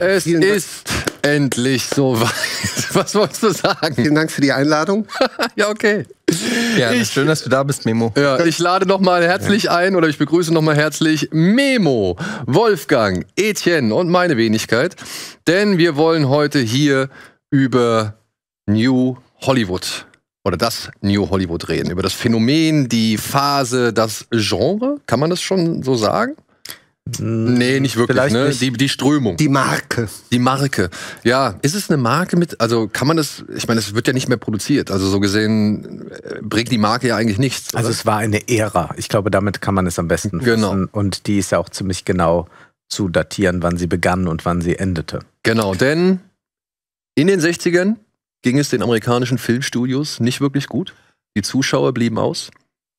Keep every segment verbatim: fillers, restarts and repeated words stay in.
Es ist endlich soweit. Was wolltest du sagen? Vielen Dank für die Einladung. Ja, okay. Ja, ich, schön, dass du da bist, Memo. Ja, ich lade noch mal herzlich ein oder ich begrüße noch mal herzlich Memo, Wolfgang, Etienne und meine Wenigkeit. Denn wir wollen heute hier über New Hollywood oder das New Hollywood reden. Über das Phänomen, die Phase, das Genre. Kann man das schon so sagen? Nee, nicht wirklich, Vielleicht ne? nicht. Die, die Strömung. Die Marke. Die Marke. Ja, ist es eine Marke mit, also kann man das, ich meine, es wird ja nicht mehr produziert, also so gesehen äh, bringt die Marke ja eigentlich nichts. Also oder? es war eine Ära. Ich glaube, damit kann man es am besten Genau. fassen. Und die ist ja auch ziemlich genau zu datieren, wann sie begann und wann sie endete. Genau, denn in den sechzigern ging es den amerikanischen Filmstudios nicht wirklich gut. Die Zuschauer blieben aus.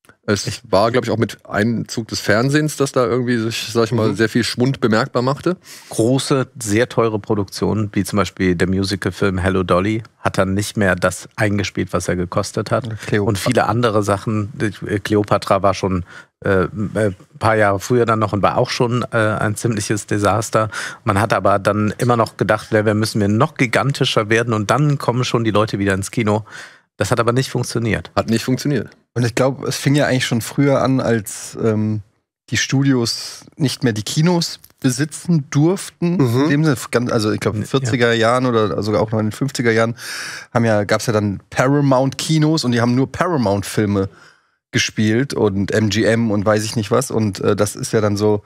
Es war, glaube ich, auch mit Einzug des Fernsehens, dass da irgendwie sich, sag ich mal, Mhm. sehr viel Schwund bemerkbar machte. Große, sehr teure Produktionen, wie zum Beispiel der Musicalfilm Hello Dolly, hat dann nicht mehr das eingespielt, was er gekostet hat. Cleopatra. Und viele andere Sachen. Cleopatra war schon äh, ein paar Jahre früher dann noch und war auch schon äh, ein ziemliches Desaster. Man hat aber dann immer noch gedacht, wir müssen wir noch gigantischer werden und dann kommen schon die Leute wieder ins Kino. Das hat aber nicht funktioniert. Hat nicht funktioniert. Und ich glaube, es fing ja eigentlich schon früher an, als ähm, die Studios nicht mehr die Kinos besitzen durften. Mhm. In dem Sinne, ganz- also ich glaube in den vierziger Jahren oder sogar auch noch in den fünfziger Jahren haben ja, gab es ja dann Paramount-Kinos und die haben nur Paramount-Filme gespielt und M G M und weiß ich nicht was. Und äh, das ist ja dann so,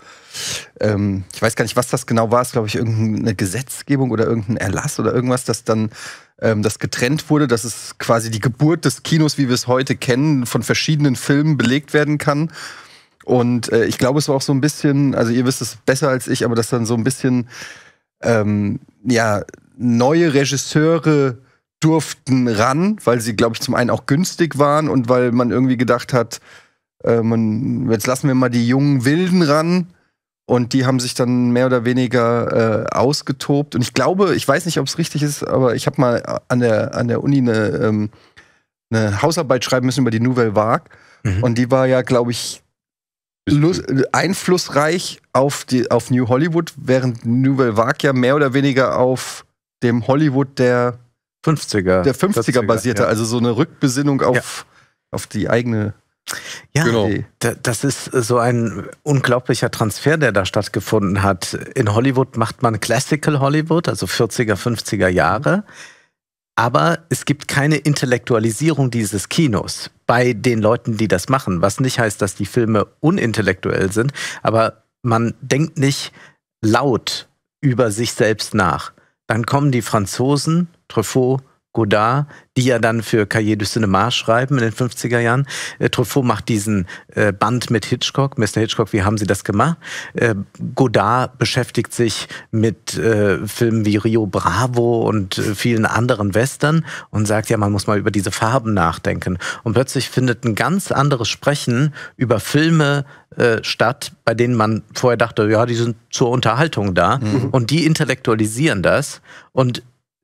ähm, ich weiß gar nicht, was das genau war, ist glaube ich irgendeine Gesetzgebung oder irgendein Erlass oder irgendwas, das dann ähm, das getrennt wurde, dass es quasi die Geburt des Kinos, wie wir es heute kennen, von verschiedenen Filmen belegt werden kann. Und äh, ich glaube, es war auch so ein bisschen, also ihr wisst es besser als ich, aber dass dann so ein bisschen ähm, ja, neue Regisseure durften ran, weil sie, glaube ich, zum einen auch günstig waren und weil man irgendwie gedacht hat, äh, man, jetzt lassen wir mal die jungen Wilden ran. Und die haben sich dann mehr oder weniger äh, ausgetobt. Und ich glaube, ich weiß nicht, ob es richtig ist, aber ich habe mal an der, an der Uni eine, ähm, eine Hausarbeit schreiben müssen über die Nouvelle Vague. Mhm. Und die war ja, glaube ich, lus- einflussreich auf, die, auf New Hollywood, während Nouvelle Vague ja mehr oder weniger auf dem Hollywood der, fünfziger. der fünfziger basierte. Ja. Also so eine Rückbesinnung auf, auf die eigene. Ja, Genau. da- das ist so ein unglaublicher Transfer, der da stattgefunden hat. In Hollywood macht man Classical Hollywood, also vierziger, fünfziger Jahre. Aber es gibt keine Intellektualisierung dieses Kinos bei den Leuten, die das machen. Was nicht heißt, dass die Filme unintellektuell sind, aber man denkt nicht laut über sich selbst nach. Dann kommen die Franzosen, Truffaut, Godard, die ja dann für Cahiers du Cinéma schreiben in den fünfziger Jahren. Äh, Truffaut macht diesen äh, Band mit Hitchcock. Mister Hitchcock, wie haben Sie das gemacht? Äh, Godard beschäftigt sich mit äh, Filmen wie Rio Bravo und äh, vielen anderen Western und sagt, ja, man muss mal über diese Farben nachdenken. Und plötzlich findet ein ganz anderes Sprechen über Filme äh, statt, bei denen man vorher dachte, ja, die sind zur Unterhaltung da. Mhm. Und die intellektualisieren das. Und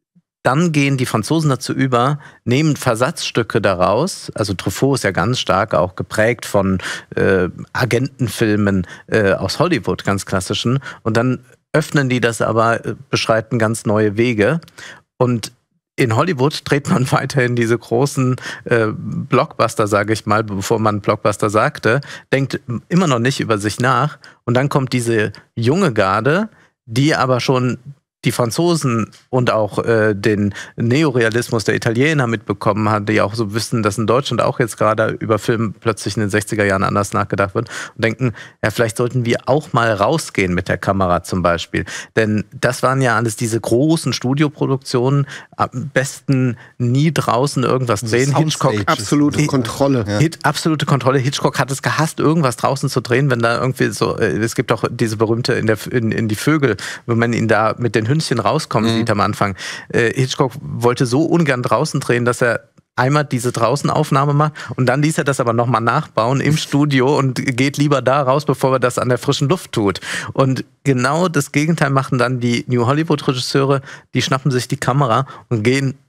dann gehen die Franzosen dazu über, nehmen Versatzstücke daraus, also Truffaut ist ja ganz stark auch geprägt von äh, Agentenfilmen äh, aus Hollywood, ganz klassischen, und dann öffnen die das aber, äh, beschreiten ganz neue Wege. Und in Hollywood dreht man weiterhin diese großen äh, Blockbuster, sage ich mal, bevor man Blockbuster sagte, denkt immer noch nicht über sich nach. Und dann kommt diese junge Garde, die aber schon die Franzosen und auch äh, den Neorealismus der Italiener mitbekommen hat, die auch so wissen, dass in Deutschland auch jetzt gerade über Film plötzlich in den sechziger Jahren anders nachgedacht wird und denken, ja, vielleicht sollten wir auch mal rausgehen mit der Kamera zum Beispiel. Denn das waren ja alles diese großen Studioproduktionen, am besten nie draußen irgendwas drehen. Hitchcock, Soundstages. Absolute Hit- Kontrolle. Ja. Hit, absolute Kontrolle. Hitchcock hat es gehasst, irgendwas draußen zu drehen, wenn da irgendwie so, äh, es gibt auch diese berühmte in, der, in, in die Vögel, wenn man ihn da mit den Hündchen rauskommen Mhm. sieht am Anfang. Äh, Hitchcock wollte so ungern draußen drehen, dass er einmal diese Draußenaufnahme macht und dann ließ er das aber nochmal nachbauen im Studio und geht lieber da raus, bevor er das an der frischen Luft tut. Und genau das Gegenteil machen dann die New Hollywood-Regisseure, die schnappen sich die Kamera und gehen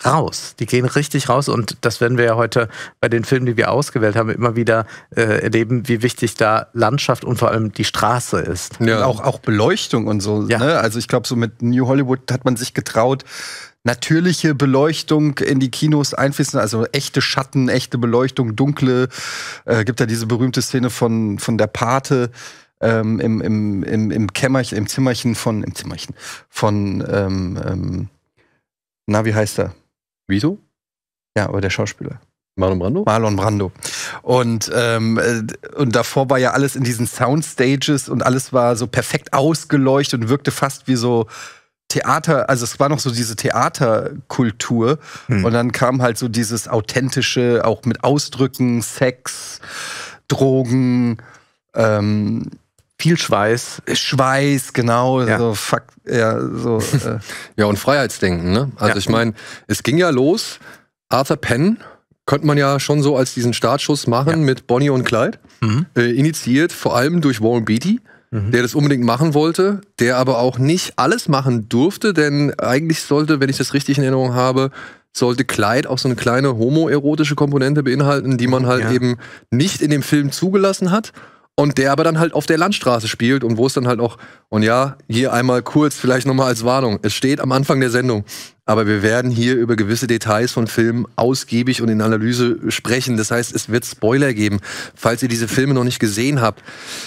raus. Die gehen richtig raus und das werden wir ja heute bei den Filmen, die wir ausgewählt haben, immer wieder äh, erleben, wie wichtig da Landschaft und vor allem die Straße ist. Ja. Und auch, auch Beleuchtung und so. Ja. Ne? Also ich glaube, so mit New Hollywood hat man sich getraut, natürliche Beleuchtung in die Kinos einfließen, also echte Schatten, echte Beleuchtung, dunkle. Äh, gibt da diese berühmte Szene von, von der Pate ähm, im, im, im, im Kämmerchen, im Zimmerchen von, im Zimmerchen von, ähm, ähm, na, wie heißt er? Vito? Ja, aber der Schauspieler. Marlon Brando? Marlon Brando. Und, ähm, und davor war ja alles in diesen Soundstages und alles war so perfekt ausgeleuchtet und wirkte fast wie so Theater, also es war noch so diese Theaterkultur. Hm. Und dann kam halt so dieses authentische, auch mit Ausdrücken, Sex, Drogen, ähm, viel Schweiß. Schweiß, genau. Ja. So, fuck, ja, so, äh. ja, und Freiheitsdenken, ne? Also ja. ich meine, es ging ja los, Arthur Penn könnte man ja schon so als diesen Startschuss machen ja. mit Bonnie und Clyde. Mhm. Äh, initiiert vor allem durch Warren Beatty, mhm. der das unbedingt machen wollte, der aber auch nicht alles machen durfte, denn eigentlich sollte, wenn ich das richtig in Erinnerung habe, sollte Clyde auch so eine kleine homoerotische Komponente beinhalten, die man halt ja. eben nicht in dem Film zugelassen hat. Und der aber dann halt auf der Landstraße spielt und wo es dann halt auch, und ja, hier einmal kurz, vielleicht nochmal als Warnung, es steht am Anfang der Sendung, aber wir werden hier über gewisse Details von Filmen ausgiebig und in Analyse sprechen. Das heißt, es wird Spoiler geben. Falls ihr diese Filme noch nicht gesehen habt,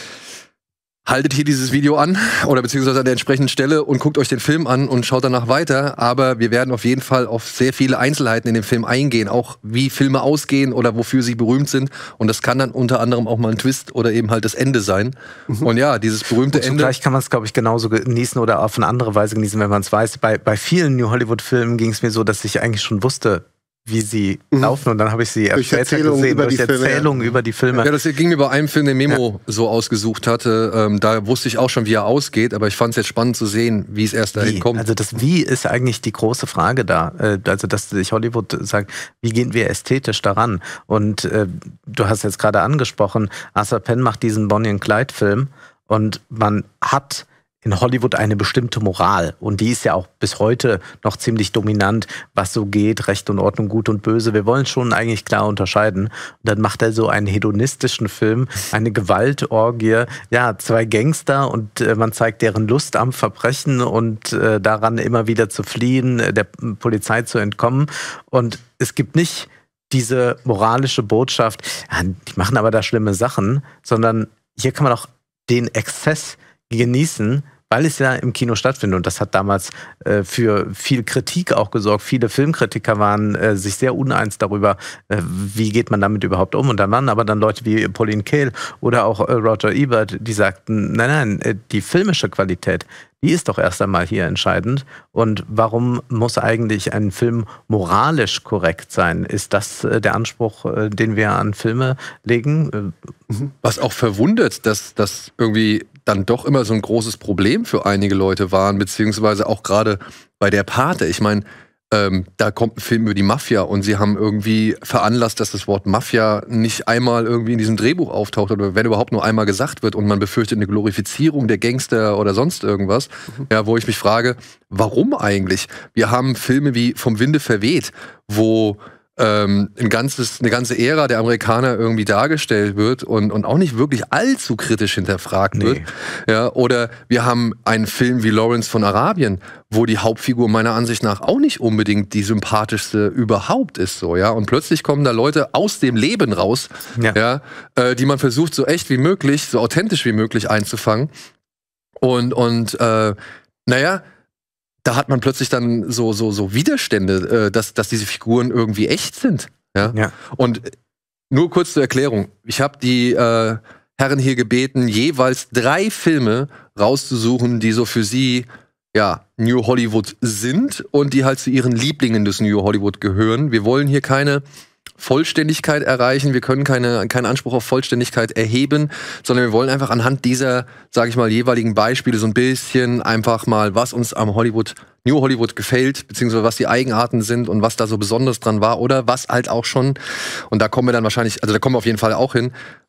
haltet hier dieses Video an oder beziehungsweise an der entsprechenden Stelle und guckt euch den Film an und schaut danach weiter. Aber wir werden auf jeden Fall auf sehr viele Einzelheiten in dem Film eingehen, auch wie Filme ausgehen oder wofür sie berühmt sind. Und das kann dann unter anderem auch mal ein Twist oder eben halt das Ende sein. Mhm. Und ja, dieses berühmte und Ende. Vielleicht kann man es, glaube ich, genauso genießen oder auf eine andere Weise genießen, wenn man es weiß. Bei, bei vielen New Hollywood-Filmen ging es mir so, dass ich eigentlich schon wusste, wie sie mhm. laufen und dann habe ich sie durch später Erzählung gesehen, über durch die Erzählungen Filme, ja. über die Filme. Ja, das ging mir bei einem Film, den Memo ja. so ausgesucht hatte. Ähm, da wusste ich auch schon, wie er ausgeht, aber ich fand es jetzt spannend zu sehen, wie es erst dahin wie? kommt. Also das Wie ist eigentlich die große Frage da. Also dass sich Hollywood sagt, wie gehen wir ästhetisch daran? Und äh, du hast jetzt gerade angesprochen, Arthur Penn macht diesen Bonnie and Clyde Film und man hat in Hollywood eine bestimmte Moral. Und die ist ja auch bis heute noch ziemlich dominant, was so geht, Recht und Ordnung, Gut und Böse. Wir wollen schon eigentlich klar unterscheiden. Und dann macht er so einen hedonistischen Film, eine Gewaltorgie, ja, zwei Gangster und äh, man zeigt deren Lust am Verbrechen und äh, daran immer wieder zu fliehen, der Polizei zu entkommen. Und es gibt nicht diese moralische Botschaft, ja, die machen aber da schlimme Sachen, sondern hier kann man auch den Exzess genießen, weil es ja im Kino stattfindet. Und das hat damals äh, für viel Kritik auch gesorgt. Viele Filmkritiker waren äh, sich sehr uneins darüber, äh, wie geht man damit überhaupt um. Und dann waren aber dann Leute wie Pauline Kael oder auch äh, Roger Ebert, die sagten, nein, nein, äh, die filmische Qualität, die ist doch erst einmal hier entscheidend. Und warum muss eigentlich ein Film moralisch korrekt sein? Ist das äh, der Anspruch, äh, den wir an Filme legen? Was auch verwundert, dass das irgendwie dann doch immer so ein großes Problem für einige Leute waren, beziehungsweise auch gerade bei der Pate. Ich meine, ähm, da kommt ein Film über die Mafia und sie haben irgendwie veranlasst, dass das Wort Mafia nicht einmal irgendwie in diesem Drehbuch auftaucht oder wenn überhaupt nur einmal gesagt wird und man befürchtet eine Glorifizierung der Gangster oder sonst irgendwas. Mhm. Ja, wo ich mich frage, warum eigentlich? Wir haben Filme wie Vom Winde verweht, wo Ähm, ein ganzes, eine ganze Ära der Amerikaner irgendwie dargestellt wird und, und auch nicht wirklich allzu kritisch hinterfragt nee. wird. Ja, oder wir haben einen Film wie Lawrence von Arabien, wo die Hauptfigur meiner Ansicht nach auch nicht unbedingt die sympathischste überhaupt ist. So, ja? Und plötzlich kommen da Leute aus dem Leben raus, ja. Ja, äh, die man versucht, so echt wie möglich, so authentisch wie möglich einzufangen. Und, und äh, naja, da hat man plötzlich dann so, so, so Widerstände, äh, dass, dass diese Figuren irgendwie echt sind. Ja? Ja. Und nur kurz zur Erklärung. Ich habe die äh, Herren hier gebeten, jeweils drei Filme rauszusuchen, die so für sie ja, New Hollywood sind und die halt zu ihren Lieblingen des New Hollywood gehören. Wir wollen hier keine Vollständigkeit erreichen, wir können keine, keinen Anspruch auf Vollständigkeit erheben, sondern wir wollen einfach anhand dieser, sage ich mal, jeweiligen Beispiele so ein bisschen einfach mal, was uns am Hollywood, New Hollywood gefällt, beziehungsweise was die Eigenarten sind und was da so besonders dran war oder was halt auch schon, und da kommen wir dann wahrscheinlich, also da kommen wir auf jeden Fall auch hin,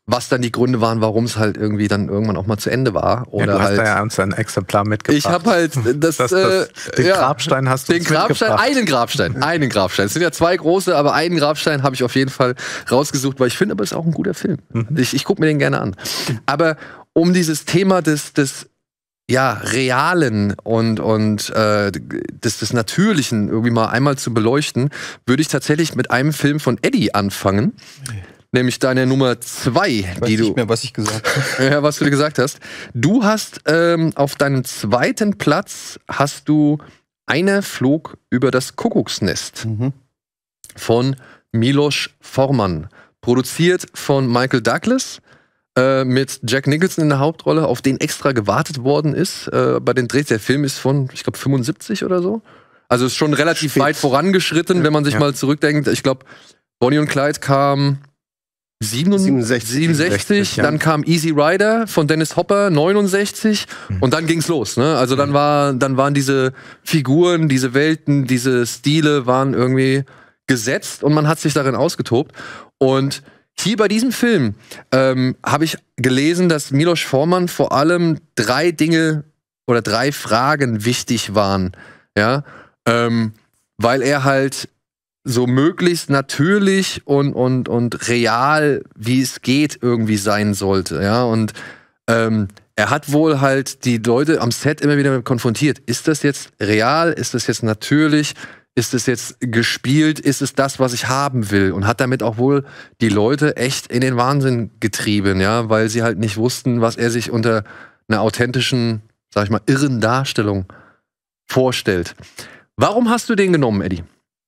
was dann die Gründe waren, warum es halt irgendwie dann irgendwann auch mal zu Ende war. Oder ja, du hast halt, da ja uns ein Exemplar mitgebracht. Ich habe halt das, das, das, äh, den ja, Grabstein hast du den uns Grabstein, mitgebracht. einen Grabstein, einen Grabstein. Es sind ja zwei große, aber einen Grabstein habe ich auf jeden Fall rausgesucht, weil ich finde, aber es ist auch ein guter Film. Mhm. Ich, ich gucke mir den gerne an. Aber um dieses Thema des, des ja, Realen und, und äh, des, des Natürlichen irgendwie mal einmal zu beleuchten, würde ich tatsächlich mit einem Film von Eddie anfangen. Nämlich deine Nummer zwei, ich weiß die du. nicht mehr, was ich gesagt habe. Ja, was du dir gesagt hast. Du hast ähm, auf deinem zweiten Platz hast du Einer flog über das Kuckucksnest Mhm. von Milos Forman. Produziert von Michael Douglas. Äh, mit Jack Nicholson in der Hauptrolle, auf den extra gewartet worden ist. Äh, bei den Drehs, der Film ist von, ich glaube, fünfundsiebzig oder so. Also ist schon relativ Spät. weit vorangeschritten, wenn man sich Ja. mal zurückdenkt. Ich glaube, Bonnie und Clyde kam siebenundsechzig, siebenundsechzig, ja. dann kam Easy Rider von Dennis Hopper, neunundsechzig, mhm. und dann ging's los. Ne? Also dann, war, dann waren diese Figuren, diese Welten, diese Stile waren irgendwie gesetzt und man hat sich darin ausgetobt. Und hier bei diesem Film ähm, habe ich gelesen, dass Milos Forman vor allem drei Dinge oder drei Fragen wichtig waren. Ja, ähm, weil er halt so möglichst natürlich und, und, und real, wie es geht, irgendwie sein sollte. Ja, und ähm, er hat wohl halt die Leute am Set immer wieder konfrontiert. Ist das jetzt real? Ist das jetzt natürlich? Ist es jetzt gespielt? Ist es das, was ich haben will? Und hat damit auch wohl die Leute echt in den Wahnsinn getrieben, ja, weil sie halt nicht wussten, was er sich unter einer authentischen, sag ich mal, irren Darstellung vorstellt. Warum hast du den genommen, Eddie?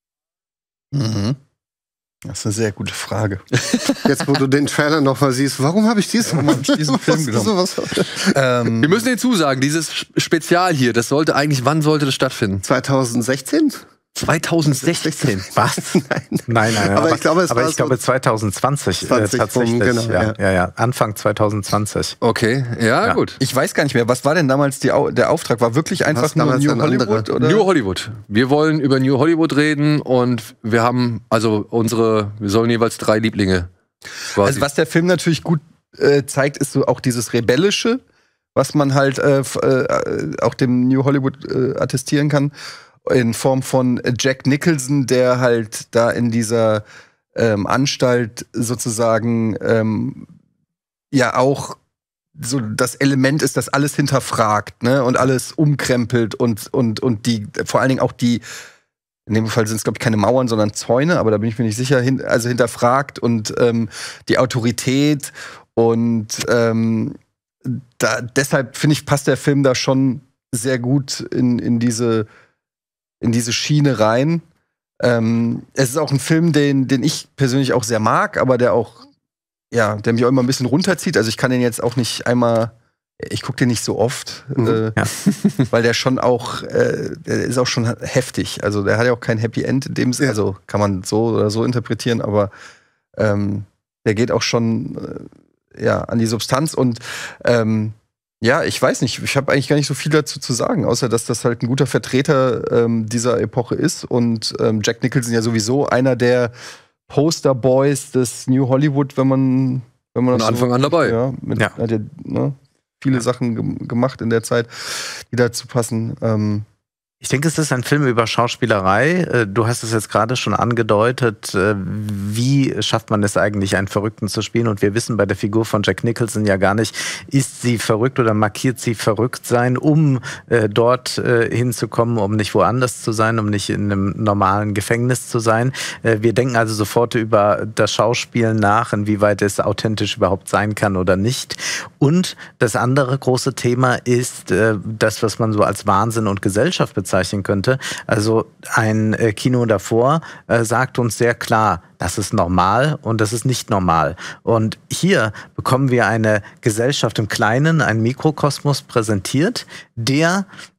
Mhm. Das ist eine sehr gute Frage. Jetzt, wo du den Trailer noch mal siehst, warum habe ich diesen, Warum hab ich diesen Film genommen? ähm, Wir müssen hinzusagen, dieses Spezial hier, das sollte eigentlich, wann sollte das stattfinden? zwanzig sechzehn? zwanzig sechzehn. Was? Nein. Nein, nein, Aber ich glaube, es aber war ich glaube so zwanzig zwanzig zwanzig äh, tatsächlich. vom- genau, ja, ja. ja, ja, Anfang zwanzig zwanzig. Okay, ja, Ja. gut. ich weiß gar nicht mehr, was war denn damals die, Au- der Auftrag? War wirklich einfach Was nur damals New ein Hollywood? anderer? Oder? New Hollywood. Wir wollen über New Hollywood reden und wir haben, also unsere, wir sollen jeweils drei Lieblinge. Quasi. Also was der Film natürlich gut äh, zeigt, ist so auch dieses Rebellische, was man halt äh, f- äh, auch dem New Hollywood äh, attestieren kann, in Form von Jack Nicholson, der halt da in dieser ähm, Anstalt sozusagen ähm, ja auch so das Element ist, das alles hinterfragt, ne, und alles umkrempelt und und und die vor allen Dingen auch die, in dem Fall sind es, glaube ich, keine Mauern, sondern Zäune, aber da bin ich mir nicht sicher, hin, also hinterfragt und ähm, die Autorität und ähm, da, deshalb finde ich, passt der Film da schon sehr gut in, in, diese, in diese Schiene rein. Ähm, es ist auch ein Film, den, den ich persönlich auch sehr mag, aber der auch, ja, der mich auch immer ein bisschen runterzieht. Also ich kann den jetzt auch nicht einmal, ich gucke den nicht so oft, Mhm. äh, Ja. weil der schon auch, äh, der ist auch schon heftig. Also der hat ja auch kein Happy End in dem Sinne, also kann man so oder so interpretieren, aber ähm, der geht auch schon äh, ja, an die Substanz und ähm, ja, ich weiß nicht, ich habe eigentlich gar nicht so viel dazu zu sagen, außer dass das halt ein guter Vertreter ähm, dieser Epoche ist und ähm, Jack Nicholson ja sowieso einer der Posterboys des New Hollywood, wenn man wenn man Von das so- Anfang an dabei. Ja, mit, Ja. hat ja ne, viele Sachen gem- gemacht in der Zeit, die dazu passen. Ähm, Ich denke, es ist ein Film über Schauspielerei. Äh, Du hast es jetzt gerade schon angedeutet. äh, Wie schafft man es eigentlich, einen Verrückten zu spielen? Und wir wissen bei der Figur von Jack Nicholson ja gar nicht, ist sie verrückt oder markiert sie verrückt sein, um äh, dort äh, hinzukommen, um nicht woanders zu sein, um nicht in einem normalen Gefängnis zu sein. Äh, wir denken also sofort über das Schauspielen nach, inwieweit es authentisch überhaupt sein kann oder nicht. Und das andere große Thema ist äh, das, was man so als Wahnsinn und Gesellschaft bezeichnet. bezeichnen könnte. Also ein äh, Kino davor äh, sagt uns sehr klar, das ist normal und das ist nicht normal. Und hier bekommen wir eine Gesellschaft im Kleinen, einen Mikrokosmos präsentiert, der äh,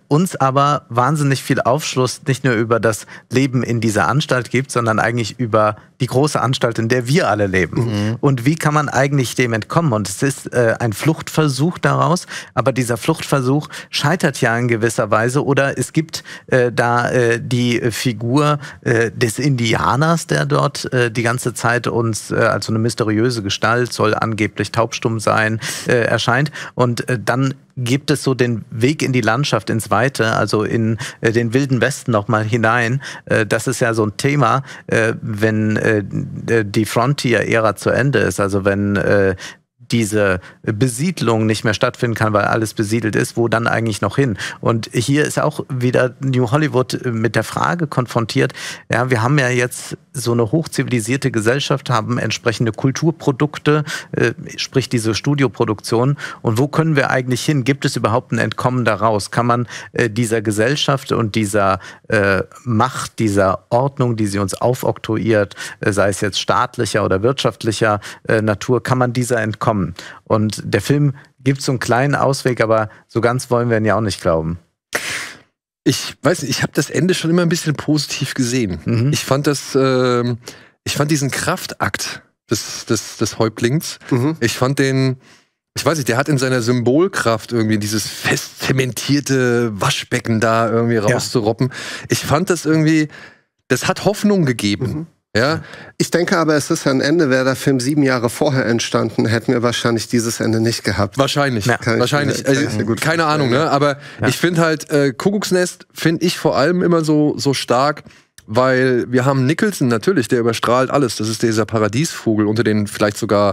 uns aber wahnsinnig viel Aufschluss nicht nur über das Leben in dieser Anstalt gibt, sondern eigentlich über die große Anstalt, in der wir alle leben. Mhm. Und wie kann man eigentlich dem entkommen? Und es ist äh, ein Fluchtversuch daraus, aber dieser Fluchtversuch scheitert ja in gewisser Weise. Oder es gibt äh, da äh, die Figur äh, des Indianers, der dort äh, die ganze Zeit uns äh, als so eine mysteriöse Gestalt, soll angeblich taubstumm sein, äh, erscheint. Und äh, dann gibt es so den Weg in die Landschaft, ins Weite, also in äh, den wilden Westen noch mal hinein. Äh, das ist ja so ein Thema, äh, wenn äh, die Frontier-Ära zu Ende ist, also wenn äh, diese Besiedlung nicht mehr stattfinden kann, weil alles besiedelt ist, wo dann eigentlich noch hin? Und hier ist auch wieder New Hollywood mit der Frage konfrontiert, ja, wir haben ja jetzt so eine hochzivilisierte Gesellschaft, haben entsprechende Kulturprodukte, äh, sprich diese Studioproduktion. Und wo können wir eigentlich hin? Gibt es überhaupt ein Entkommen daraus? Kann man äh, dieser Gesellschaft und dieser äh, Macht, dieser Ordnung, die sie uns aufoktroyiert, äh, sei es jetzt staatlicher oder wirtschaftlicher äh, Natur, kann man dieser entkommen? Und der Film gibt so einen kleinen Ausweg, aber so ganz wollen wir ihn ja auch nicht glauben. Ich weiß nicht, ich habe das Ende schon immer ein bisschen positiv gesehen. Mhm. Ich fand das, äh, ich fand diesen Kraftakt des, des, des Häuptlings, mhm. ich fand den, ich weiß nicht, der hat in seiner Symbolkraft irgendwie dieses fest zementierte Waschbecken da irgendwie rauszuroppen. Ja. Ich fand das irgendwie, das hat Hoffnung gegeben. Mhm. Ja. Ich denke aber, es ist ein Ende. Wäre der Film sieben Jahre vorher entstanden, hätten wir wahrscheinlich dieses Ende nicht gehabt. Wahrscheinlich, ja. wahrscheinlich. Ich, also, gut keine Ahnung, ne? Aber ja. ich finde halt, äh, Kuckucksnest finde ich vor allem immer so, so stark, weil wir haben Nicholson natürlich, der überstrahlt alles. Das ist dieser Paradiesvogel unter den vielleicht sogar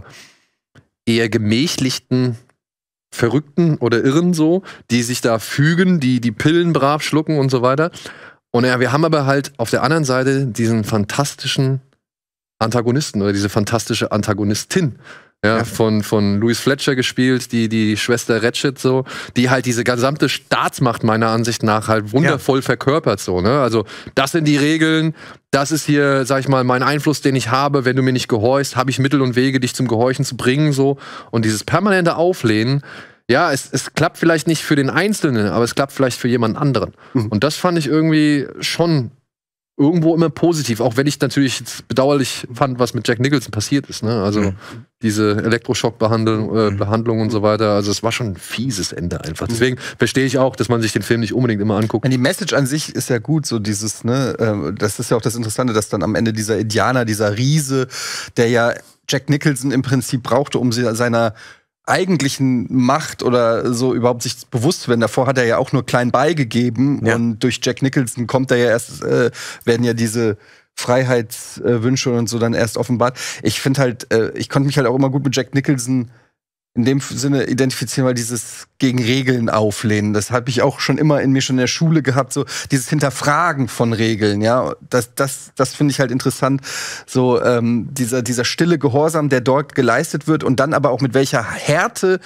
eher gemächlichten Verrückten oder Irren so, die sich da fügen, die die Pillen brav schlucken und so weiter. Und ja, wir haben aber halt auf der anderen Seite diesen fantastischen Antagonisten oder diese fantastische Antagonistin, ja, ja. von von Louise Fletcher gespielt, die die Schwester Ratchet so, die halt diese gesamte Staatsmacht meiner Ansicht nach halt wundervoll ja. verkörpert so, ne? Also das sind die Regeln, das ist hier, sag ich mal, mein Einfluss, den ich habe. Wenn du mir nicht gehorchst, habe ich Mittel und Wege, dich zum Gehorchen zu bringen so. Und dieses permanente Auflehnen. Ja, es, es klappt vielleicht nicht für den Einzelnen, aber es klappt vielleicht für jemand anderen. Mhm. Und das fand ich irgendwie schon irgendwo immer positiv, auch wenn ich natürlich jetzt bedauerlich fand, was mit Jack Nicholson passiert ist. Ne? Also mhm. diese Elektroschockbehandlung äh, Behandlung und so weiter. Also es war schon ein fieses Ende einfach. Deswegen verstehe ich auch, dass man sich den Film nicht unbedingt immer anguckt. Die Message an sich ist ja gut, so dieses, ne, äh, das ist ja auch das Interessante, dass dann am Ende dieser Indianer, dieser Riese, der ja Jack Nicholson im Prinzip brauchte, um seiner eigentlichen Macht oder so überhaupt sich bewusst zu werden. Davor hat er ja auch nur klein beigegeben ja. und durch Jack Nicholson kommt er ja erst, äh, werden ja diese Freiheitswünsche und so dann erst offenbart. Ich finde halt, äh, ich konnte mich halt auch immer gut mit Jack Nicholson in dem Sinne identifizieren, weil dieses gegen Regeln auflehnen, das habe ich auch schon immer in mir schon in der Schule gehabt, so dieses Hinterfragen von Regeln, ja, das, das, das finde ich halt interessant, so ähm, dieser, dieser stille Gehorsam, der dort geleistet wird und dann aber auch mit welcher Härte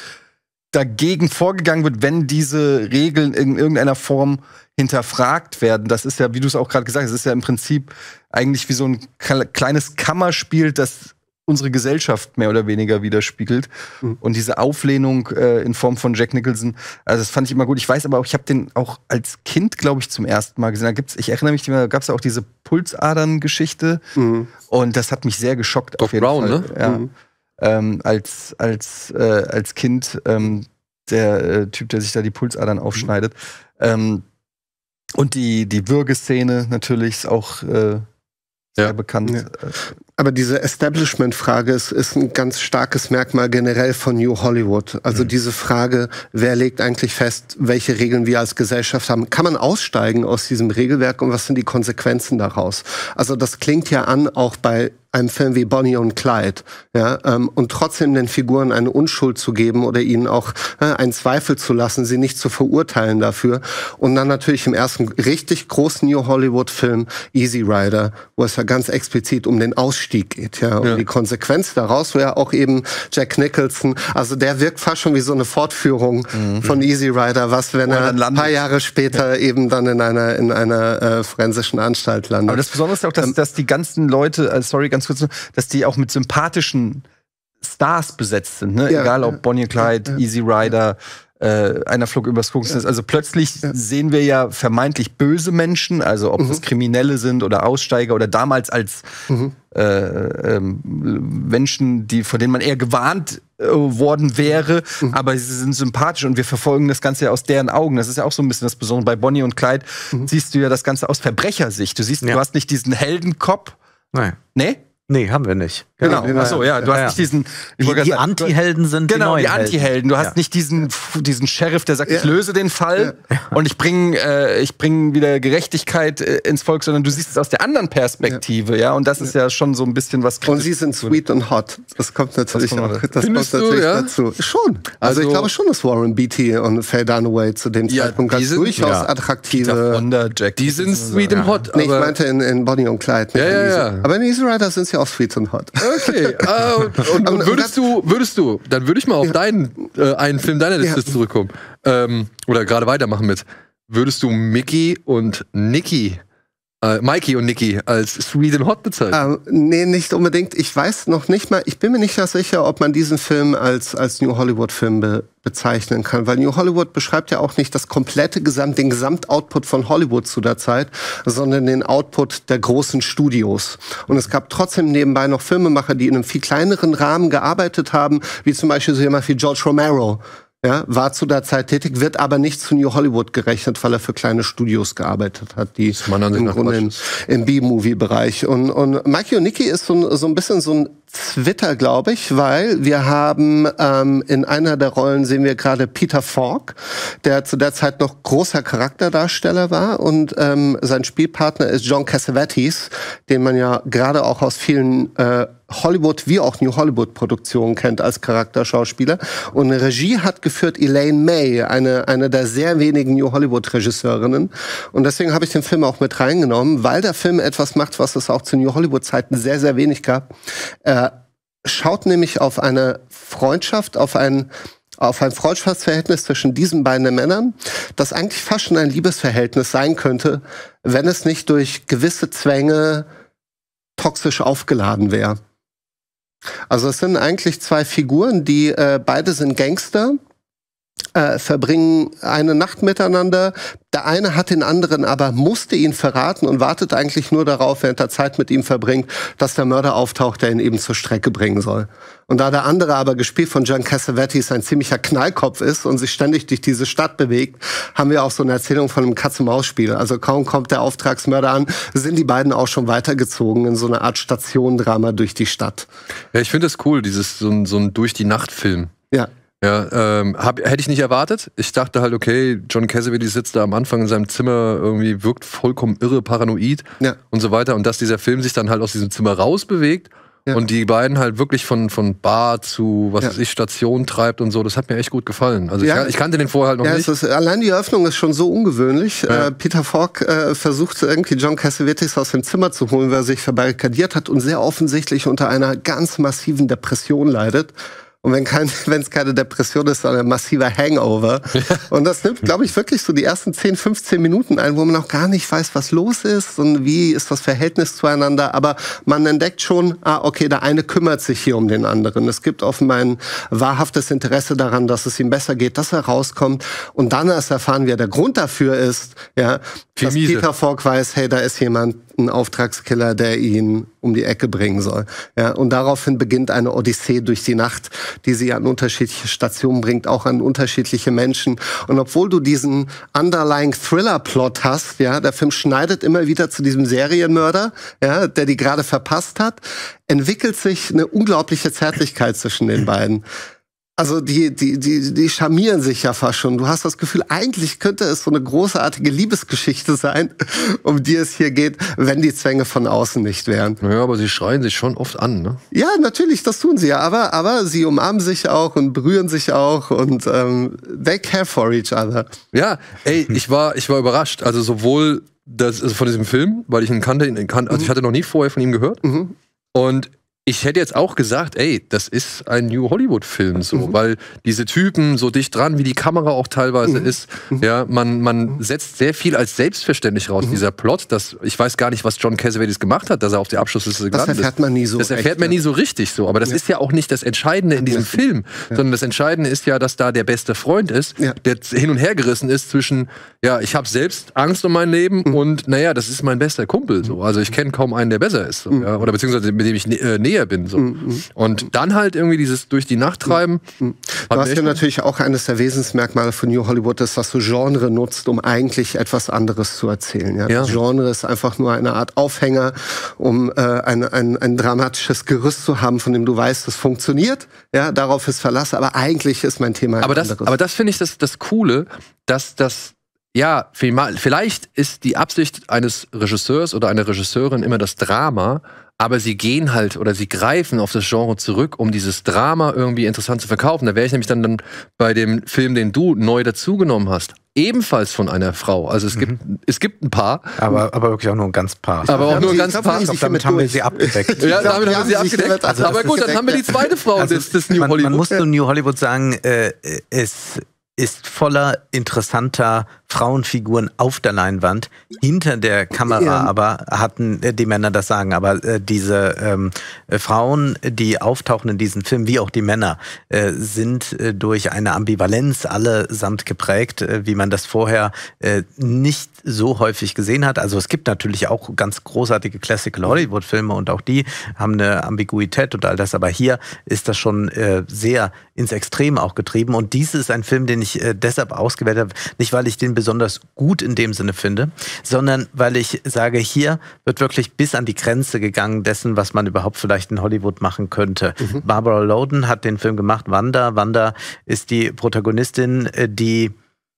dagegen vorgegangen wird, wenn diese Regeln in irgendeiner Form hinterfragt werden. Das ist ja, wie du es auch gerade gesagt hast, das ist ja im Prinzip eigentlich wie so ein kleines Kammerspiel, das unsere Gesellschaft mehr oder weniger widerspiegelt. Mhm. Und diese Auflehnung äh, in Form von Jack Nicholson, also das fand ich immer gut. Ich weiß aber auch, ich habe den auch als Kind, glaube ich, zum ersten Mal gesehen. Da gibt's, ich erinnere mich, da gab es ja auch diese Pulsadern-Geschichte. Mhm. Und das hat mich sehr geschockt. Doc auf jeden Brown, Fall. Ne? Ja. Mhm. Ähm, als, als, äh, als Kind, ähm, der äh, Typ, der sich da die Pulsadern aufschneidet. Mhm. Ähm, und die, die Würgeszene natürlich ist auch äh, sehr ja. bekannt. Ja. Aber diese Establishment-Frage ist, ist ein ganz starkes Merkmal generell von New Hollywood. Also mhm. diese Frage, wer legt eigentlich fest, welche Regeln wir als Gesellschaft haben? Kann man aussteigen aus diesem Regelwerk und was sind die Konsequenzen daraus? Also das klingt ja an, auch bei einem Film wie Bonnie und Clyde, ja, ähm, und trotzdem den Figuren eine Unschuld zu geben oder ihnen auch äh, einen Zweifel zu lassen, sie nicht zu verurteilen dafür. Und dann natürlich im ersten richtig großen New Hollywood-Film Easy Rider, wo es ja ganz explizit um den Ausstieg geht, ja, um ja. die Konsequenz daraus, wo ja auch eben Jack Nicholson, also der wirkt fast schon wie so eine Fortführung mhm. von Easy Rider, was, wenn er ein paar Jahre später ja. eben dann in einer in einer äh, forensischen Anstalt landet. Aber das Besondere ist auch, dass, ähm, dass die ganzen Leute, äh, sorry, ganz kurz, dass die auch mit sympathischen Stars besetzt sind, ne? Ja, Egal ob Bonnie und Clyde, ja, ja. Easy Rider, äh, Einer flog übers Kuckucksnest. Also plötzlich ja. sehen wir ja vermeintlich böse Menschen, also ob mhm. das Kriminelle sind oder Aussteiger oder damals als mhm. äh, äh, Menschen, die, vor denen man eher gewarnt äh, worden wäre, mhm. aber sie sind sympathisch und wir verfolgen das Ganze ja aus deren Augen. Das ist ja auch so ein bisschen das Besondere. Bei Bonnie und Clyde mhm. siehst du ja das Ganze aus Verbrechersicht. Du siehst, ja. du hast nicht diesen Heldenkopf. Nein. Nee? Nee, haben wir nicht. Genau. genau. Achso, ja, du ja, hast ja. nicht diesen. Die, die Anti-Helden sind genau, die Genau, die Anti-Helden. Du hast ja. nicht diesen, diesen Sheriff, der sagt, ja. ich löse den Fall ja. und ich bringe äh, ich bring wieder Gerechtigkeit äh, ins Volk, sondern du siehst es aus der anderen Perspektive, ja. ja? Und das ist ja schon so ein bisschen was kritisch. Und sie sind sweet und hot. Das kommt natürlich, das auch, das kommt natürlich du, ja? dazu. Schon. Also, also ich glaube schon, dass Warren Beatty und Faye Dunaway zu dem ja, Zeitpunkt ganz sind, durchaus ja. attraktive. Fonda, Jack, die sind sweet und hot. Nee, ich meinte in, in Bonnie und Clyde. Ja, ja, ja. Aber in Easy Rider sind sie auch sweet und hot. Okay. uh, und, und, und würdest du, würdest du, dann würde ich mal auf ja. deinen, äh, einen Film deiner Liste ja. zurückkommen. Ähm, oder gerade weitermachen mit. Würdest du Mickey und Nicky, äh, Mikey und Nicky als sweet and hot bezeichnen? Ähm, nee, nicht unbedingt. Ich weiß noch nicht mal, ich bin mir nicht ganz sicher, ob man diesen Film als, als New Hollywood-Film be bezeichnen kann, weil New Hollywood beschreibt ja auch nicht das komplette Gesamt, den Gesamtoutput von Hollywood zu der Zeit, sondern den Output der großen Studios. Und es gab trotzdem nebenbei noch Filmemacher, die in einem viel kleineren Rahmen gearbeitet haben, wie zum Beispiel so jemand wie George Romero. Ja, war zu der Zeit tätig, wird aber nicht zu New Hollywood gerechnet, weil er für kleine Studios gearbeitet hat, die im Grunde im, im B-Movie-Bereich. Und, und Mikey und Nicky ist so, so ein bisschen so ein Twitter, glaube ich, weil wir haben ähm, in einer der Rollen sehen wir gerade Peter Falk, der zu der Zeit noch großer Charakterdarsteller war, und ähm, sein Spielpartner ist John Cassavetes, den man ja gerade auch aus vielen äh, Hollywood wie auch New Hollywood Produktionen kennt als Charakterschauspieler. Und Regie hat geführt Elaine May, eine eine der sehr wenigen New Hollywood Regisseurinnen. Und deswegen habe ich den Film auch mit reingenommen, weil der Film etwas macht, was es auch zu New Hollywood Zeiten sehr sehr wenig gab. Er schaut nämlich auf eine Freundschaft, auf ein auf ein Freundschaftsverhältnis zwischen diesen beiden Männern, das eigentlich fast schon ein Liebesverhältnis sein könnte, wenn es nicht durch gewisse Zwänge toxisch aufgeladen wäre. Also es sind eigentlich zwei Figuren, die äh, beide sind Gangster, äh, verbringen eine Nacht miteinander. Der eine hat den anderen aber, musste ihn verraten und wartet eigentlich nur darauf, während er Zeit mit ihm verbringt, dass der Mörder auftaucht, der ihn eben zur Strecke bringen soll. Und da der andere aber, gespielt von John Cassavetes, ein ziemlicher Knallkopf ist und sich ständig durch diese Stadt bewegt, haben wir auch so eine Erzählung von einem Katz-und-Maus-Spiel. Also kaum kommt der Auftragsmörder an, sind die beiden auch schon weitergezogen in so eine Art Stationendrama durch die Stadt. Ja, ich finde das cool, dieses so ein, so ein Durch-die-Nacht-Film. Ja. Ja, ähm, hab, hätte ich nicht erwartet. Ich dachte halt, okay, John Cassavetes sitzt da am Anfang in seinem Zimmer, irgendwie wirkt vollkommen irre, paranoid ja. und so weiter. Und dass dieser Film sich dann halt aus diesem Zimmer rausbewegt ja. und die beiden halt wirklich von, von Bar zu, was ja. weiß ich, Station treibt und so, das hat mir echt gut gefallen. Also ja. ich, ich kannte den vorher halt noch ja, nicht. Es ist, allein die Eröffnung ist schon so ungewöhnlich. Ja. Äh, Peter Falk äh, versucht irgendwie John Cassavetes aus dem Zimmer zu holen, weil er sich verbarrikadiert hat und sehr offensichtlich unter einer ganz massiven Depression leidet. Und wenn kein, wenn es keine Depression ist, sondern ein massiver Hangover. Ja. Und das nimmt, glaube ich, wirklich so die ersten zehn, fünfzehn Minuten ein, wo man noch gar nicht weiß, was los ist und wie ist das Verhältnis zueinander. Aber man entdeckt schon, ah, okay, der eine kümmert sich hier um den anderen. Es gibt offenbar ein wahrhaftes Interesse daran, dass es ihm besser geht, dass er rauskommt. Und dann erst erfahren wir, der Grund dafür ist, ja, dass miese. Peter Falk weiß, hey, da ist jemand, ein Auftragskiller, der ihn um die Ecke bringen soll. Ja, und daraufhin beginnt eine Odyssee durch die Nacht, die sie an unterschiedliche Stationen bringt, auch an unterschiedliche Menschen. Und obwohl du diesen underlying Thriller-Plot hast, ja, der Film schneidet immer wieder zu diesem Serienmörder, ja, der die gerade verpasst hat, entwickelt sich eine unglaubliche Zärtlichkeit zwischen den beiden. Also die, die, die, die charmieren sich ja fast schon. Du hast das Gefühl, eigentlich könnte es so eine großartige Liebesgeschichte sein, um die es hier geht, wenn die Zwänge von außen nicht wären. Naja, aber sie schreien sich schon oft an, ne? Ja, natürlich, das tun sie ja. Aber, aber sie umarmen sich auch und berühren sich auch und ähm, they care for each other. Ja, ey, ich war, ich war überrascht. Also sowohl das, also von diesem Film, weil ich ihn kannte, ihn kannte also ich hatte noch nie vorher von ihm gehört. Mhm. Und ich hätte jetzt auch gesagt, ey, das ist ein New Hollywood-Film, so, Mhm. weil diese Typen so dicht dran, wie die Kamera auch teilweise Mhm. ist, Mhm. ja, man, man setzt sehr viel als selbstverständlich raus. Mhm. Dieser Plot, das, ich weiß gar nicht, was John Cassavetes gemacht hat, dass er auf die Abschlussliste Das gelandet ist. erfährt man nie so. Das erfährt recht, man ja. nie so richtig so, aber das Ja. ist ja auch nicht das Entscheidende in diesem Ja. Film, Ja. sondern das Entscheidende ist ja, dass da der beste Freund ist, Ja. der hin und her gerissen ist zwischen, ja, ich habe selbst Angst um mein Leben Mhm. und, naja, das ist mein bester Kumpel, so. Also ich kenne kaum einen, der besser ist, so, Mhm. ja, oder beziehungsweise mit dem ich nä äh, näher bin, so. Mhm. Und dann halt irgendwie dieses durch die Nacht treiben. Mhm. Hat Du hast mir ja echt- natürlich auch eines der Wesensmerkmale von New Hollywood, ist, dass du Genre nutzt, um eigentlich etwas anderes zu erzählen. Ja? Ja. Das Genre ist einfach nur eine Art Aufhänger, um äh, ein, ein, ein dramatisches Gerüst zu haben, von dem du weißt, es funktioniert. Ja, darauf ist Verlass, aber eigentlich ist mein Thema ein Aber das, anderes. aber das finde ich das, das Coole, dass das, ja, vielleicht ist die Absicht eines Regisseurs oder einer Regisseurin immer das Drama, aber sie gehen halt oder sie greifen auf das Genre zurück, um dieses Drama irgendwie interessant zu verkaufen. Da wäre ich nämlich dann, dann bei dem Film, den du neu dazugenommen hast, ebenfalls von einer Frau. Also es Mhm. gibt, es gibt ein paar, Aber, aber wirklich auch nur ein ganz paar. aber auch Ja, nur ich ganz glaub, paar. die Ich sich glaube, damit damit haben wir durch. sie abgedeckt. Ja, glaub, damit die haben wir sie haben sich abgedeckt. damit aber gut, dann haben wir die zweite Frau Also, des, des New man, Hollywood. man muss zu New Hollywood sagen, äh, es ist voller interessanter Frauenfiguren auf der Leinwand. Hinter der Kamera Ja. aber hatten äh, die Männer das Sagen. Aber äh, diese ähm, äh, Frauen, die auftauchen in diesem Film, wie auch die Männer, äh, sind äh, durch eine Ambivalenz allesamt geprägt, äh, wie man das vorher äh, nicht so häufig gesehen hat. Also es gibt natürlich auch ganz großartige Classical Hollywood-Filme und auch die haben eine Ambiguität und all das. Aber hier ist das schon äh, sehr ins Extrem auch getrieben. Und dies ist ein Film, den ich äh, deshalb ausgewählt habe, nicht weil ich den besonders gut in dem Sinne finde, sondern weil ich sage, hier wird wirklich bis an die Grenze gegangen dessen, was man überhaupt vielleicht in Hollywood machen könnte. Mhm. Barbara Loden hat den Film gemacht, Wanda. Wanda ist die Protagonistin, äh, die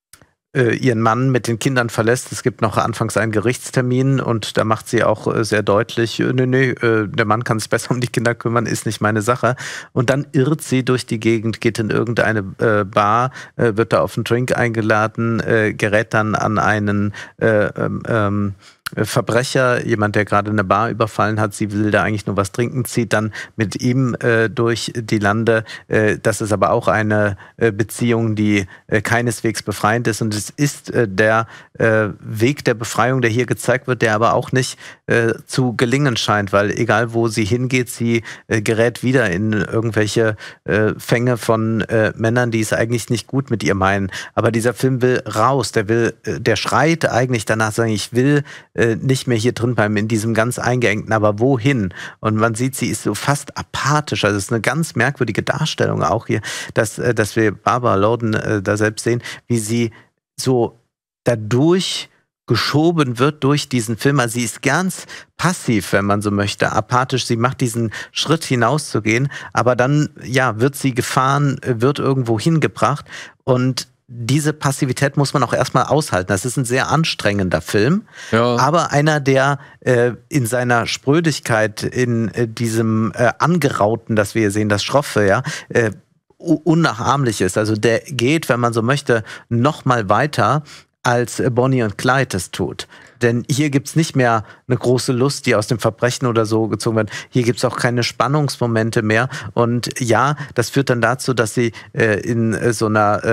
äh, ihren Mann mit den Kindern verlässt. Es gibt noch anfangs einen Gerichtstermin und da macht sie auch äh, sehr deutlich, äh, nee, nee, äh, der Mann kann sich besser um die Kinder kümmern, ist nicht meine Sache. Und dann irrt sie durch die Gegend, geht in irgendeine äh, Bar, äh, wird da auf einen Drink eingeladen, äh, gerät dann an einen äh, ähm, ähm, Verbrecher, jemand, der gerade eine Bar überfallen hat, sie will da eigentlich nur was trinken, zieht dann mit ihm äh, durch die Lande. Äh, das ist aber auch eine äh, Beziehung, die äh, keineswegs befreiend ist. Und es ist äh, der äh, Weg der Befreiung, der hier gezeigt wird, der aber auch nicht äh, zu gelingen scheint, weil egal wo sie hingeht, sie äh, gerät wieder in irgendwelche äh, Fänge von äh, Männern, die es eigentlich nicht gut mit ihr meinen. Aber dieser Film will raus, der will, äh, der schreit eigentlich danach, sagen, ich will äh, nicht mehr hier drin bleiben, in diesem ganz eingeengten, aber wohin? Und man sieht, sie ist so fast apathisch. Also es ist eine ganz merkwürdige Darstellung auch hier, dass, dass wir Barbara Loden äh, da selbst sehen, wie sie so dadurch geschoben wird durch diesen Film. Also sie ist ganz passiv, wenn man so möchte, apathisch. Sie macht diesen Schritt hinauszugehen, aber dann, ja, wird sie gefahren, wird irgendwo hingebracht und diese Passivität muss man auch erstmal aushalten. Das ist ein sehr anstrengender Film, Ja. aber einer, der äh, in seiner Sprödigkeit, in äh, diesem äh, Angerauten, das wir hier sehen, das Schroffe, ja, äh, unnachahmlich ist. Also der geht, wenn man so möchte, noch mal weiter, als Bonnie und Clyde es tut. Denn hier gibt's nicht mehr eine große Lust, die aus dem Verbrechen oder so gezogen wird. Hier gibt's auch keine Spannungsmomente mehr. Und ja, das führt dann dazu, dass sie äh, in äh, so einer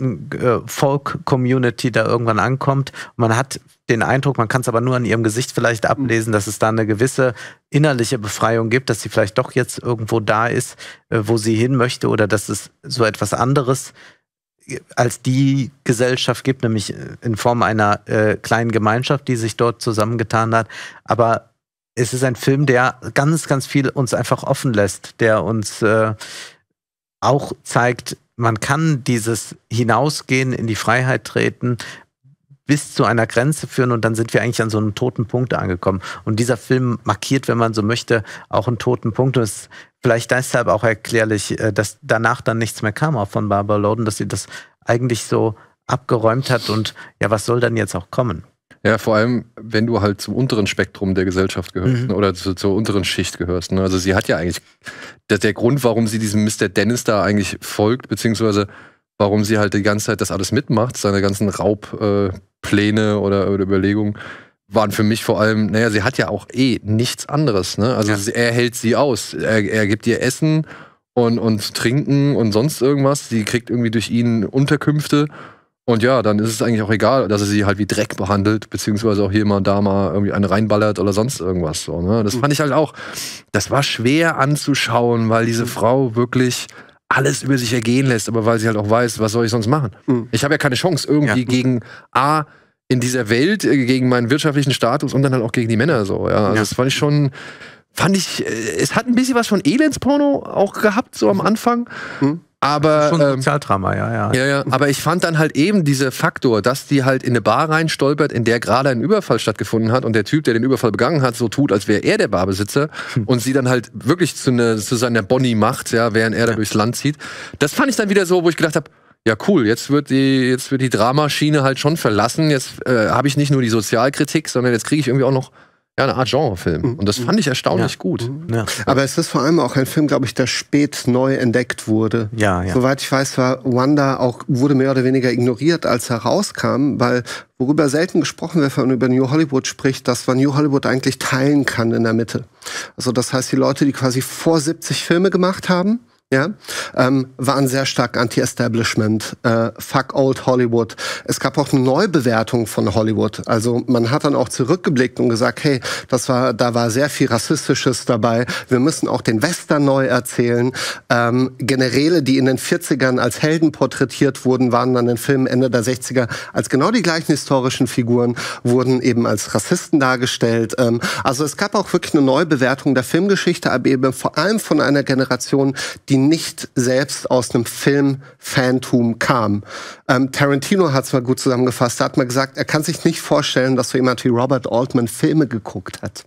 äh, Folk-Community da irgendwann ankommt. Und man hat den Eindruck, man kann es aber nur an ihrem Gesicht vielleicht ablesen, dass es da eine gewisse innerliche Befreiung gibt, dass sie vielleicht doch jetzt irgendwo da ist, äh, wo sie hin möchte oder dass es so etwas anderes als die Gesellschaft gibt, nämlich in Form einer äh, kleinen Gemeinschaft, die sich dort zusammengetan hat. Aber es ist ein Film, der ganz, ganz viel uns einfach offen lässt, der uns äh, auch zeigt, man kann dieses Hinausgehen, in die Freiheit treten, bis zu einer Grenze führen und dann sind wir eigentlich an so einem toten Punkt angekommen. Und dieser Film markiert, wenn man so möchte, auch einen toten Punkt. Und es ist vielleicht deshalb auch erklärlich, dass danach dann nichts mehr kam, auch von Barbara Loden, dass sie das eigentlich so abgeräumt hat und ja, was soll dann jetzt auch kommen? Ja, vor allem, wenn du halt zum unteren Spektrum der Gesellschaft gehörst, Mhm. ne, oder zu, zur unteren Schicht gehörst. Ne? Also sie hat ja eigentlich, der, der Grund, warum sie diesem Mister Dennis da eigentlich folgt, beziehungsweise warum sie halt die ganze Zeit das alles mitmacht, seine ganzen Raubpläne äh, oder, oder Überlegungen, waren für mich vor allem, naja, sie hat ja auch eh nichts anderes, ne? Also Ja. sie, er hält sie aus. Er, er gibt ihr Essen und, und Trinken und sonst irgendwas. Sie kriegt irgendwie durch ihn Unterkünfte. Und ja, dann ist es eigentlich auch egal, dass er sie halt wie Dreck behandelt, beziehungsweise auch hier mal da mal irgendwie eine reinballert oder sonst irgendwas. So, ne? Das fand ich halt auch, das war schwer anzuschauen, weil diese Frau wirklich alles über sich ergehen lässt, aber weil sie halt auch weiß, was soll ich sonst machen? Mhm. Ich habe ja keine Chance, irgendwie Ja. gegen A, in dieser Welt, äh, gegen meinen wirtschaftlichen Status und dann halt auch gegen die Männer so. Ja, also Ja. das fand ich schon, fand ich, äh, es hat ein bisschen was von Elendsporno auch gehabt, so am Anfang. Mhm. Aber Schon ein ähm, Sozialdrama, ja, ja. ja, ja, aber ich fand dann halt eben dieser Faktor, dass die halt in eine Bar reinstolpert, in der gerade ein Überfall stattgefunden hat und der Typ, der den Überfall begangen hat, so tut, als wäre er der Barbesitzer und sie dann halt wirklich zu, ne, zu seiner Bonnie macht, ja, während er da durchs Land zieht. Das fand ich dann wieder so, wo ich gedacht habe, ja cool, jetzt wird die, jetzt wird die Dramaschiene halt schon verlassen. Jetzt äh, habe ich nicht nur die Sozialkritik, sondern jetzt kriege ich irgendwie auch noch ja, eine Art Genrefilm. Und das fand ich erstaunlich gut. Ja, Aber es ist vor allem auch ein Film, glaube ich, der spät neu entdeckt wurde. ja. ja. Soweit ich weiß, war Wanda auch, wurde mehr oder weniger ignoriert, als er rauskam, weil worüber selten gesprochen wird, wenn man über New Hollywood spricht, dass man New Hollywood eigentlich teilen kann in der Mitte. Also das heißt, die Leute, die quasi vor siebzig Filme gemacht haben, ja, ähm, waren sehr stark Anti-Establishment, äh, fuck old Hollywood. Es gab auch eine Neubewertung von Hollywood. Also man hat dann auch zurückgeblickt und gesagt, hey, das war, da war sehr viel Rassistisches dabei. Wir müssen auch den Western neu erzählen. Ähm, Generäle, die in den vierzigern als Helden porträtiert wurden, waren dann in Filmen Ende der sechziger als genau die gleichen historischen Figuren, wurden eben als Rassisten dargestellt. Ähm, also es gab auch wirklich eine Neubewertung der Filmgeschichte, aber eben vor allem von einer Generation, die nicht selbst aus einem Film-Fantum kam. Ähm, Tarantino hat es mal gut zusammengefasst. Er hat mal gesagt, er kann sich nicht vorstellen, dass so jemand wie Robert Altman Filme geguckt hat.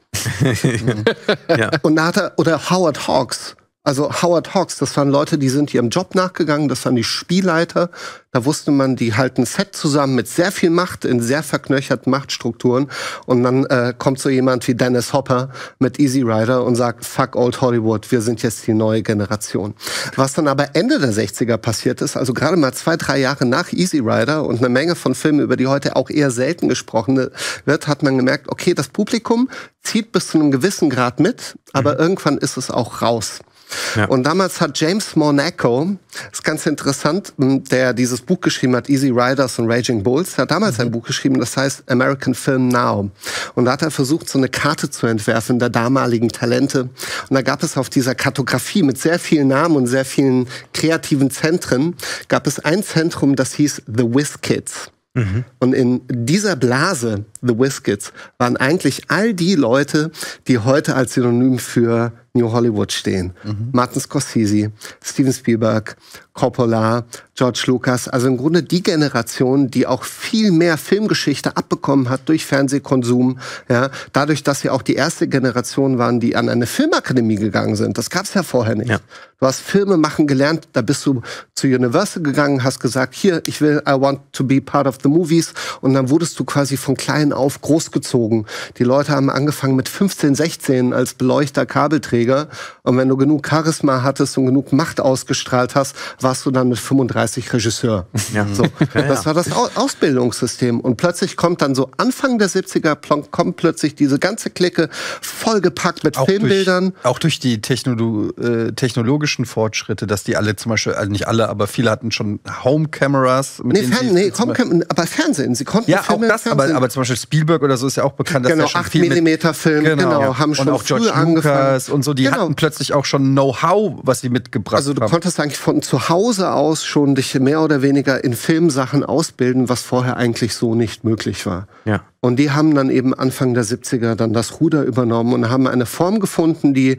Ja. Und da hat er, oder Howard Hawks. Also Howard Hawks, das waren Leute, die sind ihrem Job nachgegangen, das waren die Spielleiter. Da wusste man, die halten ein Set zusammen mit sehr viel Macht, in sehr verknöcherten Machtstrukturen. Und dann äh, kommt so jemand wie Dennis Hopper mit Easy Rider und sagt, fuck old Hollywood, wir sind jetzt die neue Generation. Was dann aber Ende der sechziger passiert ist, also gerade mal zwei, drei Jahre nach Easy Rider und eine Menge von Filmen, über die heute auch eher selten gesprochen wird, hat man gemerkt, okay, das Publikum zieht bis zu einem gewissen Grad mit, aber mhm. irgendwann ist es auch raus. Ja. Und damals hat James Monaco, das ist ganz interessant, der dieses Buch geschrieben hat, Easy Riders und Raging Bulls, der hat damals mhm. ein Buch geschrieben, das heißt American Film Now. Und da hat er versucht, so eine Karte zu entwerfen der damaligen Talente. Und da gab es auf dieser Kartografie mit sehr vielen Namen und sehr vielen kreativen Zentren, gab es ein Zentrum, das hieß The WizKids. Mhm. Und in dieser Blase, The WizKids, waren eigentlich all die Leute, die heute als Synonym für New Hollywood stehen. Mhm. Martin Scorsese, Steven Spielberg, Coppola, George Lucas. Also im Grunde die Generation, die auch viel mehr Filmgeschichte abbekommen hat durch Fernsehkonsum. Ja, dadurch, dass sie auch die erste Generation waren, die an eine Filmakademie gegangen sind. Das gab es ja vorher nicht. Ja. Du hast Filme machen gelernt, da bist du zu Universal gegangen, hast gesagt, hier, ich will, I want to be part of the movies. Und dann wurdest du quasi von klein auf großgezogen. Die Leute haben angefangen mit fünfzehn, sechzehn als Beleuchter, Kabelträger. Und wenn du genug Charisma hattest und genug Macht ausgestrahlt hast, warst du dann mit fünfunddreißig Regisseur. Ja. So, ja, das war das Ausbildungssystem. Und plötzlich kommt dann so Anfang der siebziger, kommt plötzlich diese ganze Clique vollgepackt mit auch Filmbildern. Durch, auch durch die Technolo äh, technologischen Fortschritte, dass die alle zum Beispiel, also nicht alle, aber viele hatten schon Home-Cameras. Nee, Fern nee Home aber Fernsehen. Sie konnten ja, Filme auch das, aber, aber zum Beispiel Spielberg oder so ist ja auch bekannt, dass genau, der schon acht Millimeter Film, genau, genau ja. haben schon und auch George früh angefangen. Lucas und so, die genau. hatten plötzlich auch schon Know-how, was sie mitgebracht haben. Also du haben. konntest eigentlich von zu Hause aus schon dich mehr oder weniger in Filmsachen ausbilden, was vorher eigentlich so nicht möglich war. Ja. Und die haben dann eben Anfang der siebziger dann das Ruder übernommen und haben eine Form gefunden, die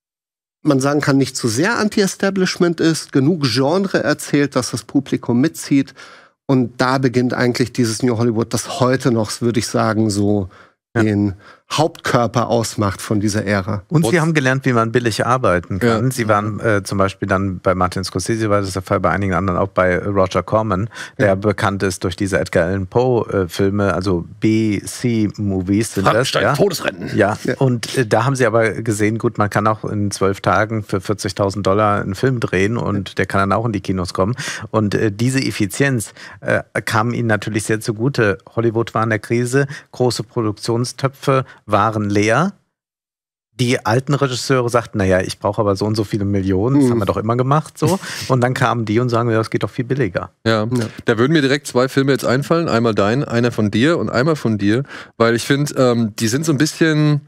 man sagen kann, nicht zu sehr Anti-Establishment ist, genug Genre erzählt, dass das Publikum mitzieht. Und da beginnt eigentlich dieses New Hollywood, das heute noch, würde ich sagen, so ja. den Hauptkörper ausmacht von dieser Ära. Und sie haben gelernt, wie man billig arbeiten kann. Ja. Sie waren äh, zum Beispiel dann bei Martin Scorsese, war das der Fall, bei einigen anderen auch bei Roger Corman, der ja. bekannt ist durch diese Edgar Allan Poe-Filme, also B C-Movies sind das. Ja? Todesrennen. Ja, ja. Und äh, da haben sie aber gesehen, gut, man kann auch in zwölf Tagen für vierzigtausend Dollar einen Film drehen und ja. der kann dann auch in die Kinos kommen. Und äh, diese Effizienz äh, kam ihnen natürlich sehr zugute. Hollywood war in der Krise, große Produktionstöpfe waren leer. Die alten Regisseure sagten, naja, ich brauche aber so und so viele Millionen, das haben wir doch immer gemacht, so. Und dann kamen die und sagen, ja, das geht doch viel billiger. Ja. ja, da würden mir direkt zwei Filme jetzt einfallen. Einmal dein, einer von dir und einmal von dir. Weil ich finde, ähm, die sind so ein bisschen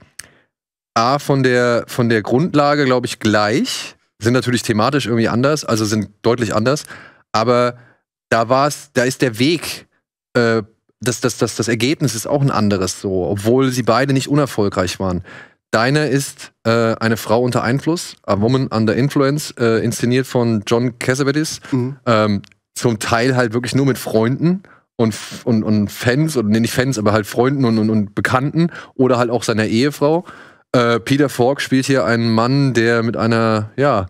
A, von der, von der Grundlage, glaube ich, gleich. Sind natürlich thematisch irgendwie anders, also sind deutlich anders. Aber da war es, da ist der Weg, äh, Das, das, das, das Ergebnis ist auch ein anderes, so, obwohl sie beide nicht unerfolgreich waren. Deine ist äh, eine Frau unter Einfluss, A Woman Under Influence, äh, inszeniert von John Cassavetes. Mhm. Ähm, zum Teil halt wirklich nur mit Freunden und, und, und Fans, oder nee, nicht Fans, aber halt Freunden und, und, und Bekannten oder halt auch seiner Ehefrau. Äh, Peter Falk spielt hier einen Mann, der mit einer, ja,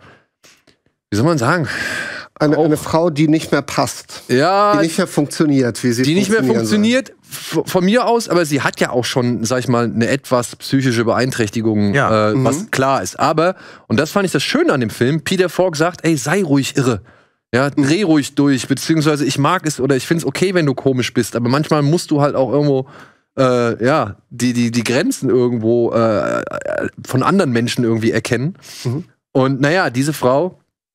wie soll man sagen, Eine, eine Frau, die nicht mehr passt. Ja. Die nicht mehr funktioniert, wie sie Die nicht mehr funktioniert, soll. Von mir aus, aber sie hat ja auch schon, sag ich mal, eine etwas psychische Beeinträchtigung, ja. äh, mhm. was klar ist. Aber, und das fand ich das Schöne an dem Film, Peter Falk sagt, ey, sei ruhig irre. Ja, dreh ruhig durch, beziehungsweise ich mag es oder ich finde es okay, wenn du komisch bist, aber manchmal musst du halt auch irgendwo äh, ja, die, die, die Grenzen irgendwo äh, von anderen Menschen irgendwie erkennen. Mhm. Und naja, diese Frau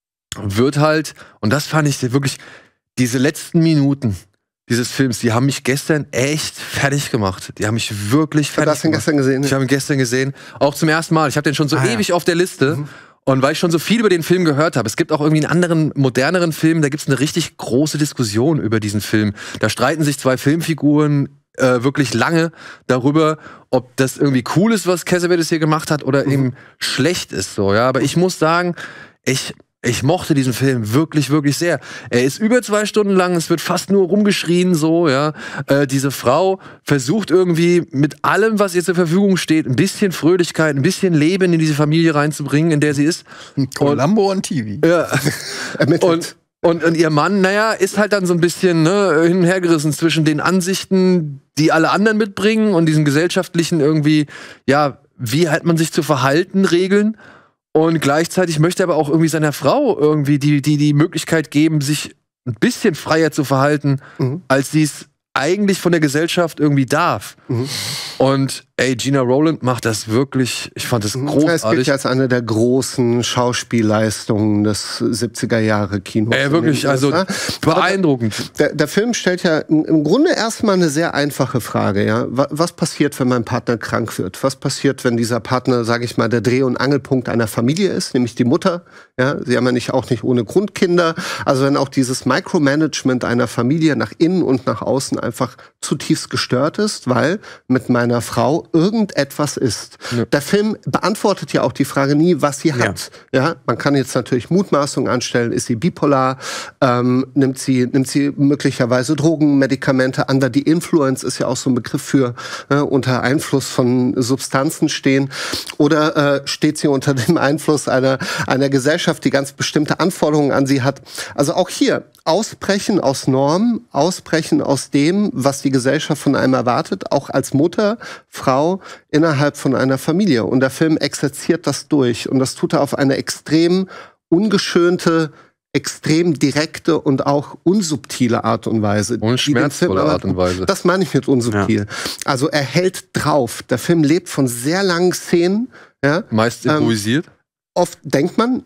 wird halt, und das fand ich wirklich, diese letzten Minuten dieses Films, die haben mich gestern echt fertig gemacht. Die haben mich wirklich fertig gemacht. Du hast ihn gestern gesehen? Ich habe ihn gestern gesehen. Auch zum ersten Mal. Ich habe den schon so ah, ewig ja. auf der Liste. Mhm. Und weil ich schon so viel über den Film gehört habe, es gibt auch irgendwie einen anderen, moderneren Film, da gibt es eine richtig große Diskussion über diesen Film. Da streiten sich zwei Filmfiguren äh, wirklich lange darüber, ob das irgendwie cool ist, was Cassavetes hier gemacht hat, oder mhm. eben schlecht ist. So, ja? Aber ich muss sagen, ich... Ich mochte diesen Film wirklich, wirklich sehr. Er ist über zwei Stunden lang, es wird fast nur rumgeschrien, so, ja. Äh, diese Frau versucht irgendwie mit allem, was ihr zur Verfügung steht, ein bisschen Fröhlichkeit, ein bisschen Leben in diese Familie reinzubringen, in der sie ist. Columbo on T V. Ja. und, und, und ihr Mann, naja, ist halt dann so ein bisschen ne, hin und her gerissen zwischen den Ansichten, die alle anderen mitbringen und diesen gesellschaftlichen irgendwie, ja, wie hat man sich zu verhalten, Regeln. Und gleichzeitig möchte er aber auch irgendwie seiner Frau irgendwie die, die, die Möglichkeit geben, sich ein bisschen freier zu verhalten, mhm. als sie es eigentlich von der Gesellschaft irgendwie darf. Mhm. Und ey, Gina Rowland macht das wirklich, ich fand das großartig. Es gilt ja als eine der großen Schauspielleistungen des siebziger Jahre Kinos. Ey, wirklich, also beeindruckend. Der, der Film stellt ja im Grunde erstmal eine sehr einfache Frage, ja. Was passiert, wenn mein Partner krank wird? Was passiert, wenn dieser Partner, sage ich mal, der Dreh- und Angelpunkt einer Familie ist, nämlich die Mutter? Ja, sie haben ja nicht, auch nicht ohne Grund Kinder. Also wenn auch dieses Micromanagement einer Familie nach innen und nach außen einfach zutiefst gestört ist, weil mit meiner Frau irgendetwas ist. Ja. Der Film beantwortet ja auch die Frage nie, was sie hat. Ja, ja, man kann jetzt natürlich Mutmaßungen anstellen. Ist sie bipolar? Ähm, nimmt sie, nimmt sie möglicherweise Drogen, Medikamente? Under the Influence ist ja auch so ein Begriff für äh, unter Einfluss von Substanzen stehen. Oder äh, steht sie unter dem Einfluss einer, einer Gesellschaft, die ganz bestimmte Anforderungen an sie hat? Also auch hier Ausbrechen aus Normen, Ausbrechen aus dem, was die Gesellschaft von einem erwartet, auch als Mutter, Frau innerhalb von einer Familie. Und der Film exerziert das durch. Und das tut er auf eine extrem ungeschönte, extrem direkte und auch unsubtile Art und Weise. Und schmerzvolle Art und Weise. Das meine ich mit unsubtil. Ja. Also er hält drauf. Der Film lebt von sehr langen Szenen. Ja, meist improvisiert. Ähm, Oft denkt man,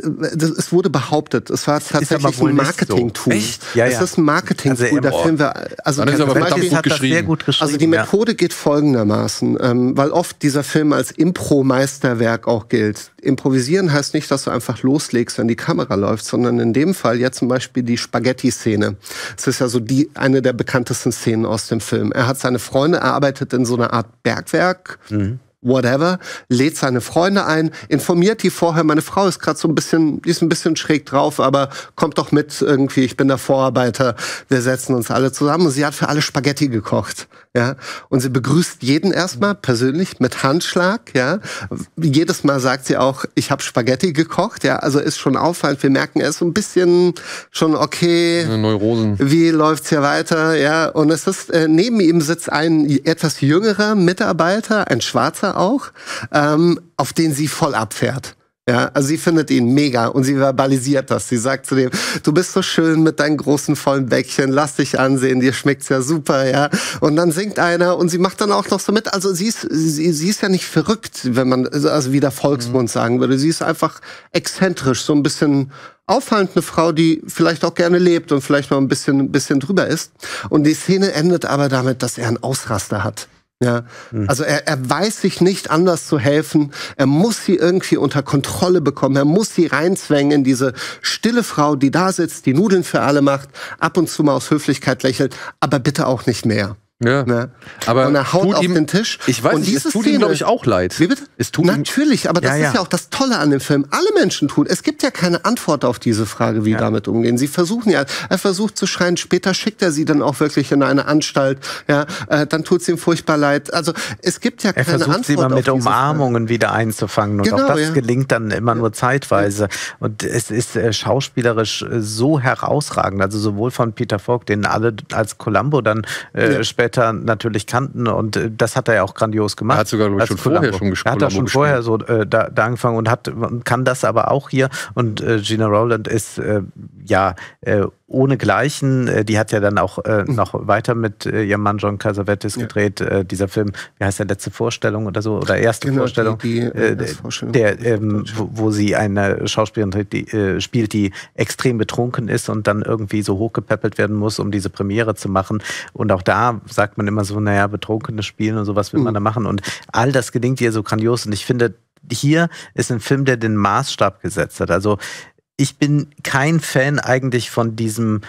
es wurde behauptet, es war tatsächlich ein Marketing-Tool. So. Echt? Ja, ja. Es ist ein Marketing-Tool. Also, der Film war, also, ist aber Beispiel, gut hat das sehr gut geschrieben. Also die Methode ja. geht folgendermaßen, ähm, weil oft dieser Film als Impro-Meisterwerk auch gilt. Improvisieren heißt nicht, dass du einfach loslegst, wenn die Kamera läuft, sondern in dem Fall jetzt zum Beispiel die Spaghetti-Szene. Es ist ja so die, eine der bekanntesten Szenen aus dem Film. Er hat seine Freunde, er arbeitet in so einer Art Bergwerk, mhm. whatever, lädt seine Freunde ein, informiert die vorher, meine Frau ist gerade so ein bisschen, die ist ein bisschen schräg drauf, aber kommt doch mit irgendwie, ich bin der Vorarbeiter, wir setzen uns alle zusammen. Und sie hat für alle Spaghetti gekocht. Ja, und sie begrüßt jeden erstmal persönlich mit Handschlag, ja. Jedes Mal sagt sie auch, ich habe Spaghetti gekocht, ja. Also ist schon auffallend. Wir merken, er ist so ein bisschen schon okay. Neurosen. Wie läuft's hier weiter, ja? Und es ist äh, neben ihm sitzt ein etwas jüngerer Mitarbeiter, ein Schwarzer auch, ähm, auf den sie voll abfährt. Ja, also sie findet ihn mega und sie verbalisiert das. Sie sagt zu dem, du bist so schön mit deinen großen vollen Bäckchen, lass dich ansehen, dir schmeckt's ja super, ja. Und dann singt einer und sie macht dann auch noch so mit. Also sie ist, sie, sie ist ja nicht verrückt, wenn man, also wie der Volksmund mhm. sagen würde. Sie ist einfach exzentrisch, so ein bisschen auffallend, eine Frau, die vielleicht auch gerne lebt und vielleicht mal ein bisschen, ein bisschen drüber ist. Und die Szene endet aber damit, dass er einen Ausraster hat. Ja, also er, er weiß sich nicht anders zu helfen. Er muss sie irgendwie unter Kontrolle bekommen. Er muss sie reinzwängen in diese stille Frau, die da sitzt, die Nudeln für alle macht, ab und zu mal aus Höflichkeit lächelt, aber bitte auch nicht mehr. Ja, ne? Aber und er haut tut auf ihm, den Tisch. Ich weiß und nicht, diese es tut Szene, ihm, glaube ich, auch leid. Wie bitte? Es tut Natürlich, aber das ja, ist ja. ja auch das Tolle an dem Film. Alle Menschen tun. Es gibt ja keine Antwort auf diese Frage, wie ja. damit umgehen. Sie versuchen ja, er versucht zu schreien, später schickt er sie dann auch wirklich in eine Anstalt. Ja, äh, dann tut es ihm furchtbar leid. Also es gibt ja er keine versucht, Antwort sie mal mit auf diese Umarmungen Frage. Wieder einzufangen. Und genau, auch das ja. gelingt dann immer ja. nur zeitweise. Und es ist äh, schauspielerisch äh, so herausragend. Also sowohl von Peter Falk, den alle als Columbo dann äh, ja. später natürlich kannten. Und äh, das hat er ja auch grandios gemacht. Er hat sogar, glaube ich, schon Columbo. vorher schon gespielt. Er hat da schon vorher so äh, da, da angefangen und hat kann das aber auch hier. Und äh, Gina Rowland ist äh, ja äh, ohne Gleichen. Äh, die hat ja dann auch äh, noch weiter mit äh, ihrem Mann John Cassavetes ja. gedreht. Äh, dieser Film, wie heißt der, letzte Vorstellung oder so? Oder erste genau, Vorstellung. Die, die, äh, Vorstellung. Der, ähm, wo, wo sie eine Schauspielerin die, äh, spielt, die extrem betrunken ist und dann irgendwie so hochgepäppelt werden muss, um diese Premiere zu machen. Und auch da sagt man immer so, naja, betrunkene Spielen und sowas will mhm. man da machen. Und all das gelingt ihr so grandios. Und ich finde, hier ist ein Film, der den Maßstab gesetzt hat. Also ich bin kein Fan eigentlich von diesem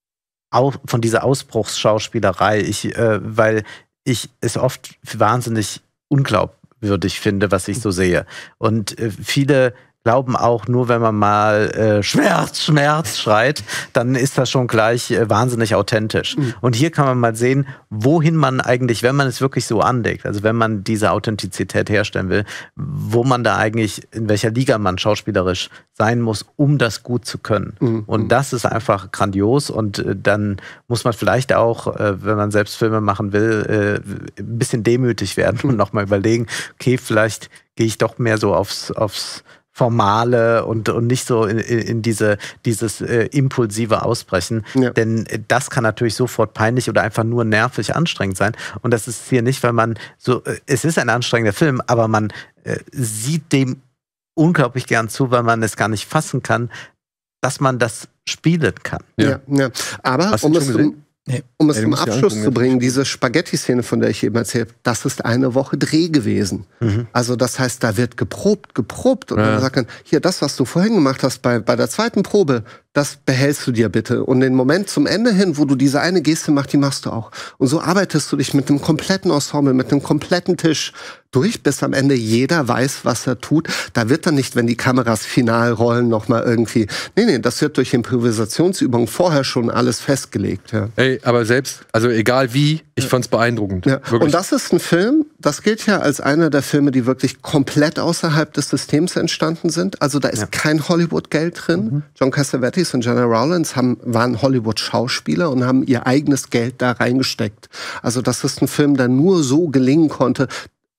von dieser Ausbruchsschauspielerei, ich, äh, weil ich es oft wahnsinnig unglaubwürdig finde, was ich so sehe. Und äh, viele glauben auch, nur wenn man mal äh, Schmerz, Schmerz schreit, dann ist das schon gleich äh, wahnsinnig authentisch. Mhm. Und hier kann man mal sehen, wohin man eigentlich, wenn man es wirklich so anlegt, also wenn man diese Authentizität herstellen will, wo man da eigentlich, in welcher Liga man schauspielerisch sein muss, um das gut zu können. Mhm. Und das ist einfach grandios. Und äh, dann muss man vielleicht auch, äh, wenn man selbst Filme machen will, äh, ein bisschen demütig werden und nochmal überlegen, okay, vielleicht gehe ich doch mehr so aufs, aufs Formale und, und nicht so in, in diese, dieses äh, impulsive Ausbrechen. Ja. Denn das kann natürlich sofort peinlich oder einfach nur nervig anstrengend sein. Und das ist hier nicht, weil man so, äh, es ist ein anstrengender Film, aber man äh, sieht dem unglaublich gern zu, weil man es gar nicht fassen kann, dass man das spielen kann. Ja, ja. ja. Aber Hast um du es schon zum, gesehen? Nee. Um es ja, zum Abschluss zu bringen, diese Spaghetti-Szene, von der ich eben erzählt habe, das ist eine Woche Dreh gewesen. Mhm. Also das heißt, da wird geprobt, geprobt. Und ja. dann sagt man, hier, das, was du vorhin gemacht hast bei, bei der zweiten Probe, das behältst du dir bitte. Und den Moment zum Ende hin, wo du diese eine Geste machst, die machst du auch. Und so arbeitest du dich mit einem kompletten Ensemble, mit einem kompletten Tisch durch, bis am Ende jeder weiß, was er tut. Da wird dann nicht, wenn die Kameras final rollen, nochmal irgendwie... Nee, nee, das wird durch Improvisationsübungen vorher schon alles festgelegt. Ja. Ey, aber selbst, also egal wie, ich ja. fand's beeindruckend. Ja. Und das ist ein Film, das gilt ja als einer der Filme, die wirklich komplett außerhalb des Systems entstanden sind. Also da ist ja. kein Hollywood-Geld drin. Mhm. John Cassavetes und Gina Rowlands haben, waren Hollywood-Schauspieler und haben ihr eigenes Geld da reingesteckt. Also das ist ein Film, der nur so gelingen konnte.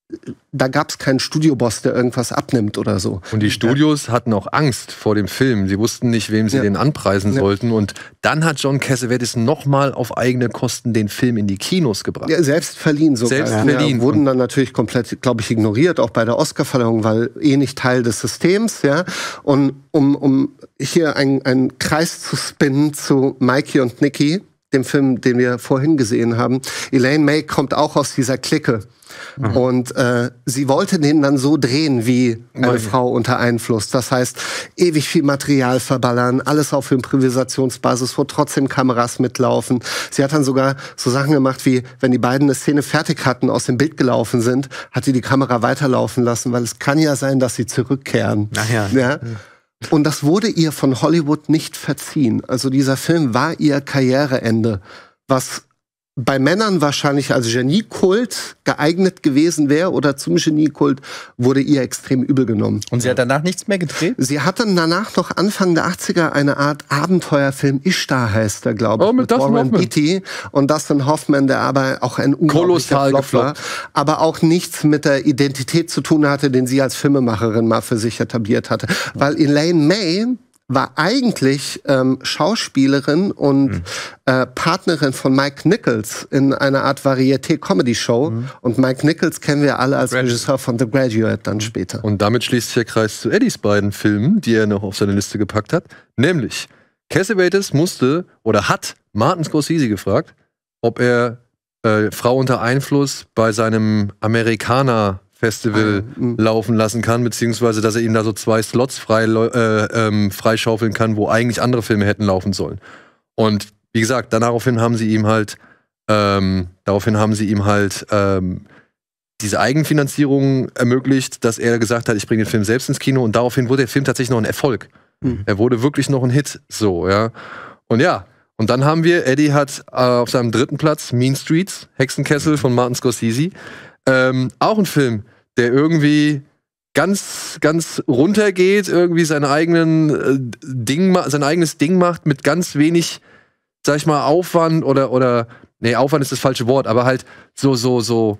Da gab es keinen Studioboss, der irgendwas abnimmt oder so. Und die Studios ja. hatten auch Angst vor dem Film. Sie wussten nicht, wem sie ja. den anpreisen ja. sollten. Und dann hat John Cassavetes nochmal auf eigene Kosten den Film in die Kinos gebracht. Ja, selbst verliehen sogar. Selbst ja. verliehen. Ja, wurden dann natürlich komplett, glaube ich, ignoriert, auch bei der Oscarverleihung, weil eh nicht Teil des Systems. Ja. Und um, um hier einen, einen Kreis zu spinnen zu Mikey und Nicky, dem Film, den wir vorhin gesehen haben. Elaine May kommt auch aus dieser Clique. Mhm. Und äh, sie wollte den dann so drehen wie eine Nein. Frau unter Einfluss. Das heißt, ewig viel Material verballern, alles auf Improvisationsbasis, wo trotzdem Kameras mitlaufen. Sie hat dann sogar so Sachen gemacht, wie wenn die beiden eine Szene fertig hatten, aus dem Bild gelaufen sind, hat sie die Kamera weiterlaufen lassen, weil es kann ja sein, dass sie zurückkehren. Ach ja. Ja? Und das wurde ihr von Hollywood nicht verziehen. Also dieser Film war ihr Karriereende, was bei Männern wahrscheinlich als Geniekult geeignet gewesen wäre oder zum Geniekult, wurde ihr extrem übel genommen. Und sie hat danach nichts mehr gedreht? Sie hat dann danach noch Anfang der achtziger eine Art Abenteuerfilm, Ishtar heißt der, glaube ich, oh, mit, mit Warren Beatty und Dustin Hoffman, der aber auch ein unglaublicher Flop war, aber auch nichts mit der Identität zu tun hatte, den sie als Filmemacherin mal für sich etabliert hatte. Weil Elaine May war eigentlich ähm, Schauspielerin und mhm. äh, Partnerin von Mike Nichols in einer Art Varieté-Comedy-Show. Mhm. Und Mike Nichols kennen wir alle als Graduate. Regisseur von The Graduate dann später. Und damit schließt sich der Kreis zu Eddies beiden Filmen, die er noch auf seine Liste gepackt hat. Nämlich, Cassavetes musste oder hat Martin Scorsese gefragt, ob er äh, Frau unter Einfluss bei seinem Amerikaner Festival ah, laufen lassen kann, beziehungsweise dass er ihm da so zwei Slots frei, äh, ähm, freischaufeln kann, wo eigentlich andere Filme hätten laufen sollen. Und wie gesagt, daraufhin haben sie ihm halt ähm, daraufhin haben sie ihm halt ähm, diese Eigenfinanzierung ermöglicht, dass er gesagt hat, ich bringe den Film selbst ins Kino und daraufhin wurde der Film tatsächlich noch ein Erfolg. Mhm. Er wurde wirklich noch ein Hit, so, ja. Und ja, und dann haben wir, Eddie hat äh, auf seinem dritten Platz Mean Streets, Hexenkessel von Martin Scorsese. Ähm, auch ein Film, der irgendwie ganz, ganz runtergeht, irgendwie seinen eigenen äh, Ding, sein eigenes Ding macht mit ganz wenig, sag ich mal, Aufwand oder, oder, nee, Aufwand ist das falsche Wort, aber halt so, so, so,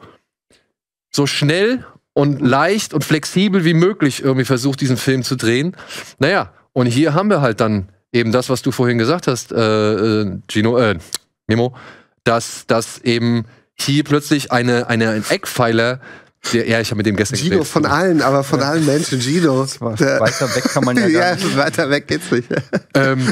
so schnell und leicht und flexibel wie möglich irgendwie versucht, diesen Film zu drehen. Naja, und hier haben wir halt dann eben das, was du vorhin gesagt hast, äh, äh, Gino, äh, Memo, dass, dass eben hier plötzlich eine, eine, ein Eckpfeiler, der, ja, ich habe mit dem gestern Gino geredet. Von allen, aber von ja. allen Menschen, Gino. Der, weiter weg kann man ja gar nicht. Ja, weiter weg geht's nicht. ähm,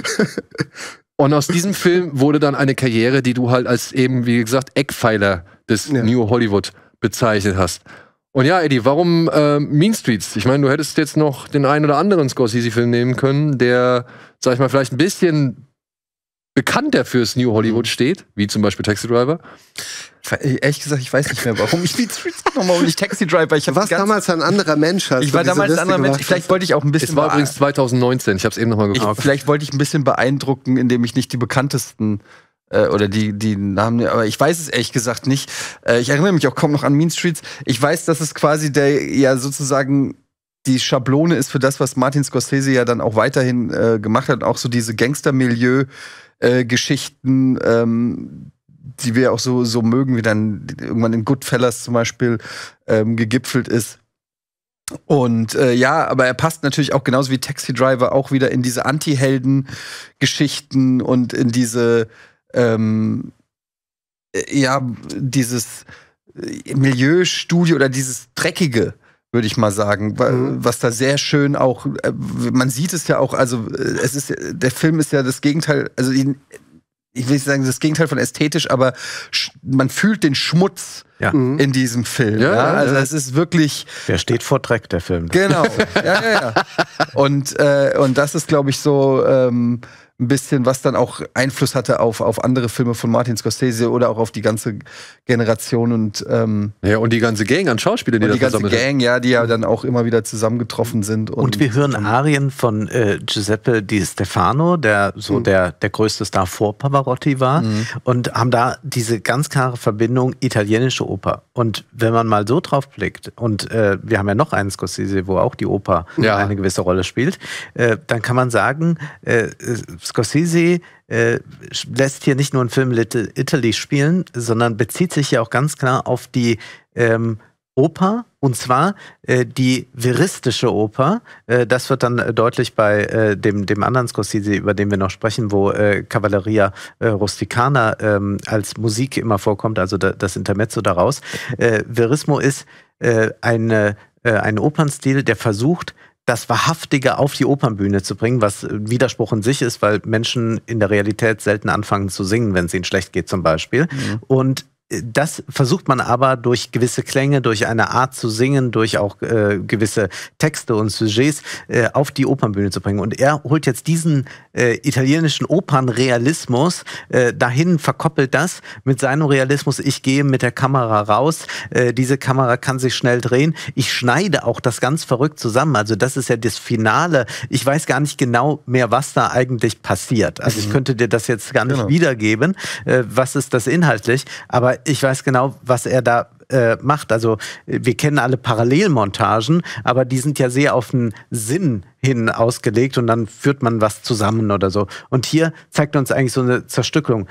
und aus diesem Film wurde dann eine Karriere, die du halt als eben, wie gesagt, Eckpfeiler des ja. New Hollywood bezeichnet hast. Und ja, Eddie, warum äh, Mean Streets? Ich meine, du hättest jetzt noch den einen oder anderen Scorsese-Film nehmen können, der, sag ich mal, vielleicht ein bisschen bekannter fürs New Hollywood steht, wie zum Beispiel Taxi Driver. Ehrlich gesagt, ich weiß nicht mehr, warum ich Mean Streets nochmal und nicht Taxi Driver. Ich du warst damals ein anderer Mensch. Ich war damals ein anderer Mensch. Vielleicht wollte ich auch ein bisschen... Es war übrigens zwanzig neunzehn, ich habe es eben nochmal geguckt. Ich, vielleicht wollte ich ein bisschen beeindrucken, indem ich nicht die bekanntesten äh, oder die, die Namen... Aber ich weiß es ehrlich gesagt nicht. Äh, ich erinnere mich auch kaum noch an Mean Streets. Ich weiß, dass es quasi der ja sozusagen die Schablone ist für das, was Martin Scorsese ja dann auch weiterhin äh, gemacht hat. Auch so diese Gangster-Milieu- Äh, Geschichten, ähm, die wir auch so, so mögen, wie dann irgendwann in Goodfellas zum Beispiel ähm, gegipfelt ist. Und äh, ja, aber er passt natürlich auch genauso wie Taxi Driver auch wieder in diese Anti-Helden-Geschichten und in diese ähm, äh, ja, dieses Milieustudio oder dieses Dreckige, würde ich mal sagen, mhm. was da sehr schön auch, man sieht es ja auch, also es ist, der Film ist ja das Gegenteil, also ich will nicht sagen das Gegenteil von ästhetisch, aber man fühlt den Schmutz ja. in diesem Film. Ja, ja? Also es ist wirklich... Der steht vor Dreck, der Film. Genau, ja, ja, ja. Und, äh, und das ist, glaube ich, so ähm, ein bisschen, was dann auch Einfluss hatte auf, auf andere Filme von Martin Scorsese oder auch auf die ganze Generation und ähm, ja, und die ganze Gang an Schauspielern, die und die ganze Gang, ja, die ja dann auch immer wieder zusammengetroffen sind. Und, und wir hören Arien von äh, Giuseppe Di Stefano, der so mhm. der, der größte Star vor Pavarotti war, mhm. und haben da diese ganz klare Verbindung italienische Oper. Und wenn man mal so drauf blickt, und äh, wir haben ja noch einen Scorsese, wo auch die Oper ja. eine gewisse Rolle spielt, äh, dann kann man sagen, äh, Scorsese äh, lässt hier nicht nur einen Film Little Italy spielen, sondern bezieht sich ja auch ganz klar auf die ähm, Oper, und zwar äh, die veristische Oper. Äh, das wird dann äh, deutlich bei äh, dem, dem anderen Scorsese, über den wir noch sprechen, wo äh, Cavalleria äh, Rusticana ähm, als Musik immer vorkommt, also da, das Intermezzo daraus. Äh, Verismo ist äh, eine, äh, ein Opernstil, der versucht, das Wahrhaftige auf die Opernbühne zu bringen, was ein Widerspruch in sich ist, weil Menschen in der Realität selten anfangen zu singen, wenn es ihnen schlecht geht zum Beispiel. Mhm. Und das versucht man aber durch gewisse Klänge, durch eine Art zu singen, durch auch äh, gewisse Texte und Sujets äh, auf die Opernbühne zu bringen. Und er holt jetzt diesen äh, italienischen Opernrealismus äh, dahin, verkoppelt das mit seinem Realismus. Ich gehe mit der Kamera raus, äh, diese Kamera kann sich schnell drehen. Ich schneide auch das ganz verrückt zusammen. Also das ist ja das Finale. Ich weiß gar nicht genau mehr, was da eigentlich passiert. Also ich könnte dir das jetzt gar nicht genau wiedergeben. Äh, was ist das inhaltlich? Aber ich weiß genau, was er da äh, macht. Also wir kennen alle Parallelmontagen, aber die sind ja sehr auf den Sinn hin ausgelegt und dann führt man was zusammen oder so. Und hier zeigt uns eigentlich so eine Zerstückelung.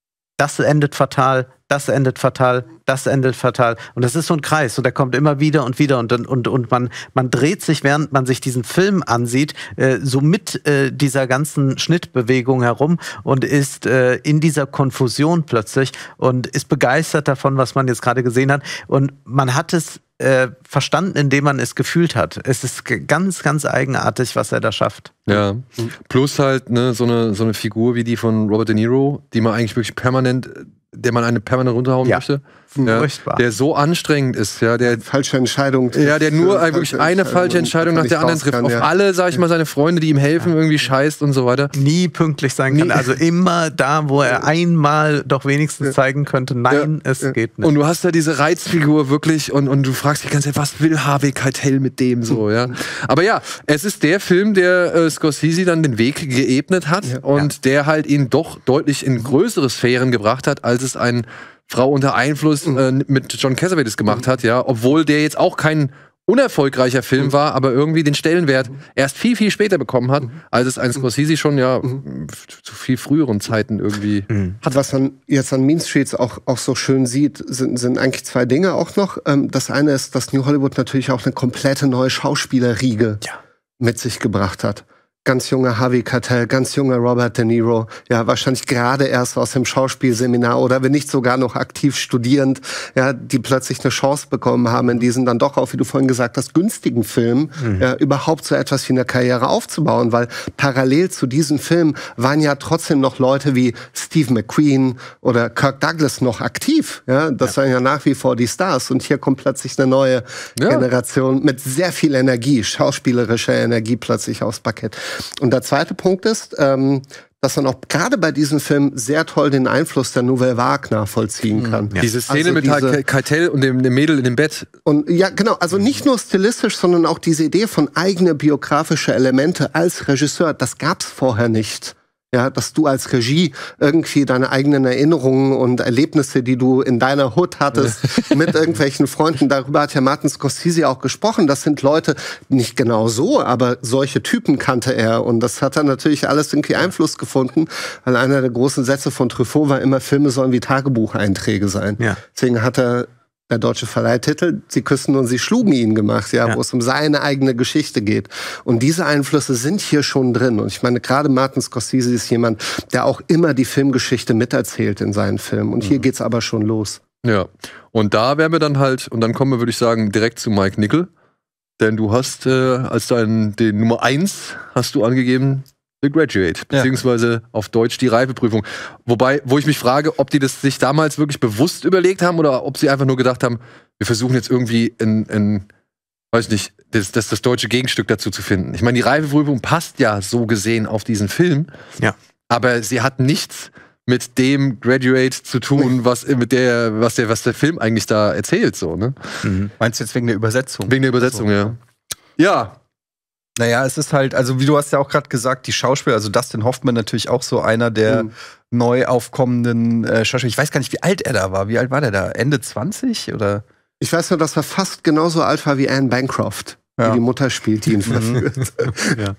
Das endet fatal, das endet fatal, das endet fatal. Und das ist so ein Kreis und der kommt immer wieder und wieder und, und, und man, man dreht sich, während man sich diesen Film ansieht, äh, so mit äh, dieser ganzen Schnittbewegung herum und ist äh, in dieser Konfusion plötzlich und ist begeistert davon, was man jetzt gerade gesehen hat. Und man hat es äh, verstanden, indem man es gefühlt hat. Es ist ganz, ganz eigenartig, was er da schafft. Ja, plus halt ne, so, eine, so eine Figur wie die von Robert De Niro, die man eigentlich wirklich permanent, der man eine permanent runterhauen ja. möchte. Ja, der so anstrengend ist, ja, der falsche Entscheidung trifft. Ja, der nur wirklich eine falsche Entscheidung nach der anderen trifft. Kann, Auf ja. alle, sag ich mal, seine Freunde, die ihm helfen, ja. irgendwie scheißt und so weiter. Nie pünktlich sein kann. Nie. Also immer da, wo er einmal doch wenigstens ja. zeigen könnte, nein, ja. es ja. geht nicht. Und du hast da diese Reizfigur wirklich und, und du fragst dich ganz Zeit, was will Harvey Keitel mit dem so, ja. Aber ja, es ist der Film, der äh, Scorsese dann den Weg geebnet hat ja. und ja. der halt ihn doch deutlich in größere Sphären gebracht hat, als es ein Frau unter Einfluss äh, mit John Cassavetes gemacht hat, ja, obwohl der jetzt auch kein unerfolgreicher Film war, aber irgendwie den Stellenwert erst viel, viel später bekommen hat, als es ein Scorsese schon ja zu viel früheren Zeiten irgendwie hat. Was man jetzt an Mean Streets auch, auch so schön sieht, sind, sind eigentlich zwei Dinge auch noch. Das eine ist, dass New Hollywood natürlich auch eine komplette neue Schauspielerriege ja. mit sich gebracht hat. Ganz junger Harvey Keitel, ganz junger Robert De Niro, ja, wahrscheinlich gerade erst aus dem Schauspielseminar oder wenn nicht sogar noch aktiv studierend, ja, die plötzlich eine Chance bekommen haben, in diesen dann doch auch, wie du vorhin gesagt hast, günstigen Filmen, mhm. ja, überhaupt so etwas wie eine Karriere aufzubauen, weil parallel zu diesem Film waren ja trotzdem noch Leute wie Steve McQueen oder Kirk Douglas noch aktiv, ja, das ja. waren ja nach wie vor die Stars und hier kommt plötzlich eine neue ja. Generation mit sehr viel Energie, schauspielerischer Energie plötzlich aufs Parkett. Und der zweite Punkt ist, ähm, dass man auch gerade bei diesem Film sehr toll den Einfluss der Nouvelle Vague nachvollziehen kann. Ja. Diese Szene also mit diese, Keitel und dem, dem Mädel in dem Bett. Und ja, genau, also nicht nur stilistisch, sondern auch diese Idee von eigene biografische Elemente als Regisseur, das gab's vorher nicht. Ja, dass du als Regie irgendwie deine eigenen Erinnerungen und Erlebnisse, die du in deiner Hood hattest, mit irgendwelchen Freunden, darüber hat ja Martin Scorsese auch gesprochen. Das sind Leute, nicht genau so, aber solche Typen kannte er. Und das hat dann natürlich alles irgendwie Einfluss gefunden, weil einer der großen Sätze von Truffaut war immer, Filme sollen wie Tagebucheinträge sein. Ja. Deswegen hat er der deutsche Verleihtitel, Sie küssten und Sie schlugen ihn gemacht, ja, ja, wo es um seine eigene Geschichte geht. Und diese Einflüsse sind hier schon drin. Und ich meine, gerade Martin Scorsese ist jemand, der auch immer die Filmgeschichte miterzählt in seinen Filmen. Und hier mhm. geht's aber schon los. Ja, und da wären wir dann halt, und dann kommen wir, würde ich sagen, direkt zu Mike Nichol. Denn du hast äh, als dein, den Nummer eins hast du angegeben, The Graduate, beziehungsweise ja. auf Deutsch die Reifeprüfung. Wobei, wo ich mich frage, ob die das sich damals wirklich bewusst überlegt haben oder ob sie einfach nur gedacht haben, wir versuchen jetzt irgendwie ein, ein weiß nicht, das, das, das deutsche Gegenstück dazu zu finden. Ich meine, die Reifeprüfung passt ja so gesehen auf diesen Film, ja. aber sie hat nichts mit dem Graduate zu tun, was mit der, was der, was der Film eigentlich da erzählt, so, ne? Mhm. Meinst du jetzt wegen der Übersetzung? Wegen der Übersetzung, also, ja. Ja. Naja, es ist halt, also wie du hast ja auch gerade gesagt, die Schauspieler, also Dustin Hoffman natürlich auch so einer der mhm. neu aufkommenden äh, Schauspieler. Ich weiß gar nicht, wie alt er da war. Wie alt war der da? Ende zwanzig oder? Ich weiß nur, dass er fast genauso alt war wie Anne Bancroft, ja. die die Mutter spielt, die ihn verführt. ja.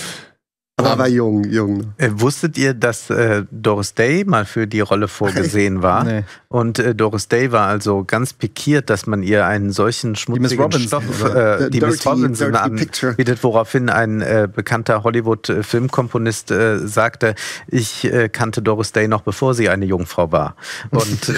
Aber er war jung, jung. Äh, wusstet ihr, dass äh, Doris Day mal für die Rolle vorgesehen war? Nee. Und äh, Doris Day war also ganz pikiert, dass man ihr einen solchen schmutzigen die Stoff, äh, die Miss Robinson anbietet, woraufhin ein äh, bekannter Hollywood-Filmkomponist äh, sagte, ich äh, kannte Doris Day noch bevor sie eine Jungfrau war. Und äh,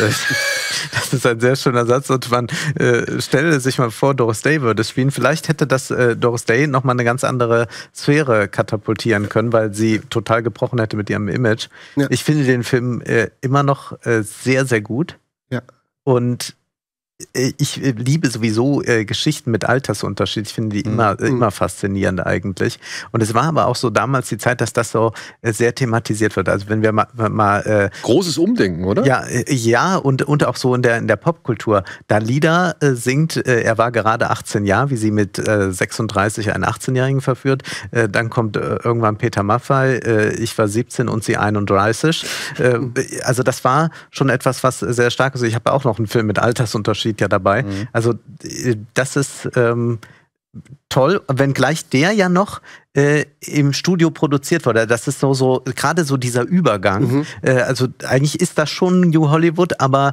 das ist ein sehr schöner Satz. Und man äh, stelle sich mal vor, Doris Day würde spielen. Vielleicht hätte das äh, Doris Day nochmal eine ganz andere Sphäre katapultieren können, weil sie total gebrochen hätte mit ihrem Image. Ja. Ich finde den Film äh, immer noch äh, sehr, sehr gut. Ja. Und ich liebe sowieso äh, Geschichten mit Altersunterschied. Ich finde die immer, mhm. immer faszinierend eigentlich. Und es war aber auch so damals die Zeit, dass das so äh, sehr thematisiert wird. Also wenn wir mal... mal äh, Großes Umdenken, oder? Ja, äh, ja und, und auch so in der, in der Popkultur. Da Lida äh, singt, äh, er war gerade achtzehn Jahre, wie sie mit äh, sechsunddreißig einen achtzehnjährigen verführt. Äh, dann kommt äh, irgendwann Peter Maffay, äh, ich war siebzehn und sie einunddreißig. Äh, also das war schon etwas, was sehr stark ist. Ich habe auch noch einen Film mit Altersunterschied ja dabei. Mhm. Also das ist ähm, toll, wenngleich der ja noch äh, im Studio produziert wurde. Das ist so, so gerade so dieser Übergang. Mhm. Äh, also eigentlich ist das schon New Hollywood, aber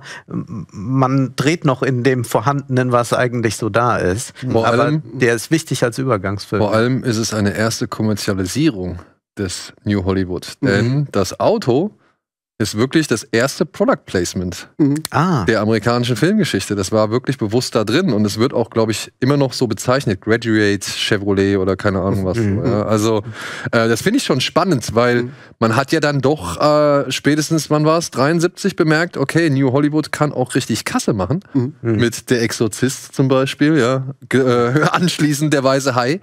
man dreht noch in dem Vorhandenen, was eigentlich so da ist. Vor aber allem, der ist wichtig als Übergangsfilm. Vor allem ist es eine erste Kommerzialisierung des New Hollywood. Mhm. Denn das Auto ist wirklich das erste Product Placement mhm. ah. der amerikanischen Filmgeschichte. Das war wirklich bewusst da drin und es wird auch, glaube ich, immer noch so bezeichnet. Graduate, Chevrolet oder keine Ahnung was. Mhm. So, ja. Also äh, das finde ich schon spannend, weil mhm. man hat ja dann doch äh, spätestens, wann war es, dreiundsiebzig bemerkt, okay, New Hollywood kann auch richtig Kasse machen. Mhm. Mit Der Exorzist zum Beispiel, ja. G äh, anschließend Der Weiße Hai.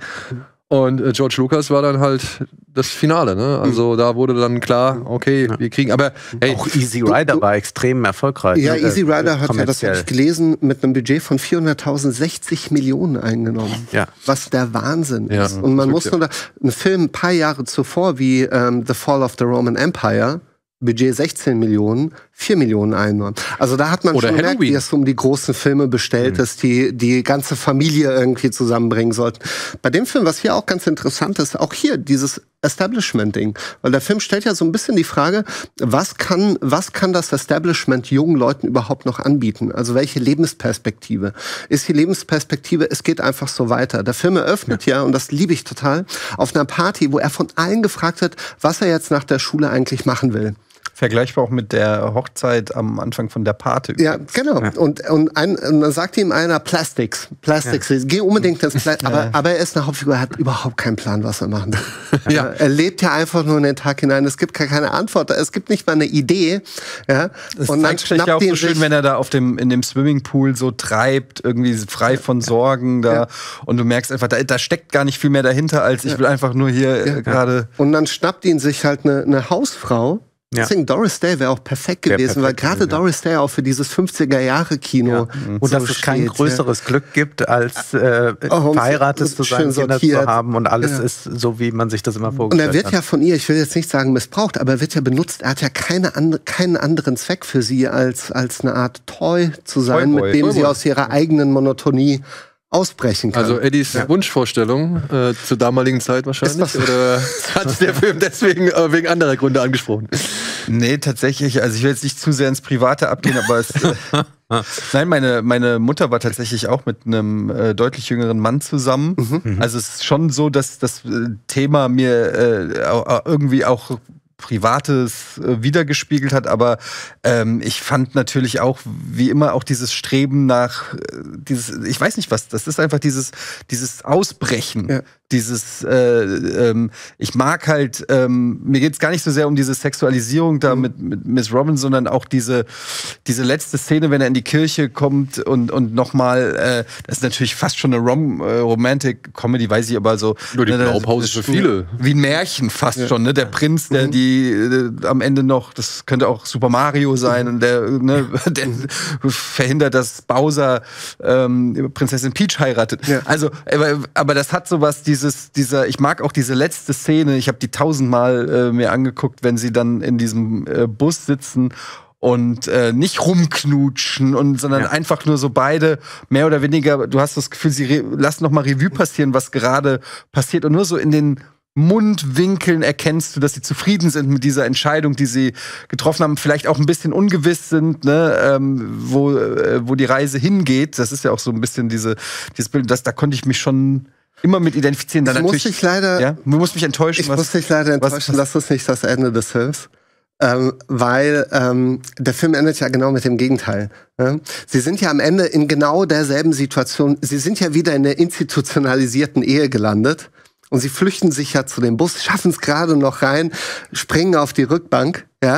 Und äh, George Lucas war dann halt das Finale, ne? Also da wurde dann klar, okay, wir kriegen, aber hey, auch Easy Rider war extrem erfolgreich. Ja, ne? Easy Rider hat ja, das habe ich gelesen, mit einem Budget von vierhunderttausend sechzig Millionen eingenommen. Ja. Was der Wahnsinn ja. ist. Und man muss nur da, ein Film ein paar Jahre zuvor wie ähm, The Fall of the Roman Empire, Budget sechzehn Millionen, vier Millionen einnahmen. Also da hat man Oder schon Halloween. gemerkt, wie es um die großen Filme bestellt mhm. ist, die die ganze Familie irgendwie zusammenbringen sollten. Bei dem Film, was hier auch ganz interessant ist, auch hier dieses Establishment-Ding. Weil der Film stellt ja so ein bisschen die Frage, was kann, was kann das Establishment jungen Leuten überhaupt noch anbieten? Also welche Lebensperspektive? Ist die Lebensperspektive, es geht einfach so weiter. Der Film eröffnet ja, ja und das liebe ich total, auf einer Party, wo er von allen gefragt wird, was er jetzt nach der Schule eigentlich machen will. Vergleichbar auch mit der Hochzeit am Anfang von der Party. Ja, genau. Ja. Und, und, ein, und dann sagt ihm einer, Plastics. Plastics. Ja. Geh unbedingt ins Plastik. Aber, ja. aber er ist eine Hauptfigur, er hat überhaupt keinen Plan, was er machen will. Ja. Er lebt ja einfach nur in den Tag hinein. Es gibt keine Antwort. Es gibt nicht mal eine Idee. Ja. Das und dann zeigt ja auch so schön, wenn er da auf dem, in dem Swimmingpool so treibt, irgendwie frei von Sorgen da. Ja. Und du merkst einfach, da, da steckt gar nicht viel mehr dahinter, als ich ja. will einfach nur hier ja. gerade. Und dann schnappt ihn sich halt eine, eine Hausfrau. Ja. Deswegen Doris Day wäre auch perfekt gewesen, perfekt weil gerade ja. Doris Day auch für dieses fünfziger-Jahre-Kino ja. Und so dass es kein größeres ja. Glück gibt, als äh, oh, verheiratet zu sein, Kinder zu haben und alles ja. ist so, wie man sich das immer vorgestellt hat. Und er wird hat. ja von ihr, ich will jetzt nicht sagen missbraucht, aber er wird ja benutzt, er hat ja keine andre, keinen anderen Zweck für sie, als, als eine Art Toy zu sein, Toyboy. mit dem Toyboy. sie aus ihrer eigenen Monotonie ausbrechen kann. Also Eddies ja. Wunschvorstellung äh, zur damaligen Zeit wahrscheinlich? Oder hat der Film deswegen äh, wegen anderer Gründe angesprochen? Nee, tatsächlich. Also ich will jetzt nicht zu sehr ins Private abgehen, aber es... Äh, nein, meine, meine Mutter war tatsächlich auch mit einem äh, deutlich jüngeren Mann zusammen. Mhm. Also es ist schon so, dass das äh, Thema mir äh, irgendwie auch Privates äh, wiedergespiegelt hat, aber ähm, ich fand natürlich auch, wie immer, auch dieses Streben nach, äh, dieses, ich weiß nicht was, das ist einfach dieses, dieses Ausbrechen, ja. dieses, äh, ähm, ich mag halt, ähm, mir geht's gar nicht so sehr um diese Sexualisierung da mhm. mit, mit Miss Robin, sondern auch diese, diese letzte Szene, wenn er in die Kirche kommt und, und nochmal, äh, das ist natürlich fast schon eine Rom äh, Romantic-Comedy, weiß ich aber so. Nur die Blaupause für viele. Wie ein Märchen fast ja. schon, ne? Der Prinz, der mhm. die äh, am Ende noch, das könnte auch Super Mario sein, und der, ne, der verhindert, dass Bowser ähm, Prinzessin Peach heiratet. Ja. Also, aber, aber das hat sowas, dieses, dieser, ich mag auch diese letzte Szene, ich habe die tausendmal äh, mir angeguckt, wenn sie dann in diesem äh, Bus sitzen und äh, nicht rumknutschen, und sondern ja. einfach nur so beide mehr oder weniger, du hast das Gefühl, sie lassen noch mal Revue passieren, was gerade passiert, und nur so in den Mundwinkeln erkennst du, dass sie zufrieden sind mit dieser Entscheidung, die sie getroffen haben, vielleicht auch ein bisschen ungewiss sind, ne, ähm, wo, äh, wo die Reise hingeht. Das ist ja auch so ein bisschen diese, dieses Bild, das, da konnte ich mich schon immer mit identifizieren. Dann ich muss dich leider, ja, du musst mich enttäuschen. Ich was, muss dich leider enttäuschen, was, das ist nicht das Ende des Films. Ähm, weil ähm, der Film endet ja genau mit dem Gegenteil. Ne? Sie sind ja am Ende in genau derselben Situation. Sie sind ja wieder in der institutionalisierten Ehe gelandet. Und sie flüchten sich ja zu dem Bus, schaffen es gerade noch rein, springen auf die Rückbank, ja.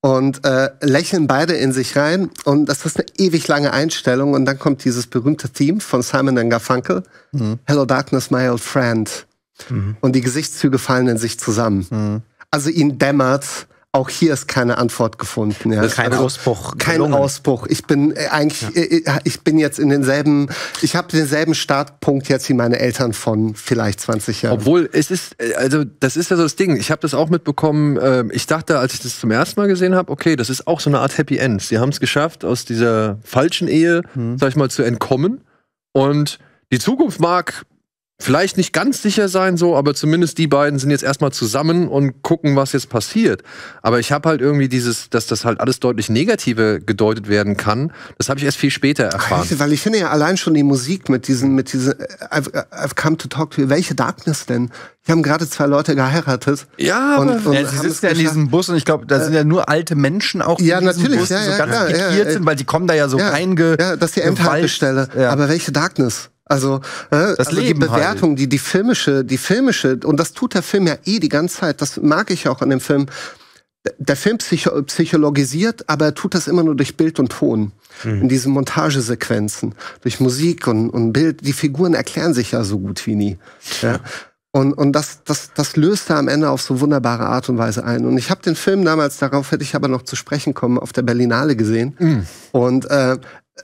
und äh, lächeln beide in sich rein. Und das ist eine ewig lange Einstellung. Und dann kommt dieses berühmte Theme von Simon and Garfunkel. Mhm. Hello Darkness, my old friend. Mhm. Und die Gesichtszüge fallen in sich zusammen. Mhm. Also ihn dämmert, auch hier ist keine Antwort gefunden. Ja. Kein also, Ausbruch. Kein gelungen. Ausbruch. Ich bin äh, eigentlich, ja. äh, ich bin jetzt in denselben, ich habe denselben Startpunkt jetzt wie meine Eltern von vielleicht zwanzig Jahren. Obwohl, es ist, also das ist ja so das Ding. Ich habe das auch mitbekommen. Äh, ich dachte, als ich das zum ersten Mal gesehen habe, okay, das ist auch so eine Art Happy End. Sie haben es geschafft, aus dieser falschen Ehe, hm. sag ich mal, zu entkommen. Und die Zukunft mag vielleicht nicht ganz sicher sein, so, aber zumindest die beiden sind jetzt erstmal zusammen und gucken, was jetzt passiert. Aber ich habe halt irgendwie dieses, dass das halt alles deutlich negativer gedeutet werden kann. Das habe ich erst viel später erfahren. Weil ich finde ja allein schon die Musik mit diesen, mit diesen I've, I've come to talk to you. Welche Darkness denn? Die haben gerade zwei Leute geheiratet. Ja, aber und, und ja, sie sitzen ja in diesem Bus und ich glaube, da sind ja nur alte Menschen auch ja, in diesem natürlich, Bus, die ja, so ja, ganz klar, pikiert ja, sind, weil die kommen da ja so ja, reinge... Ja, das ist die Endhaltestelle. Ja. Aber welche Darkness? Also, äh, das also Leben die Bewertung, halt. die, die filmische, die filmische, und das tut der Film ja eh die ganze Zeit, das mag ich auch an dem Film. Der Film psycho psychologisiert, aber er tut das immer nur durch Bild und Ton. Mhm. In diesen Montagesequenzen. Durch Musik und, und Bild. Die Figuren erklären sich ja so gut wie nie. Ja. Und, und das, das, das löst er am Ende auf so wunderbare Art und Weise ein. Und ich habe den Film damals, darauf hätte ich aber noch zu sprechen kommen, auf der Berlinale gesehen. Mhm. Und äh,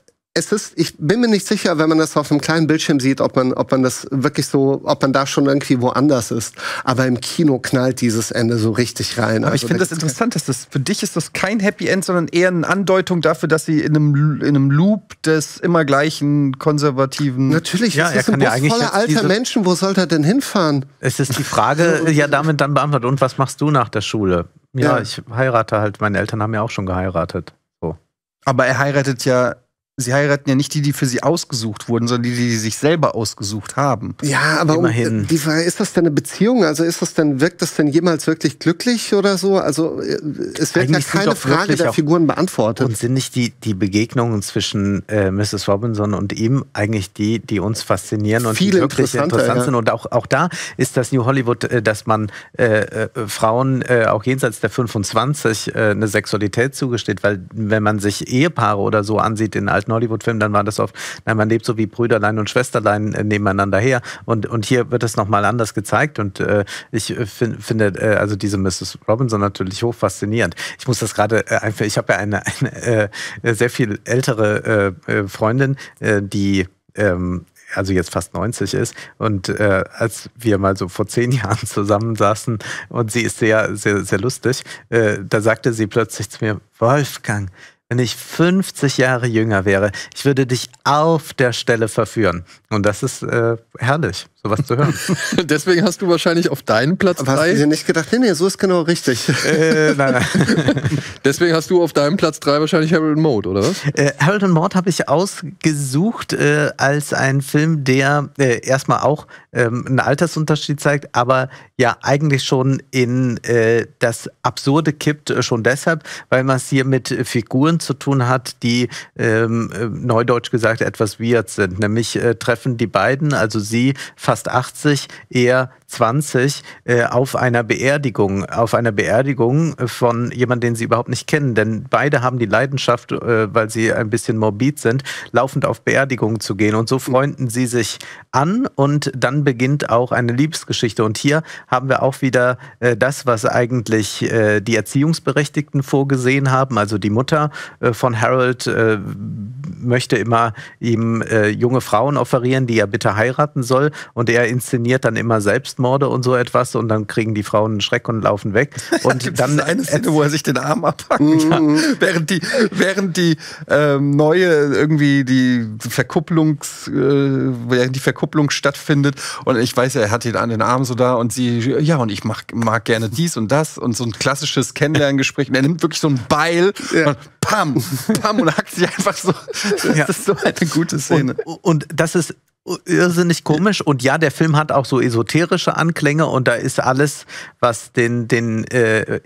es ist, ich bin mir nicht sicher, wenn man das auf einem kleinen Bildschirm sieht, ob man, ob man das wirklich so, ob man da schon irgendwie woanders ist. Aber im Kino knallt dieses Ende so richtig rein. Aber also ich finde das interessant, dass das für dich ist das kein Happy End, sondern eher eine Andeutung dafür, dass sie in einem, in einem Loop des immer gleichen konservativen. Natürlich, ja, es ist ein ja Bus voller alter Menschen. Wo soll er denn hinfahren? Es ist die Frage, ja, damit dann beantwortet. Und was machst du nach der Schule? Ja, ja, ich heirate halt. Meine Eltern haben ja auch schon geheiratet. So. Aber er heiratet ja. Sie heiraten ja nicht die, die für sie ausgesucht wurden, sondern die, die sich selber ausgesucht haben. Ja, aber immerhin. Um, die Frage, ist das denn eine Beziehung? Also ist das denn, wirkt das denn jemals wirklich glücklich oder so? Also es wird ja keine Frage der Figuren beantwortet. Und sind nicht die, die Begegnungen zwischen äh, Missus Robinson und ihm eigentlich die, die uns faszinieren und Viele die wirklich interessant ja. sind? Und auch, auch da ist das New Hollywood, äh, dass man äh, äh, Frauen äh, auch jenseits der fünfundzwanzig äh, eine Sexualität zugesteht, weil wenn man sich Ehepaare oder so ansieht in alten Hollywood-Filmen, dann war das oft, nein, man lebt so wie Brüderlein und Schwesterlein äh, nebeneinander her. Und, und hier wird es nochmal anders gezeigt. Und äh, ich äh, find, finde äh, also diese Missus Robinson natürlich hoch faszinierend. Ich muss das gerade äh, einfach, ich habe ja eine, eine äh, sehr viel ältere äh, Freundin, äh, die ähm, also jetzt fast neunzig ist. Und äh, als wir mal so vor zehn Jahren zusammensaßen und sie ist sehr, sehr, sehr lustig, äh, da sagte sie plötzlich zu mir, Wolfgang, wenn ich fünfzig Jahre jünger wäre, ich würde dich auf der Stelle verführen. Und das ist äh, herrlich, sowas zu hören. Deswegen hast du wahrscheinlich auf deinen Platz drei... Aber hast du dir nicht gedacht, nee, nee, so ist genau richtig. Äh, nein, nein. Deswegen hast du auf deinem Platz drei wahrscheinlich Harold and Maude, oder was? Äh, Harold and Maude habe ich ausgesucht äh, als ein Film, der äh, erstmal auch ähm, einen Altersunterschied zeigt, aber ja eigentlich schon in äh, das Absurde kippt, äh, schon deshalb, weil man es hier mit Figuren zu tun hat, die ähm, neudeutsch gesagt etwas weird sind. Nämlich äh, treffen die beiden, also sie fast achtzig, er zwanzig, äh, auf einer Beerdigung, auf einer Beerdigung von jemandem, den sie überhaupt nicht kennen. Denn beide haben die Leidenschaft, äh, weil sie ein bisschen morbid sind, laufend auf Beerdigungen zu gehen. Und so freunden sie sich an und dann beginnt auch eine Liebesgeschichte. Und hier haben wir auch wieder äh, das, was eigentlich äh, die Erziehungsberechtigten vorgesehen haben. Also die Mutter äh, von Harold äh, möchte immer ihm äh, junge Frauen offerieren, die er bitte heiraten soll. Und er inszeniert dann immer Selbstmorde und so etwas. Und dann kriegen die Frauen einen Schreck und laufen weg. Und ja, dann eine Szene, wo er sich den Arm abpackt. Ja. Während die, während die ähm, neue irgendwie die Verkupplungs, äh, während die Verkupplung stattfindet. Und ich weiß ja, er hat ihn an den Arm so da und sie, ja, und ich mag, mag gerne dies und das und so ein klassisches Kennenlerngespräch. Und er nimmt wirklich so ein Beil ja. und pam, pam und hackt sich einfach so. Das ja. ist so eine gute Szene. Und, und das ist irrsinnig komisch. Und ja, der Film hat auch so esoterische Anklänge und da ist alles, was den, den äh,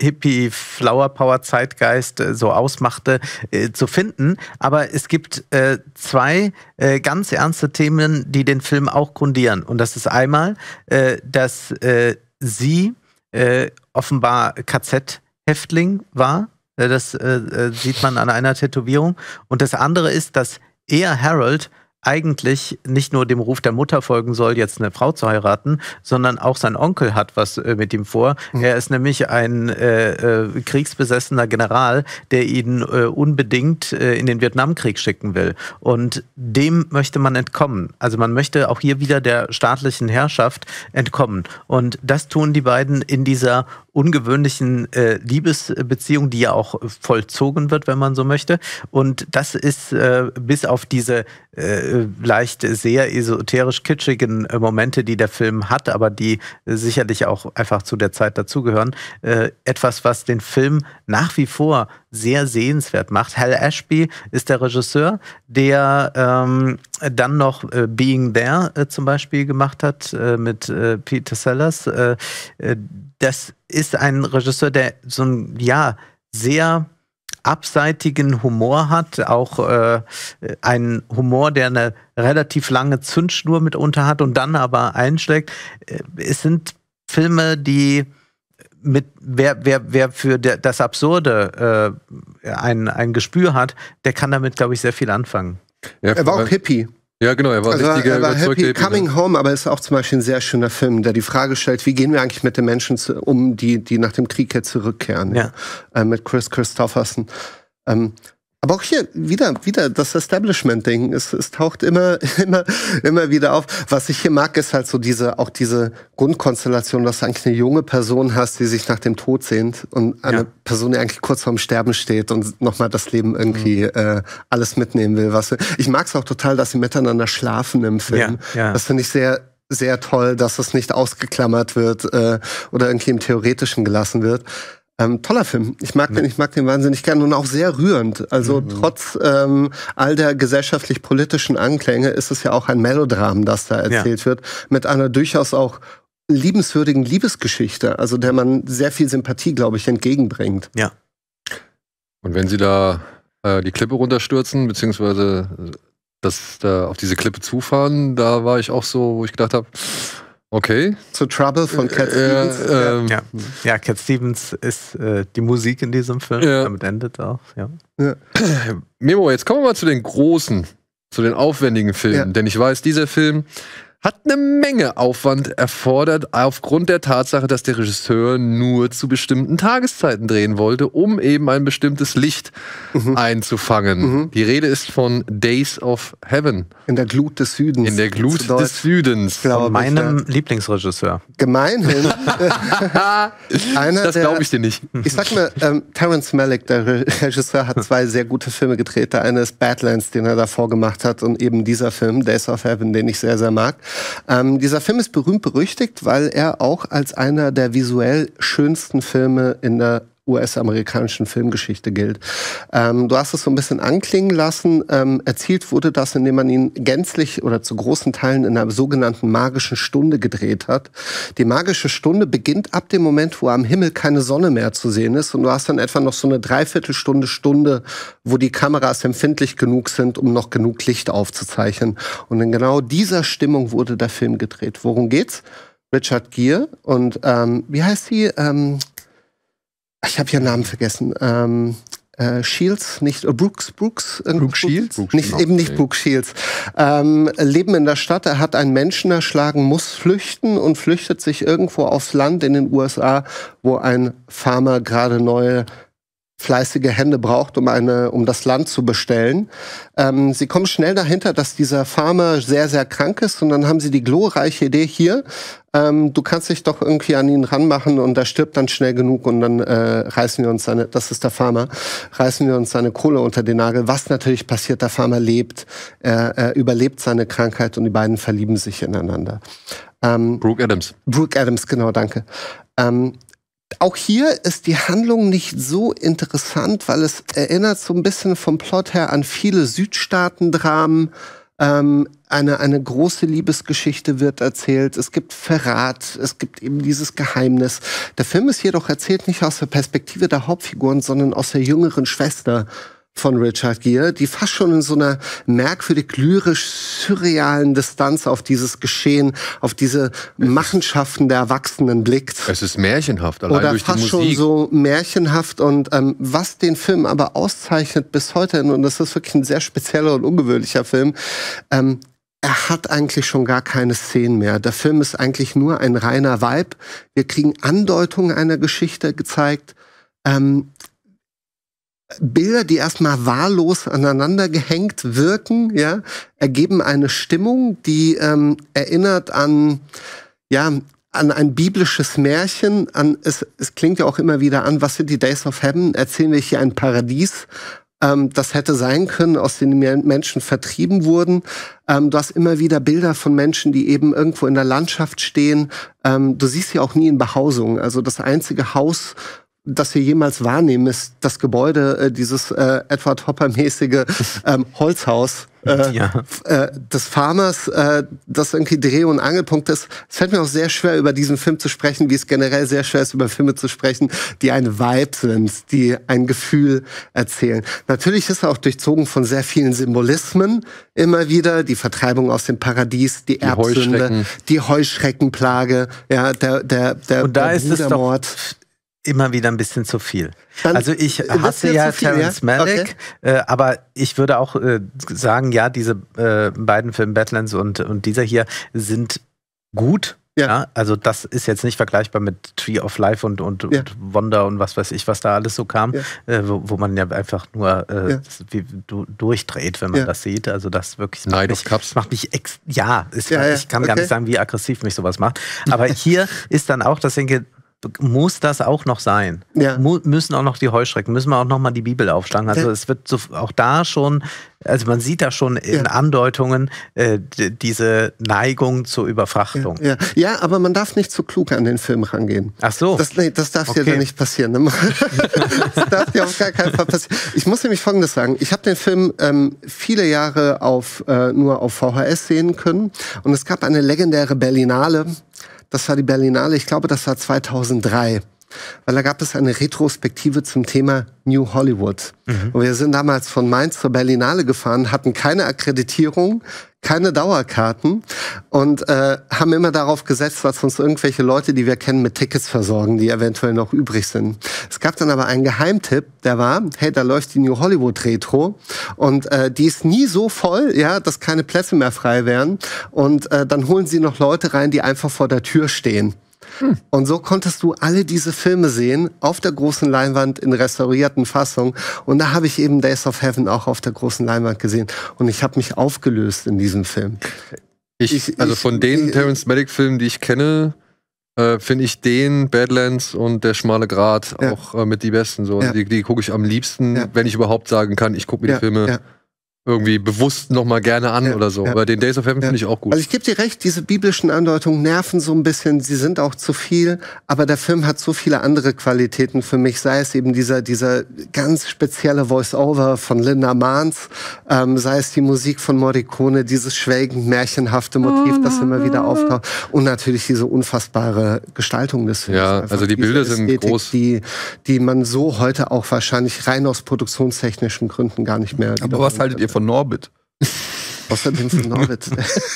Hippie-Flower-Power-Zeitgeist äh, so ausmachte, äh, zu finden. Aber es gibt äh, zwei äh, ganz ernste Themen, die den Film auch grundieren. Und das ist einmal, äh, dass äh, sie äh, offenbar K Z-Häftling war. Äh, das äh, sieht man an einer Tätowierung. Und das andere ist, dass er, Harold, eigentlich nicht nur dem Ruf der Mutter folgen soll, jetzt eine Frau zu heiraten, sondern auch sein Onkel hat was äh, mit ihm vor. Mhm. Er ist nämlich ein äh, äh, kriegsbesessener General, der ihn äh, unbedingt äh, in den Vietnamkrieg schicken will. Und dem möchte man entkommen. Also man möchte auch hier wieder der staatlichen Herrschaft entkommen. Und das tun die beiden in dieser ungewöhnlichen äh, Liebesbeziehung, die ja auch vollzogen wird, wenn man so möchte. Und das ist äh, bis auf diese äh, leicht sehr esoterisch kitschigen äh, Momente, die der Film hat, aber die äh, sicherlich auch einfach zu der Zeit dazugehören, äh, etwas, was den Film nach wie vor sehr sehenswert macht. Hal Ashby ist der Regisseur, der ähm, dann noch äh, Being There äh, zum Beispiel gemacht hat äh, mit äh, Peter Sellers. Äh, äh, das ist ein Regisseur, der so ein, ja, sehr abseitigen Humor hat, auch äh, einen Humor, der eine relativ lange Zündschnur mitunter hat und dann aber einschlägt. Es sind Filme, die mit, wer, wer, wer für der, das Absurde äh, ein, ein Gespür hat, der kann damit, glaube ich, sehr viel anfangen. Ja, er war auch Hippie. Ja, genau, er war also richtiger er war happy. Hippie. Coming Home, aber ist auch zum Beispiel ein sehr schöner Film, der die Frage stellt, wie gehen wir eigentlich mit den Menschen zu, um, die, die nach dem Krieg jetzt zurückkehren. Ja. Ja? Äh, mit Chris Christopherson. Ähm, aber auch hier wieder, wieder das Establishment-Ding. Es, es taucht immer, immer, immer wieder auf. Was ich hier mag, ist halt so diese, auch diese Grundkonstellation, dass du eigentlich eine junge Person hast, die sich nach dem Tod sehnt und eine ja. Person, die eigentlich kurz vorm Sterben steht und nochmal das Leben irgendwie mhm. äh, alles mitnehmen will. Was, ich mag es auch total, dass sie miteinander schlafen im Film. Ja, ja. Das finde ich sehr, sehr toll, dass das nicht ausgeklammert wird äh, oder irgendwie im Theoretischen gelassen wird. Ähm, toller Film. Ich mag den, ich mag den wahnsinnig gern und auch sehr rührend. Also mhm. trotz ähm, all der gesellschaftlich-politischen Anklänge ist es ja auch ein Melodram, das da erzählt ja. wird, mit einer durchaus auch liebenswürdigen Liebesgeschichte, also der man sehr viel Sympathie, glaube ich, entgegenbringt. Ja. Und wenn sie da äh, die Klippe runterstürzen, beziehungsweise das da auf diese Klippe zufahren, da war ich auch so, wo ich gedacht habe, okay. Zu Trouble von Cat äh, Stevens. Äh, ja. ja, Cat Stevens ist äh, die Musik in diesem Film. Ja. Damit endet auch. Ja. Ja. Memo, jetzt kommen wir mal zu den großen, zu den aufwendigen Filmen. Ja. Denn ich weiß, dieser Film hat eine Menge Aufwand erfordert, aufgrund der Tatsache, dass der Regisseur nur zu bestimmten Tageszeiten drehen wollte, um eben ein bestimmtes Licht mhm. einzufangen. Mhm. Die Rede ist von Days of Heaven. In der Glut des Südens. In der Glut des Südens. Von meinem ich, ja. Lieblingsregisseur. Gemeinhin. Einer das glaube ich dir nicht. Ich sag mal, ähm, Terrence Malick, der Regisseur, hat zwei sehr gute Filme gedreht. Der eine ist Badlands, den er davor gemacht hat, und eben dieser Film, Days of Heaven, den ich sehr, sehr mag. Ähm, dieser Film ist berühmt-berüchtigt, weil er auch als einer der visuell schönsten Filme in der U S-amerikanischen Filmgeschichte gilt. Ähm, du hast es so ein bisschen anklingen lassen. Ähm, erzielt wurde das, indem man ihn gänzlich oder zu großen Teilen in einer sogenannten magischen Stunde gedreht hat. Die magische Stunde beginnt ab dem Moment, wo am Himmel keine Sonne mehr zu sehen ist. Und du hast dann etwa noch so eine Dreiviertelstunde, Stunde, wo die Kameras empfindlich genug sind, um noch genug Licht aufzuzeichnen. Und in genau dieser Stimmung wurde der Film gedreht. Worum geht's? Richard Gere und ähm, wie heißt sie? Ähm, Ich habe ihren Namen vergessen. Ähm, äh, Shields, nicht äh, Brooks, Brooks, äh, Brooke Shields, Brooks, nicht eben nicht okay. Brooke Shields. Ähm, leben in der Stadt. Er hat einen Menschen erschlagen, muss flüchten und flüchtet sich irgendwo aufs Land in den U S A, wo ein Farmer gerade neue fleißige Hände braucht, um eine, um das Land zu bestellen. Ähm, sie kommen schnell dahinter, dass dieser Farmer sehr, sehr krank ist, und dann haben sie die glorreiche Idee hier, ähm, du kannst dich doch irgendwie an ihn ranmachen und er stirbt dann schnell genug und dann äh, reißen wir uns seine, das ist der Farmer, reißen wir uns seine Kohle unter den Nagel. Was natürlich passiert, der Farmer lebt, er, er überlebt seine Krankheit und die beiden verlieben sich ineinander. Ähm, Brooke Adams. Brooke Adams, genau, danke. Ähm, Auch hier ist die Handlung nicht so interessant, weil es erinnert so ein bisschen vom Plot her an viele Südstaaten-Dramen. Ähm, eine, eine große Liebesgeschichte wird erzählt. Es gibt Verrat, es gibt eben dieses Geheimnis. Der Film ist jedoch erzählt nicht aus der Perspektive der Hauptfiguren, sondern aus der jüngeren Schwester von Richard Gere, die fast schon in so einer merkwürdig lyrisch-surrealen Distanz auf dieses Geschehen, auf diese Machenschaften der Erwachsenen blickt. Es ist märchenhaft, allein Oder durch fast die schon Musik. so märchenhaft. Und ähm, was den Film aber auszeichnet bis heute, und das ist wirklich ein sehr spezieller und ungewöhnlicher Film, ähm, er hat eigentlich schon gar keine Szenen mehr. Der Film ist eigentlich nur ein reiner Vibe. Wir kriegen Andeutungen einer Geschichte gezeigt. Ähm, Bilder, die erstmal wahllos aneinander gehängt wirken, ja, ergeben eine Stimmung, die ähm, erinnert an, ja, an ein biblisches Märchen. An, es, es klingt ja auch immer wieder an, was sind die Days of Heaven? Erzählen wir hier ein Paradies? Ähm, das hätte sein können, aus dem Menschen vertrieben wurden. Ähm, du hast immer wieder Bilder von Menschen, die eben irgendwo in der Landschaft stehen. Ähm, du siehst sie auch nie in Behausung. Also das einzige Haus, das wir jemals wahrnehmen, ist das Gebäude, äh, dieses äh, Edward Hopper-mäßige ähm, Holzhaus äh, Ja. äh, des Farmers, äh, das irgendwie Dreh- und Angelpunkt ist. Es fällt mir auch sehr schwer, über diesen Film zu sprechen, wie es generell sehr schwer ist, über Filme zu sprechen, die ein Vibe sind, die ein Gefühl erzählen. Natürlich ist er auch durchzogen von sehr vielen Symbolismen immer wieder. Die Vertreibung aus dem Paradies, die, die Erbsünde, Heuschrecken. die Heuschreckenplage, ja, der, der, der, Und da der ist es doch Brudermord. immer wieder ein bisschen zu viel. Dann Also ich wird's hasse dir ja zu viel, Terrence ja? Malick, äh, aber ich würde auch äh, sagen, ja, diese äh, beiden Filme, Badlands und, und dieser hier, sind gut. Ja. Ja, also das ist jetzt nicht vergleichbar mit Tree of Life und, und, Ja. und Wonder und was weiß ich, was da alles so kam, Ja. äh, wo, wo man ja einfach nur äh, Ja. das, wie, du, durchdreht, wenn man Ja. das sieht. Also das wirklich Night macht of mich, Cups. macht mich ex ja, ist, Ja, ja, ich kann gar okay. nicht sagen, wie aggressiv mich sowas macht. Aber hier ist dann auch, dass ich denke, muss das auch noch sein? Ja. Mu müssen auch noch die Heuschrecken, müssen wir auch noch mal die Bibel aufschlagen. Also Ja. es wird so, auch da schon, also man sieht da schon in Ja. Andeutungen äh, d- diese Neigung zur Überfrachtung. Ja, ja, aber man darf nicht zu klug an den Film rangehen. Ach so. Das, nee, das darf dir Okay. dann nicht passieren. Ne? Das darf dir auf gar keinen Fall passieren. Ich muss nämlich Folgendes sagen. Ich habe den Film ähm, viele Jahre auf, äh, nur auf V H S sehen können. Und es gab eine legendäre Berlinale. Das war die Berlinale, ich glaube, das war zweitausenddrei. Weil da gab es eine Retrospektive zum Thema New Hollywood. Mhm. Und wir sind damals von Mainz zur Berlinale gefahren, hatten keine Akkreditierung, keine Dauerkarten und äh, haben immer darauf gesetzt, dass uns irgendwelche Leute, die wir kennen, mit Tickets versorgen, die eventuell noch übrig sind. Es gab dann aber einen Geheimtipp, der war, hey, da läuft die New Hollywood Retro und äh, die ist nie so voll, ja, dass keine Plätze mehr frei wären und äh, dann holen sie noch Leute rein, die einfach vor der Tür stehen. Hm. Und so konntest du alle diese Filme sehen, auf der großen Leinwand in restaurierten Fassungen. Und da habe ich eben Days of Heaven auch auf der großen Leinwand gesehen. Und ich habe mich aufgelöst in diesem Film. Ich, Ich- also ich- von den ich- Terrence Malick-Filmen, die ich kenne, äh, finde ich den, Badlands und Der schmale Grat Ja. auch äh, mit die besten. So. Ja. Die, die gucke ich am liebsten, Ja. wenn ich überhaupt sagen kann, ich gucke mir Ja, die Filme ja. irgendwie bewusst noch mal gerne an Ja, oder so. ja. Aber den Days of Heaven Ja. finde ich auch gut. Also ich gebe dir recht, diese biblischen Andeutungen nerven so ein bisschen, sie sind auch zu viel, aber der Film hat so viele andere Qualitäten für mich, sei es eben dieser, dieser ganz spezielle Voice-Over von Linda Mans, ähm, sei es die Musik von Morricone, dieses schwelgend märchenhafte Motiv, das immer wieder auftaucht und natürlich diese unfassbare Gestaltung des Films. Ja, Einfach also die diese Bilder sind Ästhetik, groß. Die, die man so heute auch wahrscheinlich rein aus produktionstechnischen Gründen gar nicht mehr Aber wiederholen was haltet ihr von Norbit? Außerdem von Norbit.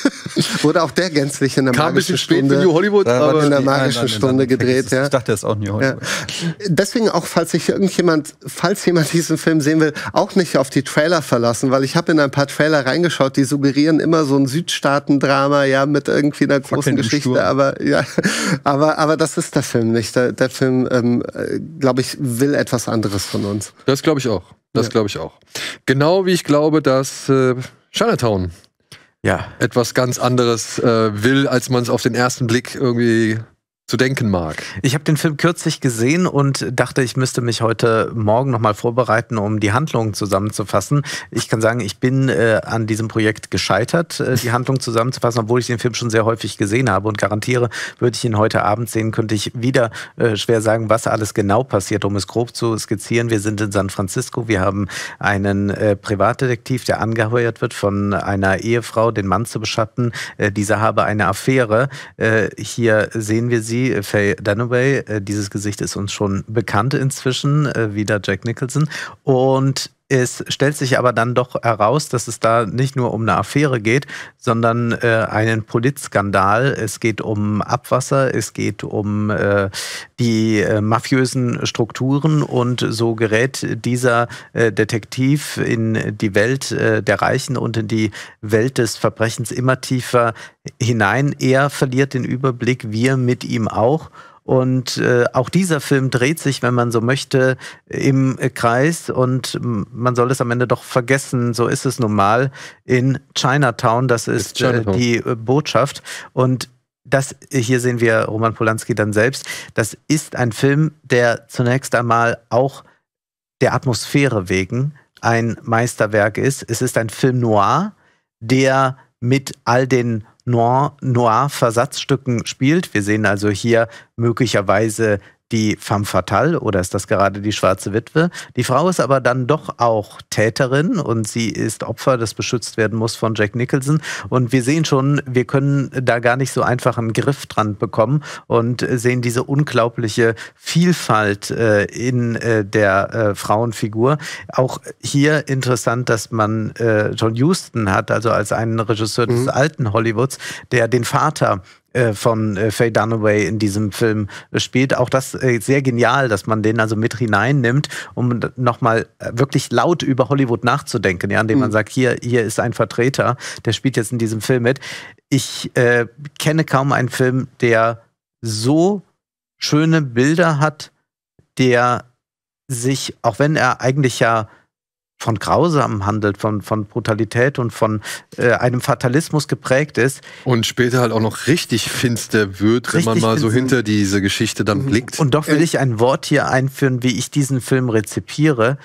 Wurde auch der gänzlich in der Kam ein magischen bisschen spät für Stunde, New Hollywood, Da war aber in der die- magischen nein, nein, Stunde nein, gedreht, ich, ja. Ich dachte, das ist auch New Ja. Hollywood. Deswegen auch, falls sich irgendjemand, falls jemand diesen Film sehen will, auch nicht auf die Trailer verlassen, weil ich habe in ein paar Trailer reingeschaut, die suggerieren immer so ein Südstaaten-Drama, ja, mit irgendwie einer großen Fackeln im Geschichte, Sturm. aber ja, aber aber das ist der Film nicht. Der, der Film, ähm, glaube ich, will etwas anderes von uns. das glaube ich auch. Das Ja. glaube ich auch. Genau wie ich glaube, dass äh, Chinatown Ja. etwas ganz anderes äh, will, als man es auf den ersten Blick irgendwie zu denken mag. Ich habe den Film kürzlich gesehen und dachte, ich müsste mich heute Morgen nochmal vorbereiten, um die Handlung zusammenzufassen. Ich kann sagen, ich bin äh, an diesem Projekt gescheitert, äh, die Handlung zusammenzufassen, obwohl ich den Film schon sehr häufig gesehen habe und garantiere, würde ich ihn heute Abend sehen, könnte ich wieder äh, schwer sagen, was alles genau passiert, um es grob zu skizzieren. Wir sind in San Francisco, wir haben einen äh, Privatdetektiv, der angeheuert wird von einer Ehefrau, den Mann zu beschatten. Äh, dieser habe eine Affäre. Äh, hier sehen wir sie, Faye Dunaway. Äh, dieses Gesicht ist uns schon bekannt inzwischen, äh, wieder Jack Nicholson. Und Es stellt sich aber dann doch heraus, dass es da nicht nur um eine Affäre geht, sondern äh, einen Politskandal. Es geht um Abwasser, es geht um äh, die äh, mafiösen Strukturen und so gerät dieser äh, Detektiv in die Welt äh, der Reichen und in die Welt des Verbrechens immer tiefer hinein. Er verliert den Überblick, wir mit ihm auch. Und äh, auch dieser Film dreht sich, wenn man so möchte, im Kreis und man soll es am Ende doch vergessen, so ist es nun mal, in Chinatown, das ist Chinatown. Äh, die äh, Botschaft. Und das, hier sehen wir Roman Polanski dann selbst, das ist ein Film, der zunächst einmal auch der Atmosphäre wegen ein Meisterwerk ist. Es ist ein Film noir, der mit all den Noir-Versatzstücken spielt. Wir sehen also hier möglicherweise die femme fatale oder ist das gerade die schwarze Witwe. Die Frau ist aber dann doch auch Täterin und sie ist Opfer, das beschützt werden muss von Jack Nicholson. Und wir sehen schon, wir können da gar nicht so einfach einen Griff dran bekommen und sehen diese unglaubliche Vielfalt äh, in äh, der äh, Frauenfigur. Auch hier interessant, dass man äh, John Huston hat, also als einen Regisseur des mhm. alten Hollywoods, der den Vater von Faye Dunaway in diesem Film spielt. Auch das sehr genial, dass man den also mit hineinnimmt, um nochmal wirklich laut über Hollywood nachzudenken, ja, indem mhm. man sagt, hier, hier ist ein Vertreter, der spielt jetzt in diesem Film mit. Ich äh, kenne kaum einen Film, der so schöne Bilder hat, der sich, auch wenn er eigentlich ja von Grausamen handelt, von, von Brutalität und von äh, einem Fatalismus geprägt ist. Und später halt auch noch richtig finster wird, richtig, wenn man mal so hinter diese Geschichte dann blickt. Und doch will ich ein Wort hier einführen, wie ich diesen Film rezipiere.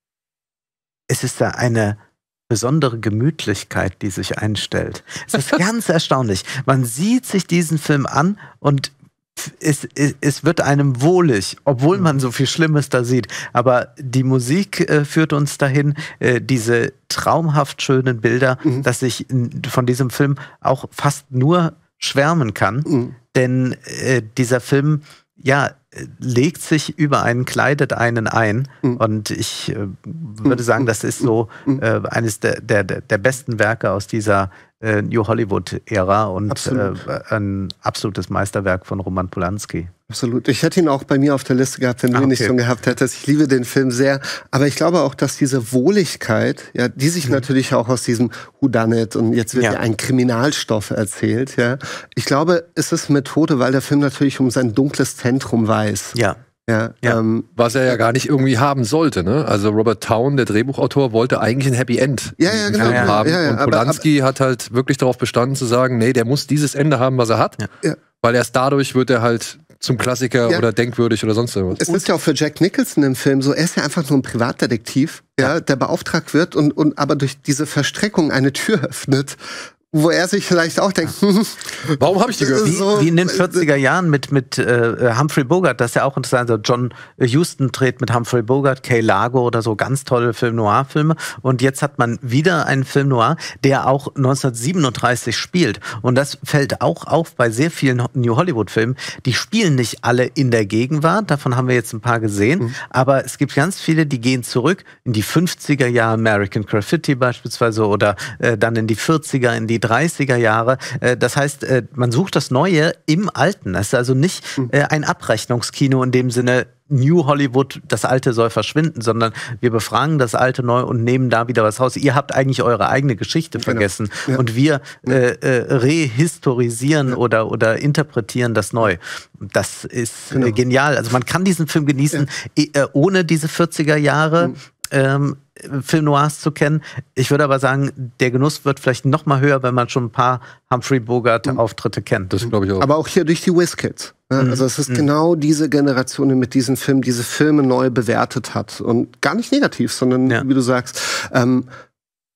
Es ist da eine besondere Gemütlichkeit, die sich einstellt. Es ist ganz erstaunlich. Man sieht sich diesen Film an und Es, es, es wird einem wohlig, obwohl man so viel Schlimmes da sieht. Aber die Musik äh, führt uns dahin, äh, diese traumhaft schönen Bilder, mhm. dass ich von diesem Film auch fast nur schwärmen kann. Mhm. Denn äh, dieser Film, ja, legt sich über einen, kleidet einen ein. Mhm. Und ich äh, würde sagen, das ist so äh, eines der, der, der besten Werke aus dieser äh, New Hollywood-Ära und Absolut. äh, ein absolutes Meisterwerk von Roman Polanski. Absolut. Ich hätte ihn auch bei mir auf der Liste gehabt, wenn du ah, ihn okay. nicht schon gehabt hättest. Ich liebe den Film sehr. Aber ich glaube auch, dass diese Wohligkeit, ja, die sich mhm. natürlich auch aus diesem Whodunit und jetzt wird ja. ja ein Kriminalstoff erzählt, ja. Ich glaube, es ist Methode, weil der Film natürlich um sein dunkles Zentrum weiß. Ja. Ja, ja. Ähm, was er ja gar nicht irgendwie haben sollte, ne? Also Robert Towne, der Drehbuchautor, wollte eigentlich ein Happy End ja, ja, genau. ja, haben. Ja, ja, und Polanski aber, aber, hat halt wirklich darauf bestanden zu sagen, nee, der muss dieses Ende haben, was er hat. Ja. Weil erst dadurch wird er halt zum Klassiker ja. oder denkwürdig oder sonst irgendwas. Es ist ja auch für Jack Nicholson im Film so, er ist ja einfach nur ein Privatdetektiv, ja, der beauftragt wird und, und aber durch diese Verstreckung eine Tür öffnet, wo er sich vielleicht auch denkt, warum habe ich die gehört? Wie, wie in den vierziger Jahren mit, mit äh, Humphrey Bogart, das ist ja auch interessant. Also John Huston dreht mit Humphrey Bogart, Kay Largo oder so ganz tolle Film-Noir-Filme. Und jetzt hat man wieder einen Film Noir, der auch neunzehnhundertsiebenunddreißig spielt. Und das fällt auch auf bei sehr vielen New Hollywood-Filmen. Die spielen nicht alle in der Gegenwart, davon haben wir jetzt ein paar gesehen. Mhm. Aber es gibt ganz viele, die gehen zurück in die fünfziger Jahre, American Graffiti beispielsweise, oder äh, dann in die vierziger, in die dreißiger Jahre. Das heißt, man sucht das Neue im Alten. Das ist also nicht ein Abrechnungskino in dem Sinne, New Hollywood, das Alte soll verschwinden, sondern wir befragen das Alte neu und nehmen da wieder was raus. Ihr habt eigentlich eure eigene Geschichte vergessen genau. ja. und wir äh, äh, rehistorisieren ja. oder, oder interpretieren das neu. Das ist genau. äh, genial. Also man kann diesen Film genießen, ja. äh, ohne diese vierziger Jahre mhm. ähm, Film Noirs zu kennen. Ich würde aber sagen, der Genuss wird vielleicht noch mal höher, wenn man schon ein paar Humphrey Bogart-Auftritte kennt. Das glaube ich auch. Aber auch hier durch die Whiz-Kids. Ja, also es ist mhm. genau diese Generation, die mit diesen Filmen diese Filme neu bewertet hat. Und gar nicht negativ, sondern, ja. wie du sagst, ähm,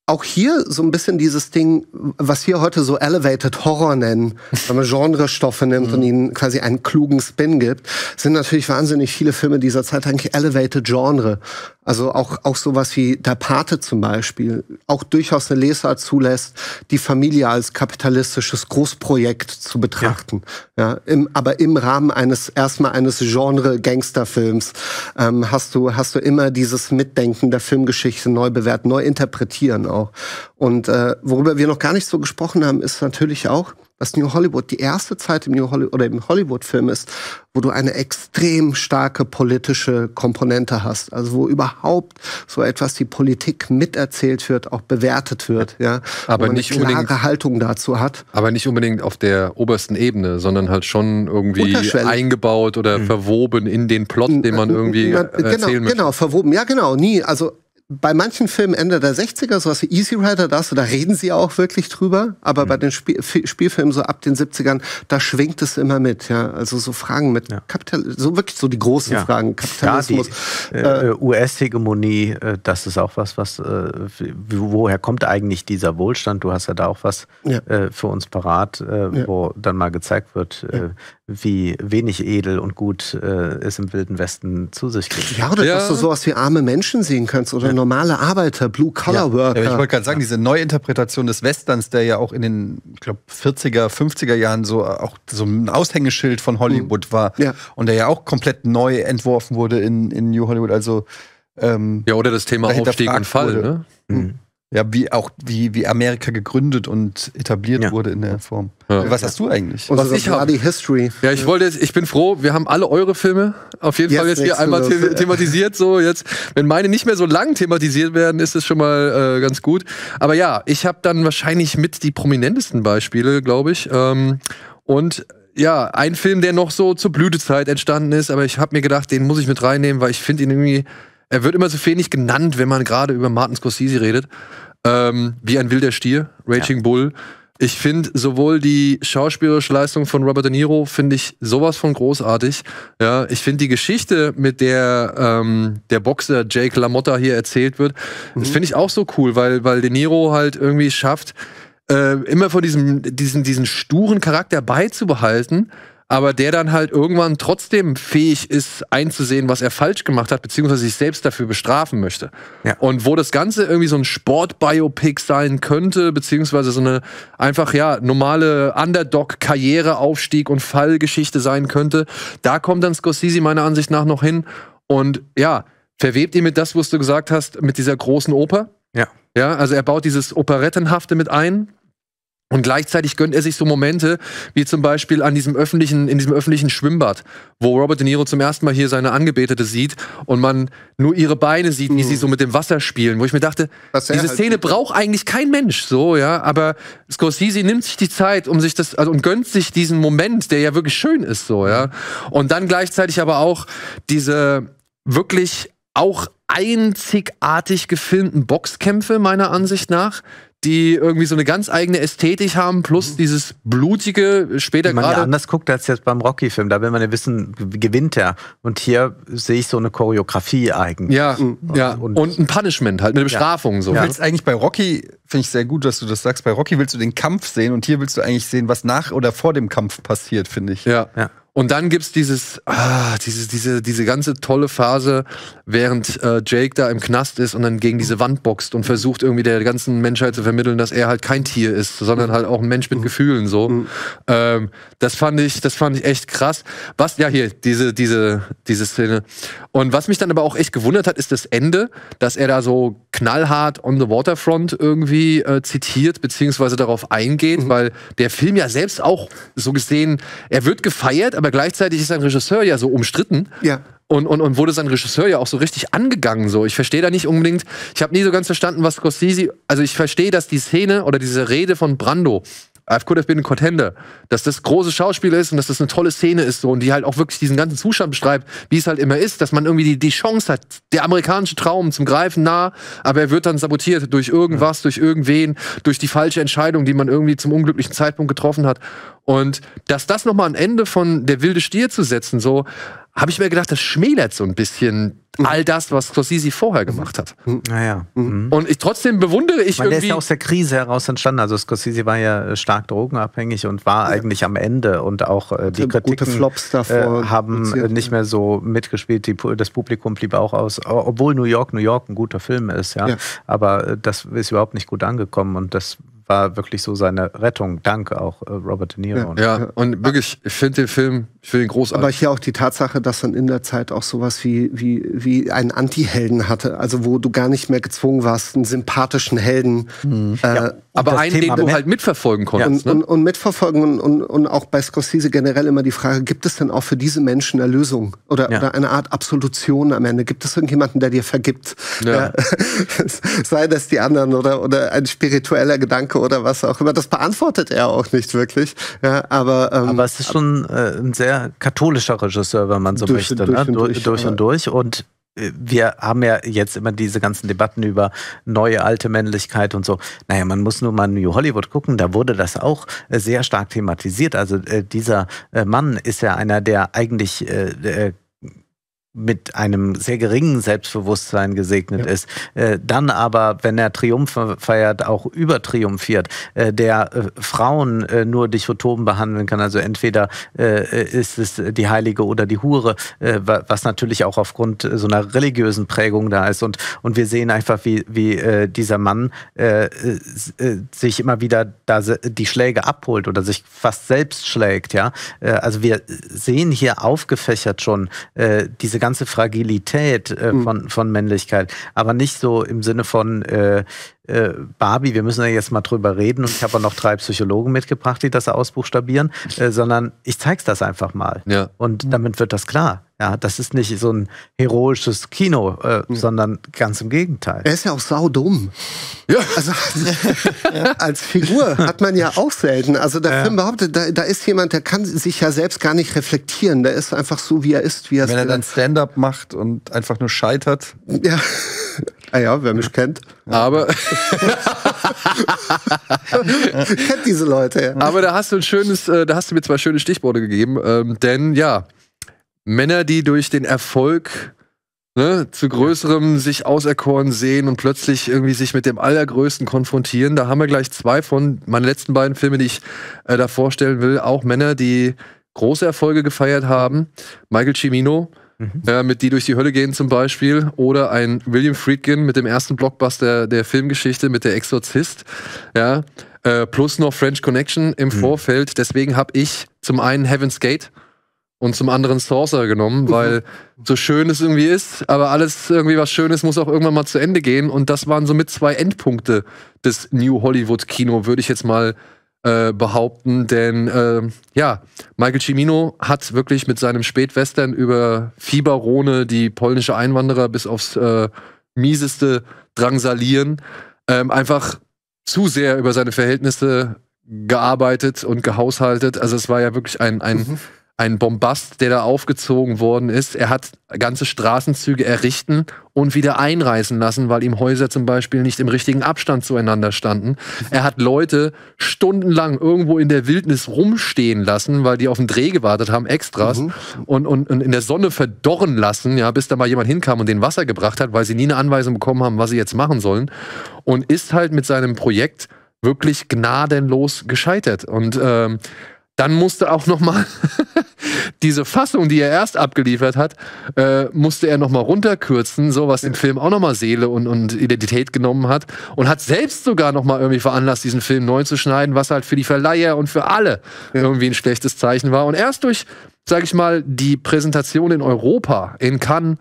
auch hier so ein bisschen dieses Ding, was wir heute so Elevated Horror nennen, wenn man Genrestoffe nimmt und ihnen quasi einen klugen Spin gibt, sind natürlich wahnsinnig viele Filme dieser Zeit eigentlich Elevated Genre. Also auch, auch sowas wie Der Pate zum Beispiel, auch durchaus eine Lesart zulässt, die Familie als kapitalistisches Großprojekt zu betrachten. Ja, ja im, aber im Rahmen eines, erstmal eines Genre-Gangsterfilms ähm, hast du, hast du immer dieses Mitdenken der Filmgeschichte neu bewerten, neu interpretieren auch. Und äh, worüber wir noch gar nicht so gesprochen haben, ist natürlich auch, was New Hollywood die erste Zeit im New Hollywood oder im Hollywood-Film ist, wo du eine extrem starke politische Komponente hast, also wo überhaupt so etwas die Politik miterzählt wird, auch bewertet wird, ja, aber wo man nicht eine klare unbedingt, Haltung dazu hat. Aber nicht unbedingt auf der obersten Ebene, sondern halt schon irgendwie Unterschwellig. eingebaut oder mhm. verwoben in den Plot, den man irgendwie Na, äh, genau, erzählen möchte. Genau, verwoben. Ja, genau, nie. Also bei manchen Filmen Ende der sechziger, sowas wie Easy Rider, da, da reden sie auch wirklich drüber. Aber mhm. bei den Spiel, Spielfilmen so ab den siebzigern, da schwingt es immer mit. Ja, also so Fragen mit ja. Kapital, so wirklich so die großen ja. Fragen. Kapitalismus. Ja, die äh, U S-Hegemonie, äh, das ist auch was, was, äh, woher kommt eigentlich dieser Wohlstand? Du hast ja da auch was ja. äh, für uns parat, äh, ja. wo dann mal gezeigt wird, äh, wie wenig edel und gut äh, es im Wilden Westen zu sich geht. Ja, oder ja. dass du sowas wie arme Menschen sehen kannst oder ja. normale Arbeiter, Blue-Collar-Worker. Ja, ich wollte gerade sagen, diese Neuinterpretation des Westerns, der ja auch in den, ich glaube, vierziger, fünfziger Jahren so auch so ein Aushängeschild von Hollywood mhm. war ja. und der ja auch komplett neu entworfen wurde in, in New Hollywood. Also ähm, ja, oder das Thema Aufstieg und Fall, wurde. Ne? Mhm. Ja, wie auch wie, wie Amerika gegründet und etabliert ja. wurde in der Form. Ja. Was hast du eigentlich? Was ich habe die History. Ja, ich wollte jetzt, ich bin froh, wir haben alle eure Filme auf jeden jetzt Fall jetzt hier einmal the thematisiert. So jetzt, wenn meine nicht mehr so lang thematisiert werden, ist es schon mal äh, ganz gut. Aber ja, ich habe dann wahrscheinlich mit die prominentesten Beispiele, glaube ich. Ähm, und ja, ein Film, der noch so zur Blütezeit entstanden ist, aber ich habe mir gedacht, den muss ich mit reinnehmen, weil ich finde ihn irgendwie, er wird immer so wenig genannt, wenn man gerade über Martin Scorsese redet. Ähm, wie ein wilder Stier, Raging ja. Bull. Ich finde sowohl die schauspielerische Leistung von Robert De Niro, finde ich sowas von großartig. Ja, ich finde die Geschichte, mit der ähm, der Boxer Jake LaMotta hier erzählt wird, mhm. das finde ich auch so cool, weil, weil De Niro halt irgendwie schafft, äh, immer von diesem, diesen, diesen sturen Charakter beizubehalten, aber der dann halt irgendwann trotzdem fähig ist, einzusehen, was er falsch gemacht hat, beziehungsweise sich selbst dafür bestrafen möchte. Ja. Und wo das Ganze irgendwie so ein Sport-Biopic sein könnte, beziehungsweise so eine einfach, ja, normale Underdog-Karriere, Aufstieg und Fallgeschichte sein könnte, da kommt dann Scorsese meiner Ansicht nach noch hin und ja, verwebt ihn mit das, was du gesagt hast, mit dieser großen Oper. Ja. Ja, also er baut dieses Operettenhafte mit ein. Und gleichzeitig gönnt er sich so Momente, wie zum Beispiel an diesem öffentlichen, in diesem öffentlichen Schwimmbad, wo Robert De Niro zum ersten Mal hier seine Angebetete sieht und man nur ihre Beine sieht, wie mhm. sie so mit dem Wasser spielen, wo ich mir dachte, diese halt Szene braucht eigentlich kein Mensch, so, ja, aber Scorsese nimmt sich die Zeit, um sich das, also, und gönnt sich diesen Moment, der ja wirklich schön ist, so, ja. Und dann gleichzeitig aber auch diese wirklich auch einzigartig gefilmten Boxkämpfe, meiner Ansicht nach, die irgendwie so eine ganz eigene Ästhetik haben, plus dieses blutige, später gerade... Wenn man ja anders guckt als jetzt beim Rocky-Film, da will man ja wissen, gewinnt er. Und hier sehe ich so eine Choreografie eigentlich. Ja, ja. Und, und ein Punishment, halt eine Bestrafung. Ja. So. Du willst eigentlich bei Rocky, finde ich sehr gut, dass du das sagst, bei Rocky willst du den Kampf sehen und hier willst du eigentlich sehen, was nach oder vor dem Kampf passiert, finde ich. Ja, ja. Und dann gibt's dieses, ah, dieses, diese, diese ganze tolle Phase, während äh, Jake da im Knast ist und dann gegen diese Wand boxt und versucht irgendwie der ganzen Menschheit zu vermitteln, dass er halt kein Tier ist, sondern halt auch ein Mensch mit Gefühlen, so. Mhm. Ähm, das fand ich, das fand ich echt krass. Was, ja, hier, diese, diese, diese Szene. Und was mich dann aber auch echt gewundert hat, ist das Ende, dass er da so knallhart on the waterfront irgendwie äh, zitiert, beziehungsweise darauf eingeht, mhm. weil der Film ja selbst auch so gesehen, er wird gefeiert, aber gleichzeitig ist sein Regisseur ja so umstritten. Ja. Und, und, und wurde sein Regisseur ja auch so richtig angegangen. So. Ich verstehe da nicht unbedingt, ich habe nie so ganz verstanden, was Scorsese, also ich verstehe, dass die Szene oder diese Rede von Brando, I could have been a contender, dass das große Schauspiel ist und dass das eine tolle Szene ist so, und die halt auch wirklich diesen ganzen Zustand beschreibt, wie es halt immer ist, dass man irgendwie die, die Chance hat, der amerikanische Traum zum Greifen nah, aber er wird dann sabotiert durch irgendwas, durch irgendwen, durch die falsche Entscheidung, die man irgendwie zum unglücklichen Zeitpunkt getroffen hat. Und dass das nochmal ein Ende von Der wilde Stier zu setzen, so, habe ich mir gedacht, das schmälert so ein bisschen all das, was Scorsese vorher gemacht hat. Naja. Mhm. Und ich trotzdem bewundere ich meine, irgendwie... Der ist ja aus der Krise heraus entstanden. Also Scorsese war ja stark drogenabhängig und war ja. eigentlich am Ende. Und auch äh, die Kritiken Flops davor äh, haben äh, nicht mehr so mitgespielt. Die, das Publikum blieb auch aus. Obwohl New York, New York ein guter Film ist. Ja. ja. Aber äh, das ist überhaupt nicht gut angekommen. Und das war wirklich so seine Rettung. Danke auch äh, Robert De Niro. Ja, ja. Und wirklich, ich finde den Film, ich finde ihn großartig. Aber hier auch die Tatsache, dass man in der Zeit auch sowas wie, wie, wie einen Anti-Helden hatte. Also wo du gar nicht mehr gezwungen warst, einen sympathischen Helden. Mhm. Äh, ja. Aber einen, Thema, den du ne? halt mitverfolgen konntest. Und, ne? und, und mitverfolgen und, und, und auch bei Scorsese generell immer die Frage, gibt es denn auch für diese Menschen eine Lösung? Oder, ja. oder eine Art Absolution am Ende? Gibt es irgendjemanden, der dir vergibt? Ja. Ja. Sei das die anderen oder, oder ein spiritueller Gedanke oder was auch immer. Das beantwortet er auch nicht wirklich. Ja, aber, ähm, aber es ist schon äh, ein sehr katholischer Regisseur, wenn man so durch, möchte. durch, Ne? und durch, durch und durch. Und wir haben ja jetzt immer diese ganzen Debatten über neue, alte Männlichkeit und so. Naja, man muss nur mal New Hollywood gucken, da wurde das auch sehr stark thematisiert. Also äh, dieser äh, Mann ist ja einer, der eigentlich äh, äh, mit einem sehr geringen Selbstbewusstsein gesegnet ja. ist, äh, dann aber, wenn er Triumphe feiert, auch übertriumphiert, äh, der äh, Frauen äh, nur dichotom behandeln kann, also entweder äh, ist es die Heilige oder die Hure, äh, was natürlich auch aufgrund so einer religiösen Prägung da ist und, und wir sehen einfach, wie, wie äh, dieser Mann äh, äh, sich immer wieder da die Schläge abholt oder sich fast selbst schlägt, ja, äh, also wir sehen hier aufgefächert schon äh, diese ganze Fragilität äh, von, von Männlichkeit, aber nicht so im Sinne von äh, äh, Barbie, wir müssen ja jetzt mal drüber reden und ich habe auch noch drei Psychologen mitgebracht, die das ausbuchstabieren, äh, sondern ich zeig's das einfach mal. Ja. Und damit wird das klar. Ja, das ist nicht so ein heroisches Kino, äh, mhm. sondern ganz im Gegenteil. Er ist ja auch saudumm. Ja. Also als Figur hat man ja auch selten. Also der ja. Film behauptet, da, da ist jemand, der kann sich ja selbst gar nicht reflektieren. Der ist einfach so, wie er ist, wie er Wenn er dann Stand-up macht und einfach nur scheitert. Ja. Ah ja, wer mich kennt. Aber kennt diese Leute, ja. Aber da hast du ein schönes, äh, da hast du mir zwei schöne Stichworte gegeben, ähm, denn ja, Männer, die durch den Erfolg ne, zu größerem sich auserkoren sehen und plötzlich irgendwie sich mit dem Allergrößten konfrontieren, da haben wir gleich zwei von meinen letzten beiden Filmen, die ich äh, da vorstellen will, auch Männer, die große Erfolge gefeiert haben. Michael Cimino, mhm. äh, mit Die durch die Hölle gehen zum Beispiel, oder ein William Friedkin mit dem ersten Blockbuster der Filmgeschichte, mit Der Exorzist, ja, äh, plus noch French Connection im mhm. Vorfeld. Deswegen habe ich zum einen Heaven's Gate und zum anderen Saucer genommen, weil so schön es irgendwie ist, aber alles irgendwie was Schönes muss auch irgendwann mal zu Ende gehen. Und das waren somit zwei Endpunkte des New Hollywood Kino, würde ich jetzt mal äh, behaupten. Denn äh, ja, Michael Cimino hat wirklich mit seinem Spätwestern über Fieberrone die polnische Einwanderer bis aufs äh, mieseste drangsalieren, ähm, einfach zu sehr über seine Verhältnisse gearbeitet und gehaushaltet. Also es war ja wirklich ein, ein mhm. ein Bombast, der da aufgezogen worden ist. Er hat ganze Straßenzüge errichten und wieder einreißen lassen, weil ihm Häuser zum Beispiel nicht im richtigen Abstand zueinander standen. Er hat Leute stundenlang irgendwo in der Wildnis rumstehen lassen, weil die auf den Dreh gewartet haben, Extras, mhm. und, und, und in der Sonne verdorren lassen, ja, bis da mal jemand hinkam und denen Wasser gebracht hat, weil sie nie eine Anweisung bekommen haben, was sie jetzt machen sollen. Und ist halt mit seinem Projekt wirklich gnadenlos gescheitert. Und ähm, dann musste auch noch mal diese Fassung, die er erst abgeliefert hat, äh, musste er noch mal runterkürzen, so was dem Film auch noch mal Seele und, und Identität genommen hat. Und hat selbst sogar noch mal irgendwie veranlasst, diesen Film neu zu schneiden, was halt für die Verleiher und für alle ja. irgendwie ein schlechtes Zeichen war. Und erst durch, sag ich mal, die Präsentation in Europa, in Cannes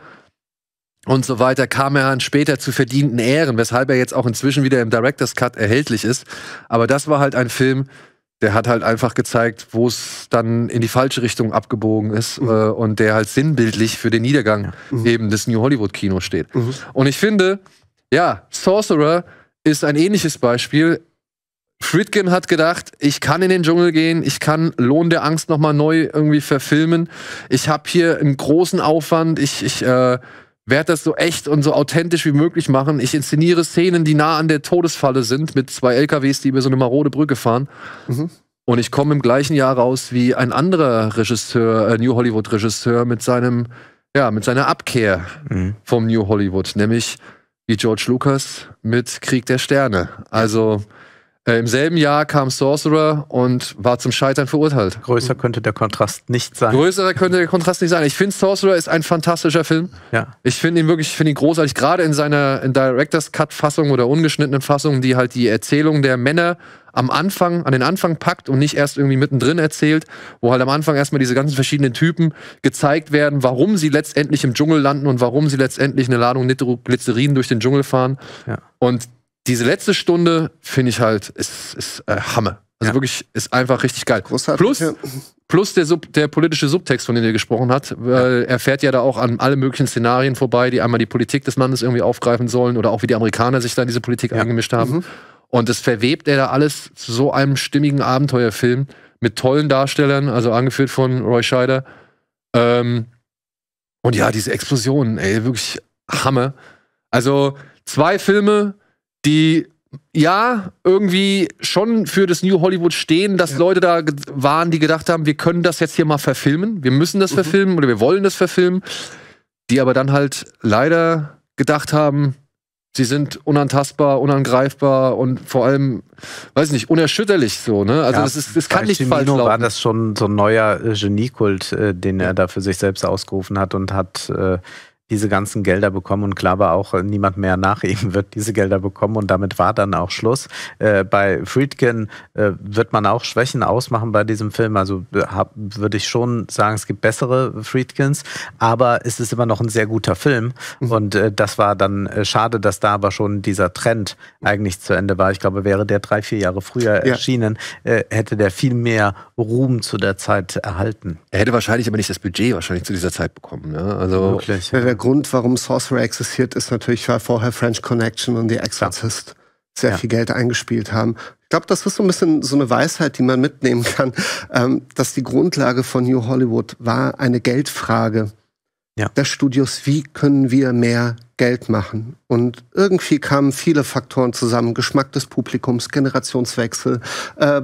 und so weiter, kam er dann später zu verdienten Ehren, weshalb er jetzt auch inzwischen wieder im Director's Cut erhältlich ist. Aber das war halt ein Film, der hat halt einfach gezeigt, wo es dann in die falsche Richtung abgebogen ist, mhm. äh, und der halt sinnbildlich für den Niedergang mhm. eben des New Hollywood-Kinos steht. Mhm. Und ich finde, ja, Sorcerer ist ein ähnliches Beispiel. Friedkin hat gedacht, ich kann in den Dschungel gehen, ich kann Lohn der Angst nochmal neu irgendwie verfilmen. Ich habe hier einen großen Aufwand, ich, ich äh, werde das so echt und so authentisch wie möglich machen. Ich inszeniere Szenen, die nah an der Todesfalle sind, mit zwei L K Ws, die über so eine marode Brücke fahren. Mhm. Und ich komme im gleichen Jahr raus wie ein anderer Regisseur, äh, New Hollywood-Regisseur mit seinem, ja, mit seiner Abkehr mhm. vom New Hollywood, nämlich wie George Lucas mit Krieg der Sterne. Also äh, im selben Jahr kam Sorcerer und war zum Scheitern verurteilt. Größer könnte der Kontrast nicht sein. Größer könnte der Kontrast nicht sein. Ich finde, Sorcerer ist ein fantastischer Film. Ja. Ich finde ihn wirklich, ich finde ihn großartig, gerade in seiner in Director's Cut-Fassung oder ungeschnittenen Fassung, die halt die Erzählung der Männer am Anfang, an den Anfang packt und nicht erst irgendwie mittendrin erzählt, wo halt am Anfang erstmal diese ganzen verschiedenen Typen gezeigt werden, warum sie letztendlich im Dschungel landen und warum sie letztendlich eine Ladung Nitroglycerin durch den Dschungel fahren. Ja. Und diese letzte Stunde, finde ich halt, ist, ist äh, Hammer. Also ja. wirklich, ist einfach richtig geil. Großartig, Plus, ja. plus der, Sub, der politische Subtext, von dem er gesprochen hat, weil er fährt ja da auch an alle möglichen Szenarien vorbei, die einmal die Politik des Landes irgendwie aufgreifen sollen oder auch wie die Amerikaner sich da in diese Politik ja. eingemischt haben. Mhm. Und das verwebt er da alles zu so einem stimmigen Abenteuerfilm mit tollen Darstellern, also angeführt von Roy Scheider. Ähm, und ja, diese Explosionen, ey, wirklich Hammer. Also zwei Filme, die ja irgendwie schon für das New Hollywood stehen, dass ja. Leute da waren, die gedacht haben, wir können das jetzt hier mal verfilmen, wir müssen das mhm. verfilmen oder wir wollen das verfilmen, die aber dann halt leider gedacht haben, sie sind unantastbar, unangreifbar und vor allem, weiß nicht, unerschütterlich so, ne? Also ja, das, ist, das kann nicht falsch laufen. War das schon so ein neuer äh, Geniekult, äh, den er da für sich selbst ausgerufen hat und hat äh, diese ganzen Gelder bekommen und klar war auch, niemand mehr nach ihm wird diese Gelder bekommen und damit war dann auch Schluss. Äh, bei Friedkin äh, wird man auch Schwächen ausmachen bei diesem Film, also würde ich schon sagen, es gibt bessere Friedkins, aber es ist immer noch ein sehr guter Film mhm. und äh, das war dann äh, schade, dass da aber schon dieser Trend eigentlich zu Ende war. Ich glaube, wäre der drei, vier Jahre früher ja. erschienen, äh, hätte der viel mehr Ruhm zu der Zeit erhalten. Er hätte wahrscheinlich aber nicht das Budget wahrscheinlich zu dieser Zeit bekommen. Ne? Also wirklich. Der Grund, warum Sorcerer existiert, ist natürlich, weil vorher French Connection und The Exorcist ja. sehr ja. viel Geld eingespielt haben. Ich glaube, das ist so ein bisschen so eine Weisheit, die man mitnehmen kann, ähm, dass die Grundlage von New Hollywood war eine Geldfrage ja. der Studios. Wie können wir mehr Geld machen? Und irgendwie kamen viele Faktoren zusammen. Geschmack des Publikums, Generationswechsel, äh,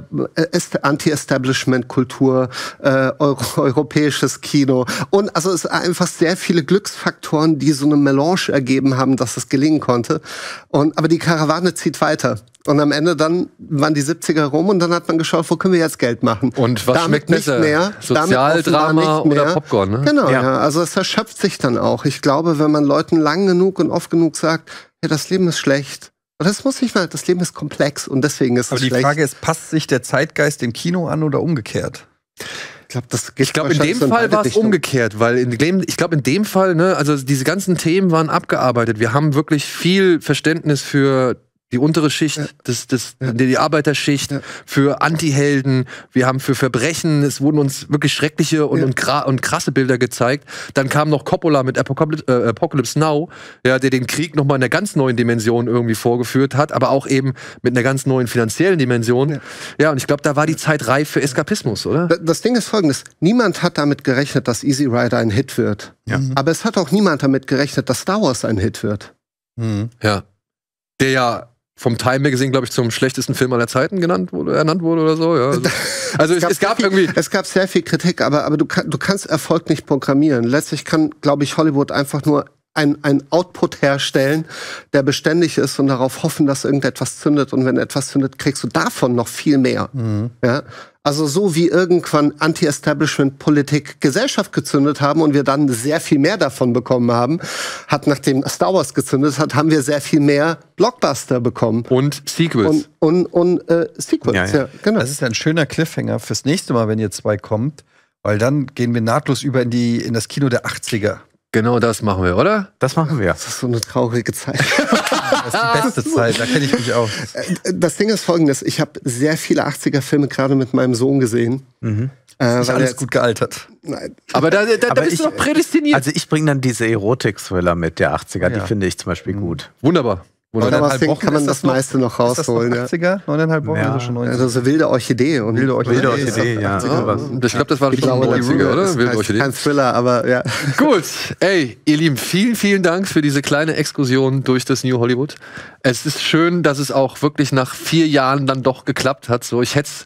Anti-Establishment-Kultur, äh, Euro europäisches Kino. Und also es sind einfach sehr viele Glücksfaktoren, die so eine Melange ergeben haben, dass es gelingen konnte. Und, aber die Karawane zieht weiter. Und am Ende dann waren die siebziger rum und dann hat man geschaut, wo können wir jetzt Geld machen? Und was damit schmeckt besser? Nicht mehr, Sozialdrama nicht mehr. oder Popcorn, ne? Genau, ja. ja. Also es erschöpft sich dann auch. Ich glaube, wenn man Leuten lang genug und oft genug sagt, ja, das Leben ist schlecht. Und das muss nicht mal, das Leben ist komplex und deswegen ist es schlecht. Aber die Frage ist, passt sich der Zeitgeist dem Kino an oder umgekehrt? Ich glaube, das geht Ich glaube, in dem Fall war es umgekehrt, weil in dem, ich glaube, in dem Fall, ne, also diese ganzen Themen waren abgearbeitet. Wir haben wirklich viel Verständnis für die untere Schicht, ja. das, das, ja. die Arbeiterschicht, ja. für Antihelden, wir haben für Verbrechen, es wurden uns wirklich schreckliche und, ja. und, und krasse Bilder gezeigt. Dann kam noch Coppola mit Apocalypse, äh, Apocalypse Now, ja, der den Krieg nochmal in einer ganz neuen Dimension irgendwie vorgeführt hat, aber auch eben mit einer ganz neuen finanziellen Dimension. Ja, ja und ich glaube, da war die Zeit reif für Eskapismus, oder? Das Ding ist folgendes, niemand hat damit gerechnet, dass Easy Rider ein Hit wird. Ja. Aber es hat auch niemand damit gerechnet, dass Star Wars ein Hit wird. Mhm. Ja. Der ja vom Time Magazine, glaube ich, zum schlechtesten Film aller Zeiten genannt wurde, ernannt wurde oder so. Ja. Also, also es, es, gab viel, irgendwie. Es gab sehr viel Kritik, aber, aber du, kann, du kannst Erfolg nicht programmieren. Letztlich kann, glaube ich, Hollywood einfach nur ein, ein Output herstellen, der beständig ist und darauf hoffen, dass irgendetwas zündet. Und wenn etwas zündet, kriegst du davon noch viel mehr. Mhm. Ja? Also so wie irgendwann Anti-Establishment-Politik Gesellschaft gezündet haben und wir dann sehr viel mehr davon bekommen haben, hat nachdem Star Wars gezündet hat, haben wir sehr viel mehr Blockbuster bekommen. Und Sequels. Und, und, und äh, Sequels, ja, ja. ja, genau. Das ist ein schöner Cliffhanger fürs nächste Mal, wenn ihr zwei kommt, weil dann gehen wir nahtlos über in, die, in das Kino der achtziger. Genau das machen wir, oder? Das machen wir. Das ist so eine traurige Zeit. Das ist die beste Zeit, da kenne ich mich aus. Das Ding ist folgendes, ich habe sehr viele achtziger-Filme gerade mit meinem Sohn gesehen. Mhm. Äh, ist weil alles gut gealtert. Nein. Aber da, da, Aber da bist ich, du doch prädestiniert. Also ich bringe dann diese Erotik-Thriller mit der achtziger, ja. die finde ich zum Beispiel mhm. gut. Wunderbar. Oder was kann man das, das meiste noch rausholen. Ist das noch achtziger? Neuneinhalb Wochen ja. oder schon neunzig? Also so wilde Orchidee. Und wilde Orchidee, wilde Orchidee ja. ja. Ich glaube, das war schon die neunziger, oder? Wilde Orchidee. Kein Thriller, aber ja. Gut, ey, ihr Lieben, vielen, vielen Dank für diese kleine Exkursion durch das New Hollywood. Es ist schön, dass es auch wirklich nach vier Jahren dann doch geklappt hat. So, ich hätte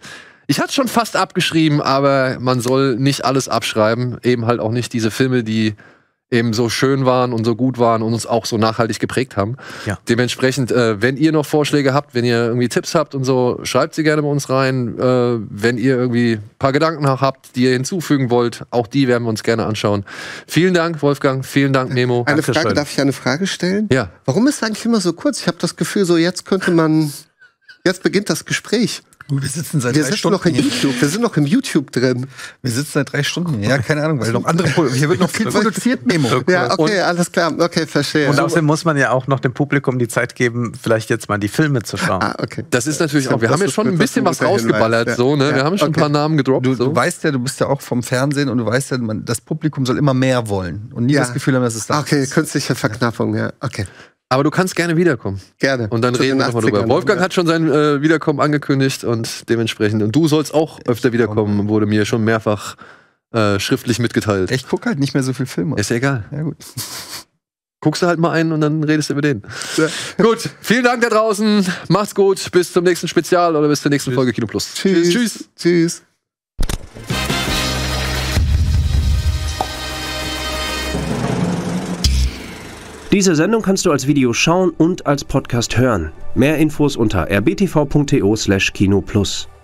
Ich hatte schon fast abgeschrieben, aber man soll nicht alles abschreiben. Eben halt auch nicht diese Filme, die eben so schön waren und so gut waren und uns auch so nachhaltig geprägt haben. Ja. Dementsprechend, äh, wenn ihr noch Vorschläge habt, wenn ihr irgendwie Tipps habt und so, schreibt sie gerne bei uns rein. Äh, wenn ihr irgendwie ein paar Gedanken noch habt, die ihr hinzufügen wollt, auch die werden wir uns gerne anschauen. Vielen Dank, Wolfgang. Vielen Dank, Memo. Eine Dankeschön. Frage, darf ich eine Frage stellen? Ja. Warum ist es eigentlich immer so kurz? Ich habe das Gefühl, so jetzt könnte man, jetzt beginnt das Gespräch. Gut, wir sitzen seit Wir drei sitzen Stunden noch in hier. YouTube. Wir sind noch im YouTube drin. Wir sitzen seit drei Stunden hier. Ja, keine Ahnung, weil noch andere, Pro- hier wird noch viel produziert, Memo. Ja, okay, alles klar. Okay, verstehe. Und außerdem muss man ja auch noch dem Publikum die Zeit geben, vielleicht jetzt mal die Filme zu schauen. Ah, okay. Das ist natürlich auch, wir Das haben ja ist schon ein gut, bisschen das was ist ein guter rausgeballert, Hinweis, so, ne? ja. Wir haben schon Okay. ein paar Namen gedroppt. Du, so. du weißt ja, du bist ja auch vom Fernsehen und du weißt ja, man, das Publikum soll immer mehr wollen und nie Ja. das Gefühl haben, dass es da Okay, ist. künstliche Verknappung, ja. Okay, Aber du kannst gerne wiederkommen. gerne. Und dann Zu reden den wir nochmal drüber. achtzigern. Wolfgang hat schon sein äh, Wiederkommen angekündigt und dementsprechend. Und du sollst auch öfter wiederkommen, wurde mir schon mehrfach äh, schriftlich mitgeteilt. Ich gucke halt nicht mehr so viel Filme. Ist ja egal. Ja, gut. Guckst du halt mal einen und dann redest du über den. Gut, vielen Dank da draußen. Macht's gut. Bis zum nächsten Spezial oder bis zur nächsten Folge Kino Plus. Tschüss. Tschüss. Tschüss. Diese Sendung kannst du als Video schauen und als Podcast hören. Mehr Infos unter r b t v punkt t o slash kino plus.